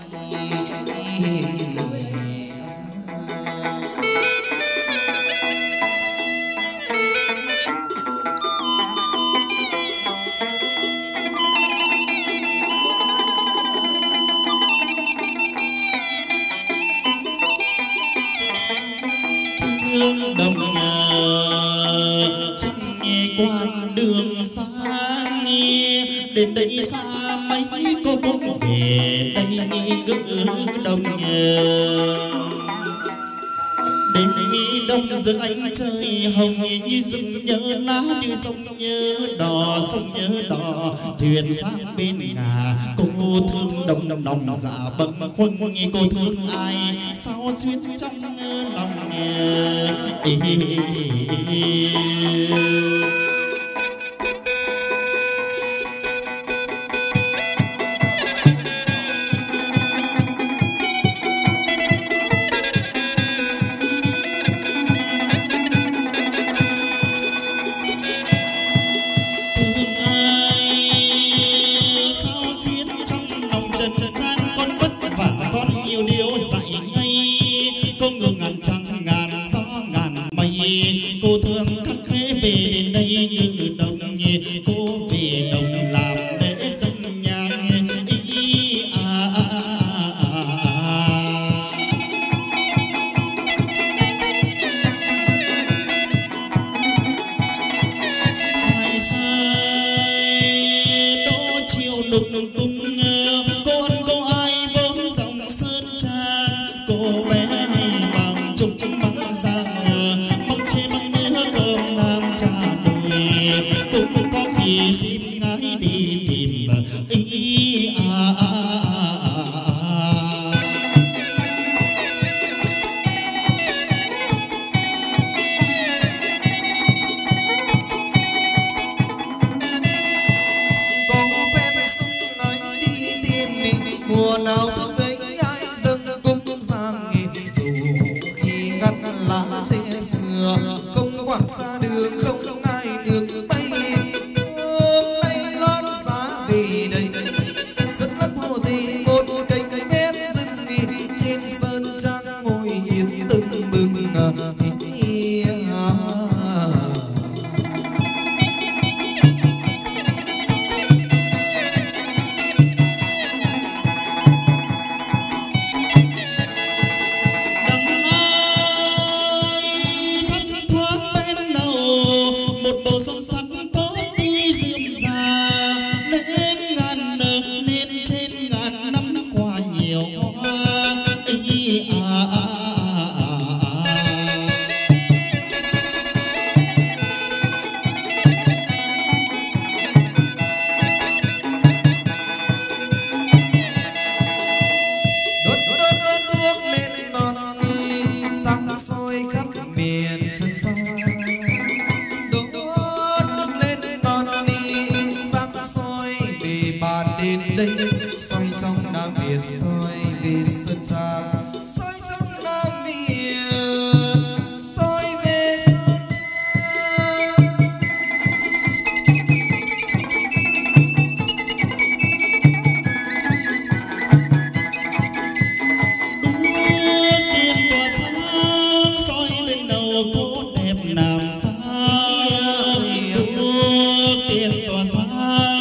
Đồng trong nghe quan đường xa nghe đến đây xa mấy cô cũng về đây gỡ đồng đến đông giữa ánh trời hồng như rừng nhớ ná như sông nhớ đò sông nhớ đò thuyền sang bên ngà cô thương đồng đồng đồng dạ bâng khuâng nghe cô thương ai sao xuyên trong lòng ý.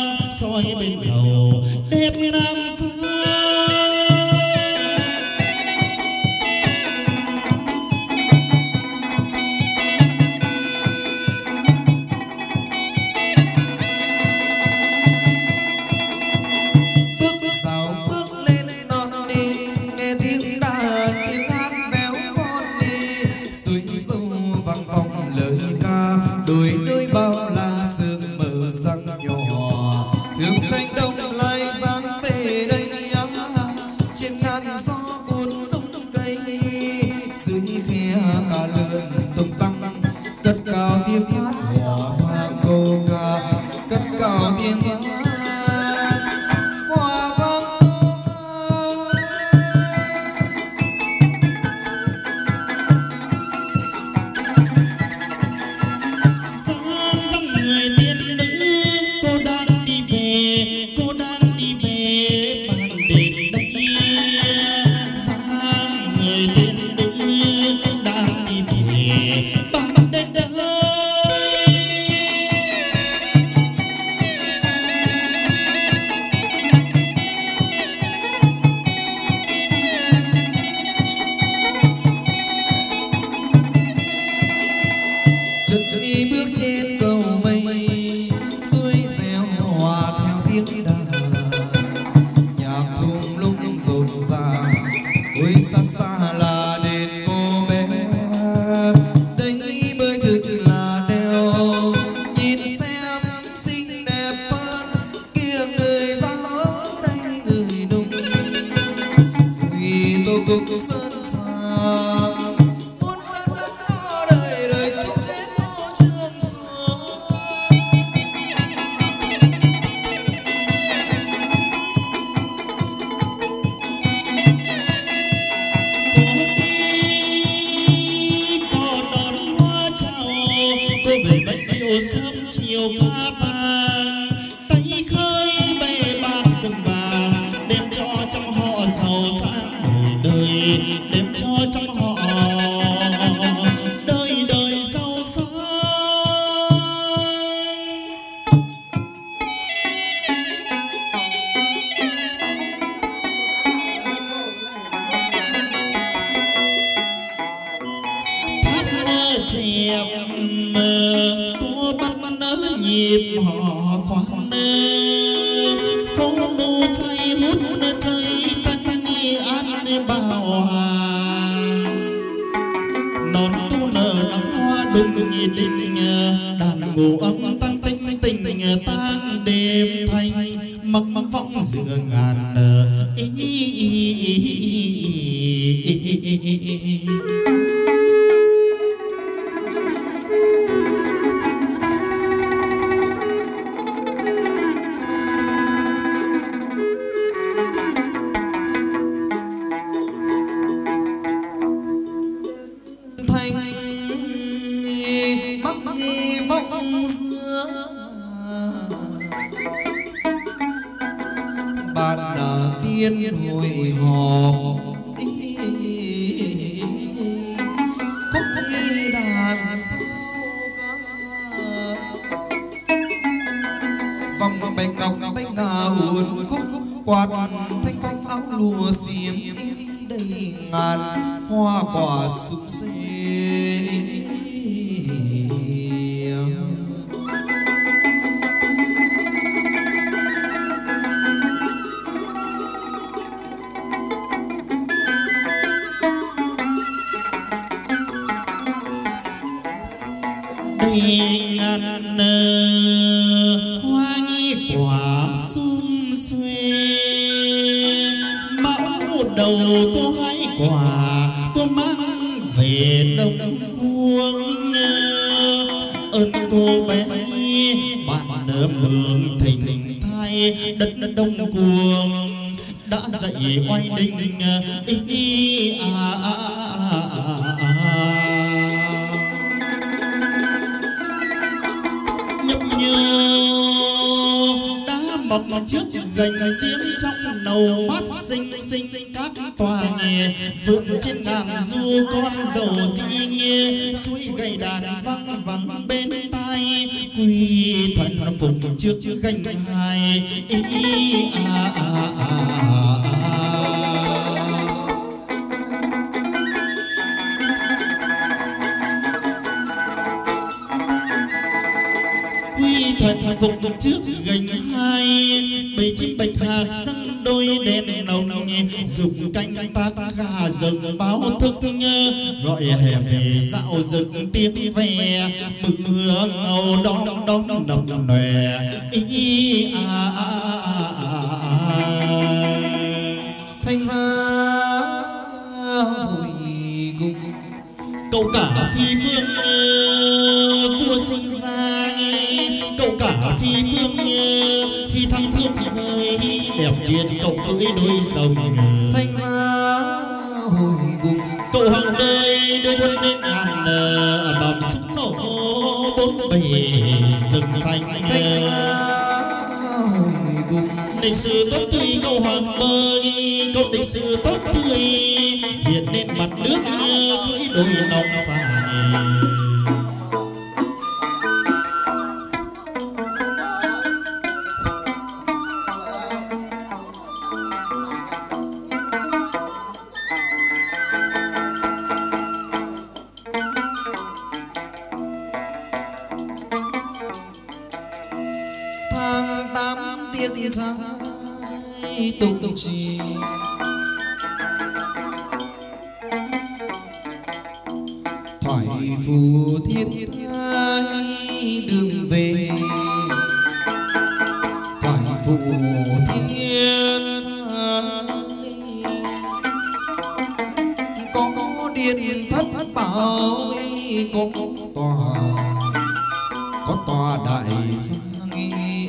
soi bên đầu đêm nam xa cùng sơn sang muôn dân đất đo đời đời chúc hết mô trường xuống. Có đón hoa chào cô về bách yêu sớm chiều ca vàng tay khơi bề bạc rừng vàng đem cho trong họ giàu sang đời đời đem cho trong họ đời đời giàu sang. Tháp chèm cô bắt nỡ nhịp họ khoan phố nu chay hút chơi tân ni ăn bao hàng non tu nở nắng hoa đùng nhị đình đàn ngủ âm tăng tinh tình tang đêm thanh mặc mặc vọng giữa ngàn ý, ý, ý, ý, ý, ý, ý, ý. Tiên hội họp khúc nghi đàn sao vòng bạch ngọc bạch ngà uốn khúc quạt thanh phong áo lụa xiêm đầy ngàn hoa quả sum xê. Ngàn hoa nhi quả sum xuê mão đầu có hai quả có mang về đông cuông ơn cô bé bạn nở mường thình thai đất đông cuông đã dậy oai đình ý, ý, à, à, à, à, à. Mọc trước gành giếng trong nầu mát xinh xinh các tòa nghe vượt trên ngàn du con dầu dĩ nghe suối gầy đàn văng vẳng bên tai quy thần phục trước gành hai ý, à, à, à, à, à. Thần phục trước gành hai bầy chim bạch hạc sang đôi đèn nồng dục canh tác gà rừng báo thức gọi hè về dạo rừng tiếng ve mực mưa ngầu đong đong đầm nòe ý, à, à, à, à, à. Thanh ra hồi cùng cậu cả phi phương vua sinh ra cậu cả phi phương khi thăng thước rơi đẹp duyên cậu cưỡi đôi rồng. Thanh ra hồi cùng cậu hàng đời đôi quân lên ngàn bầm súng nổ bốn bề rừng xanh. Thanh ra hồi cùng lịch sử tốt tươi cậu hoàng bơi cậu lịch sử tốt tươi hiện lên mặt nước cưỡi đôi nòng xà. tháng tám tiếng trái tục trì thoại phù thiên thái đường về thoại phù thiên có tòa có tòa đại gia nghi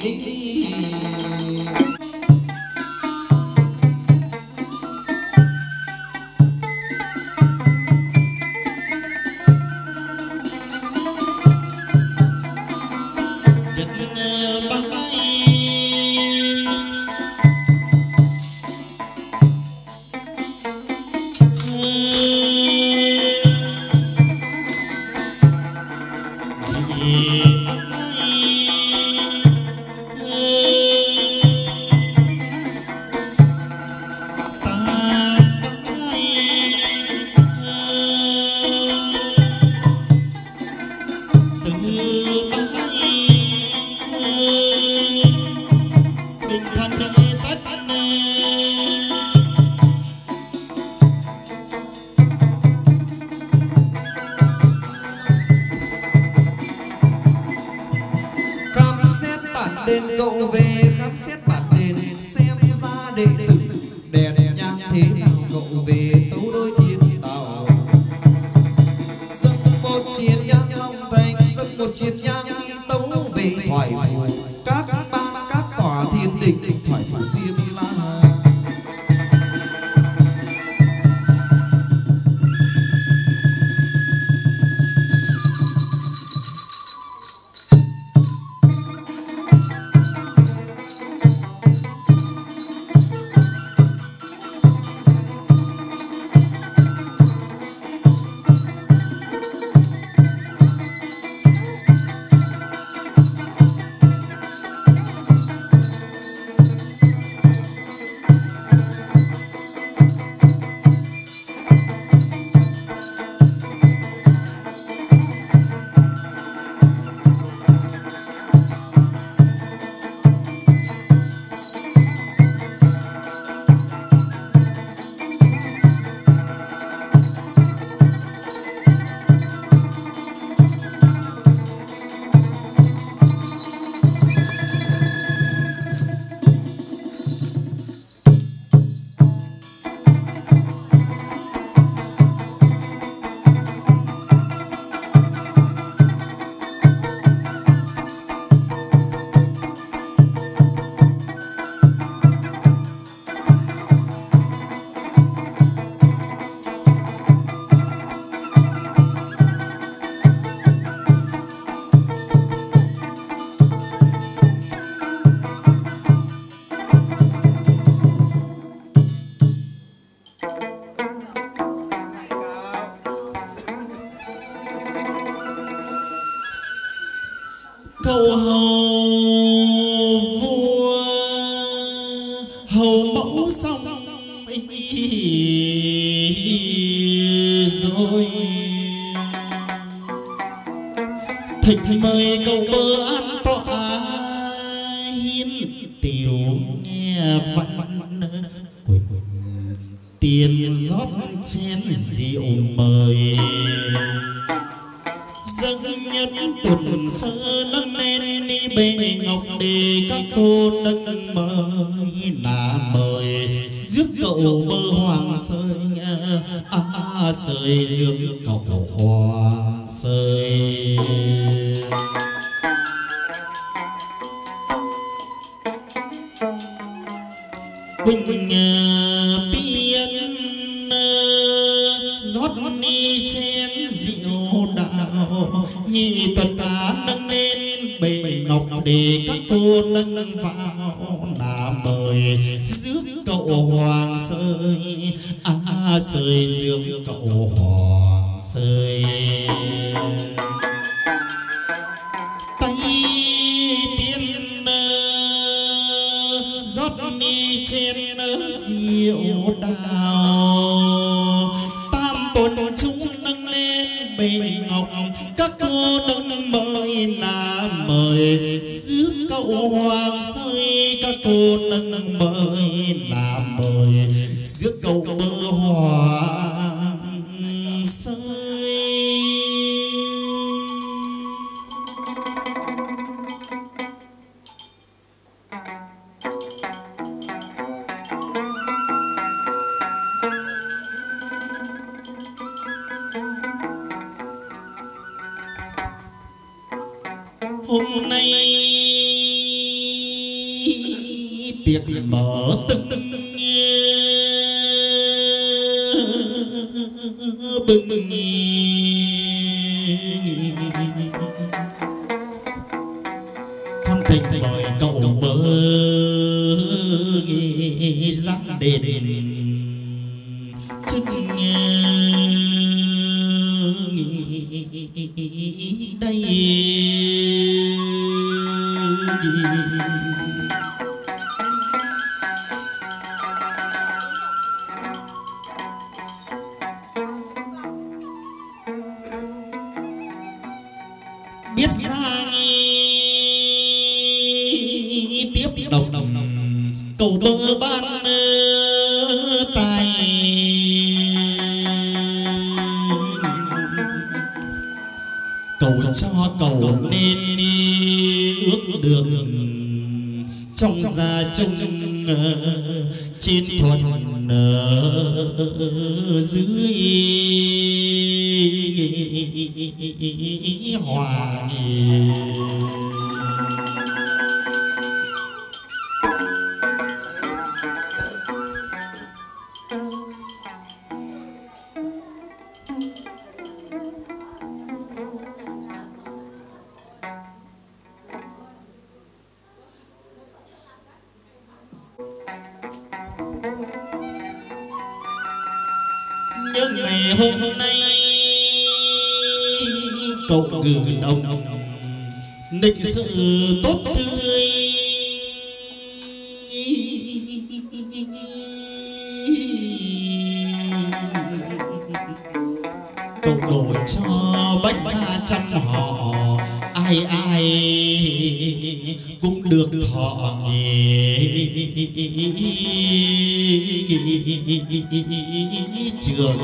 cầu hầu vua hầu mẫu xong rồi thịnh mời cầu bơ an tọa hiến tiểu nghe văn quỳnh tiền rót chén rượu mời dâng nhất tuần sơ nâng lên đi bệ ngọc đề các cô nâng mời là mời rước cậu bơ hoàng sơi à, à sơi rước cậu hoàng sơi quỳnh tiên rót ni chén rượu đạo nhị tuần á nâng lên bệ ngọc để các cô nâng vào là mời rước cậu hoàng sơi à sơi rước cậu hoàng sơi tay tiên rót ni chén rượu đào tam tuần chúng nâng lên bệ ngọc các cô nâng mời là mời rước cậu hoàng sơi các cô nâng mời là mời rước cậu bơ hoàng sơi hôm nay tiệc mở tưng bừng con tình mời cậu bơ dáng đền chức đây biết sang tiếp đồng cầu bơ ban tài cầu cho cầu nên ước được trong gia chung trên thuận dưới hòa nhớ ngày hôm nay cậu gừ đồng định sự tốt tươi cậu đổ cho bách gia trăm họ ai ai cũng được thọ trường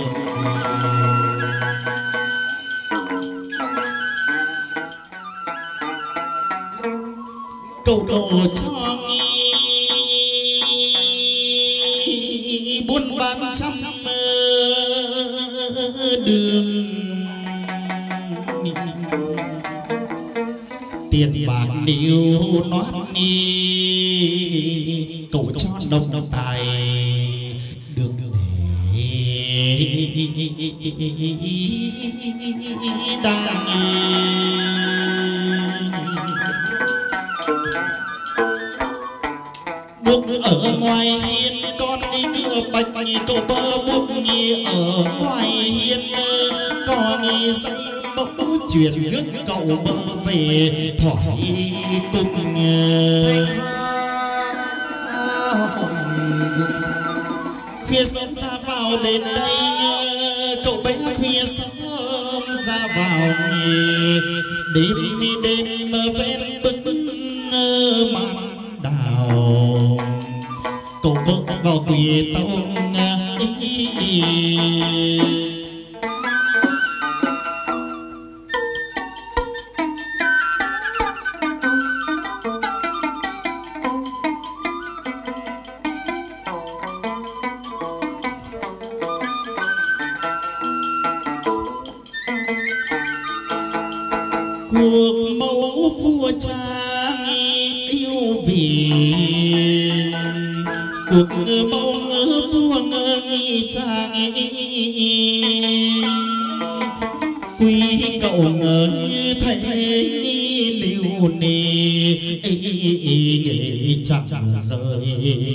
cậu đổ cho buôn bán trăm đường tiền bạc níu nót đi cậu cho nông tài được để đang buộc ở ngoài hiên con đi ngựa bạch cậu bơ buộc nhì ở ngoài hiên con dạy mẫu chuyện rước cậu bơ về thoải cùng khuya sớm ra vào đến đây cậu bé khuya sớm ra vào đêm đêm ven bức màn đào cậu bước vào quỳ tông cuộc mẫu vua cha yêu vì cuộc mẫu vua nghi cha quý cậu ngờ như thế liêu nề nghệ chẳng rời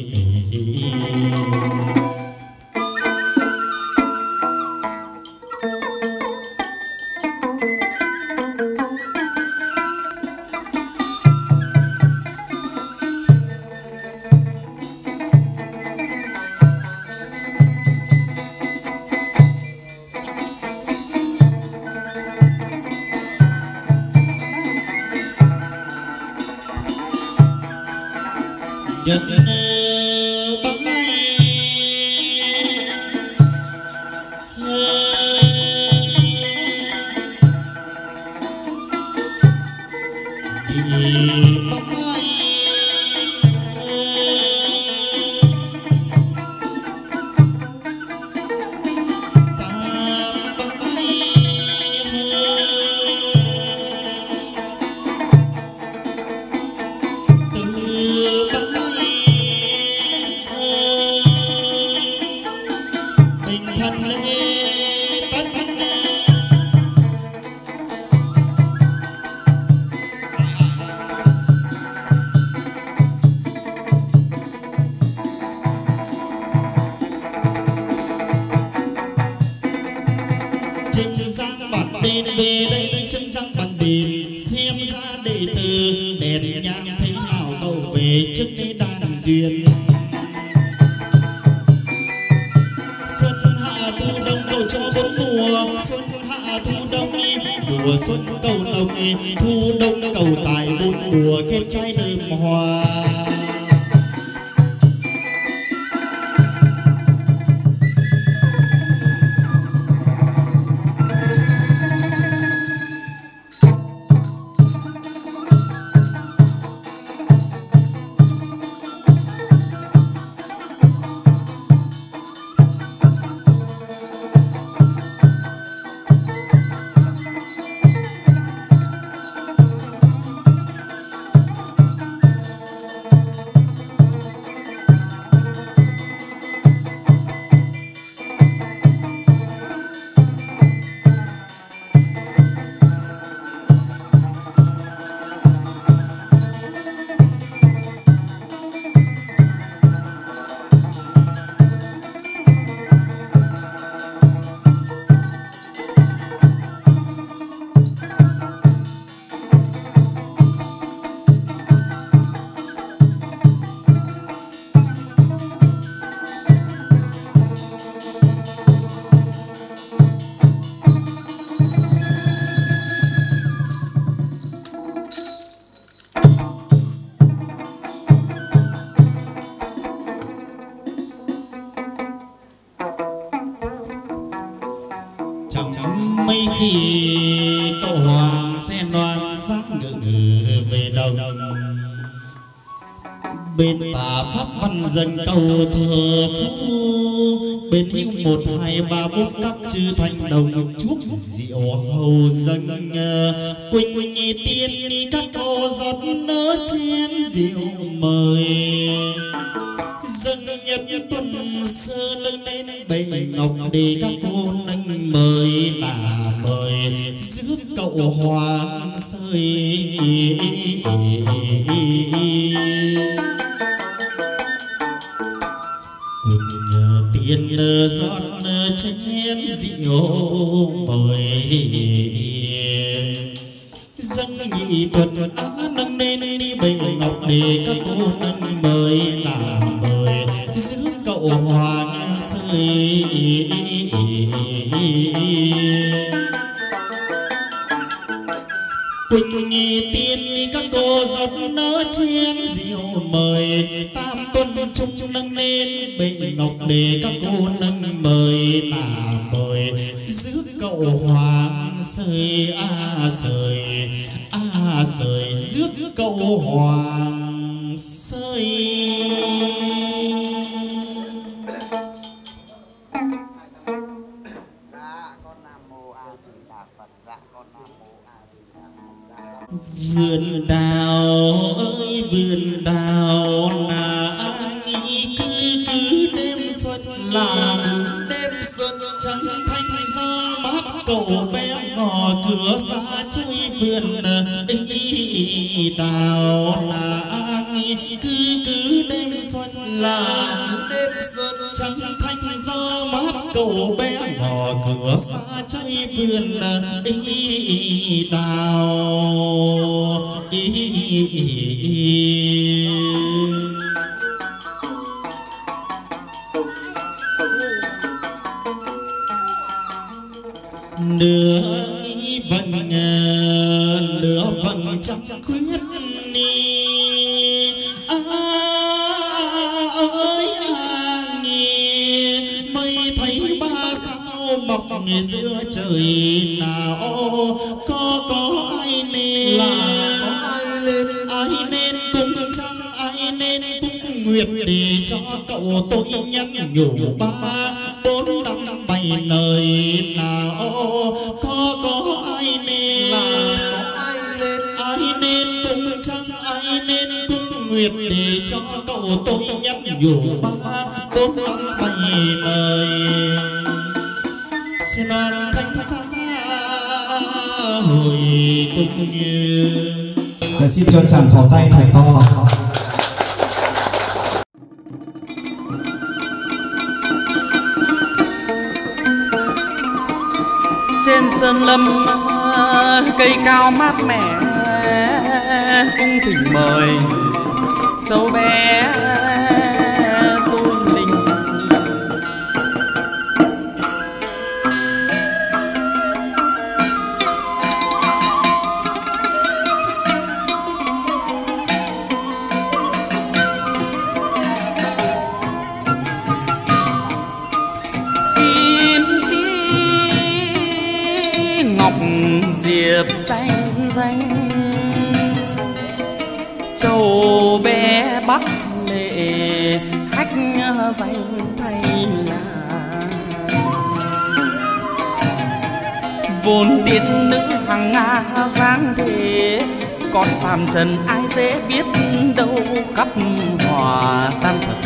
Nhân bóng đền về đây chân răng bàn đền xem ra đệ tử đèn nhang thế nào cậu về trước cái đàn duyên. Xuân hạ thu đông cầu cho bốn mùa, xuân hạ thu đông mùa xuân cầu lộc, thu đông cầu tài bốn mùa kết trái đơm hoa. Mấy khi cậu hoàng xe loan giác ngự về đồng, bên tả pháp văn dân cầu thờ phú, bên hữu một hai ba bốn các chư thanh đồng chuốc rượu hầu dâng. Quỳnh tiên đi các cô giọt nỡ chén rượu mời, dân nhật tuần sơ lưng lên bệ ngọc để các cô nâng mời là mời rước cậu hoàng sơi. Quỳnh tiên rót chén rượu mời, dân nhị tuần á nâng lên đi bệ ngọc để các cô nâng mời là mời rước cậu hoàng sơi. Quỳnh tiên đi các cô giọt nỡ chén rượu mời, tam tuần chung nâng lên bệ ngọc để các cô nâng mời là mời rước cậu hoàng sơi. A sơi a sơi rước cậu hoàng sơi. Vườn đào ơi vườn đào là nghĩ cứ cứ đêm xuân là đêm xuân trắng thanh gió mát cậu bé ngò cửa ra chơi vườn ý đào là nghĩ cứ cứ đêm xuân là đêm xuân trắng thanh gió mát cậu bé ngò cửa xa chơi vườn ý đào ý, ý, ý, ý. Nửa vầng nửa vầng trăng khuyết ni à, ơi à nghe mây thấy ba sao mọc giữa trời nào có có ai nên là có ai lên ai nên cung trăng ai nên cung nguyệt để cho cậu tôi nhắn nhủ ba bốn năm bảy lời nào có có ai nên là có ai lên ai nên cung trăng ai nên cung nguyệt để cho cậu tôi nhắn nhủ ba bốn năm bảy lời. Xin đoàn thánh giá hồi cùng như. Xin cho chàng pháo tay thật to. trên sơn lâm cây cao mát mẻ, cung thỉnh mời cháu bé tôi linh. Diệp xanh xanh châu bé bắc lệ hách danh thay là vốn tiên nữ hàng nga dáng thế, con phàm trần ai dễ biết đâu khắp hòa tan thật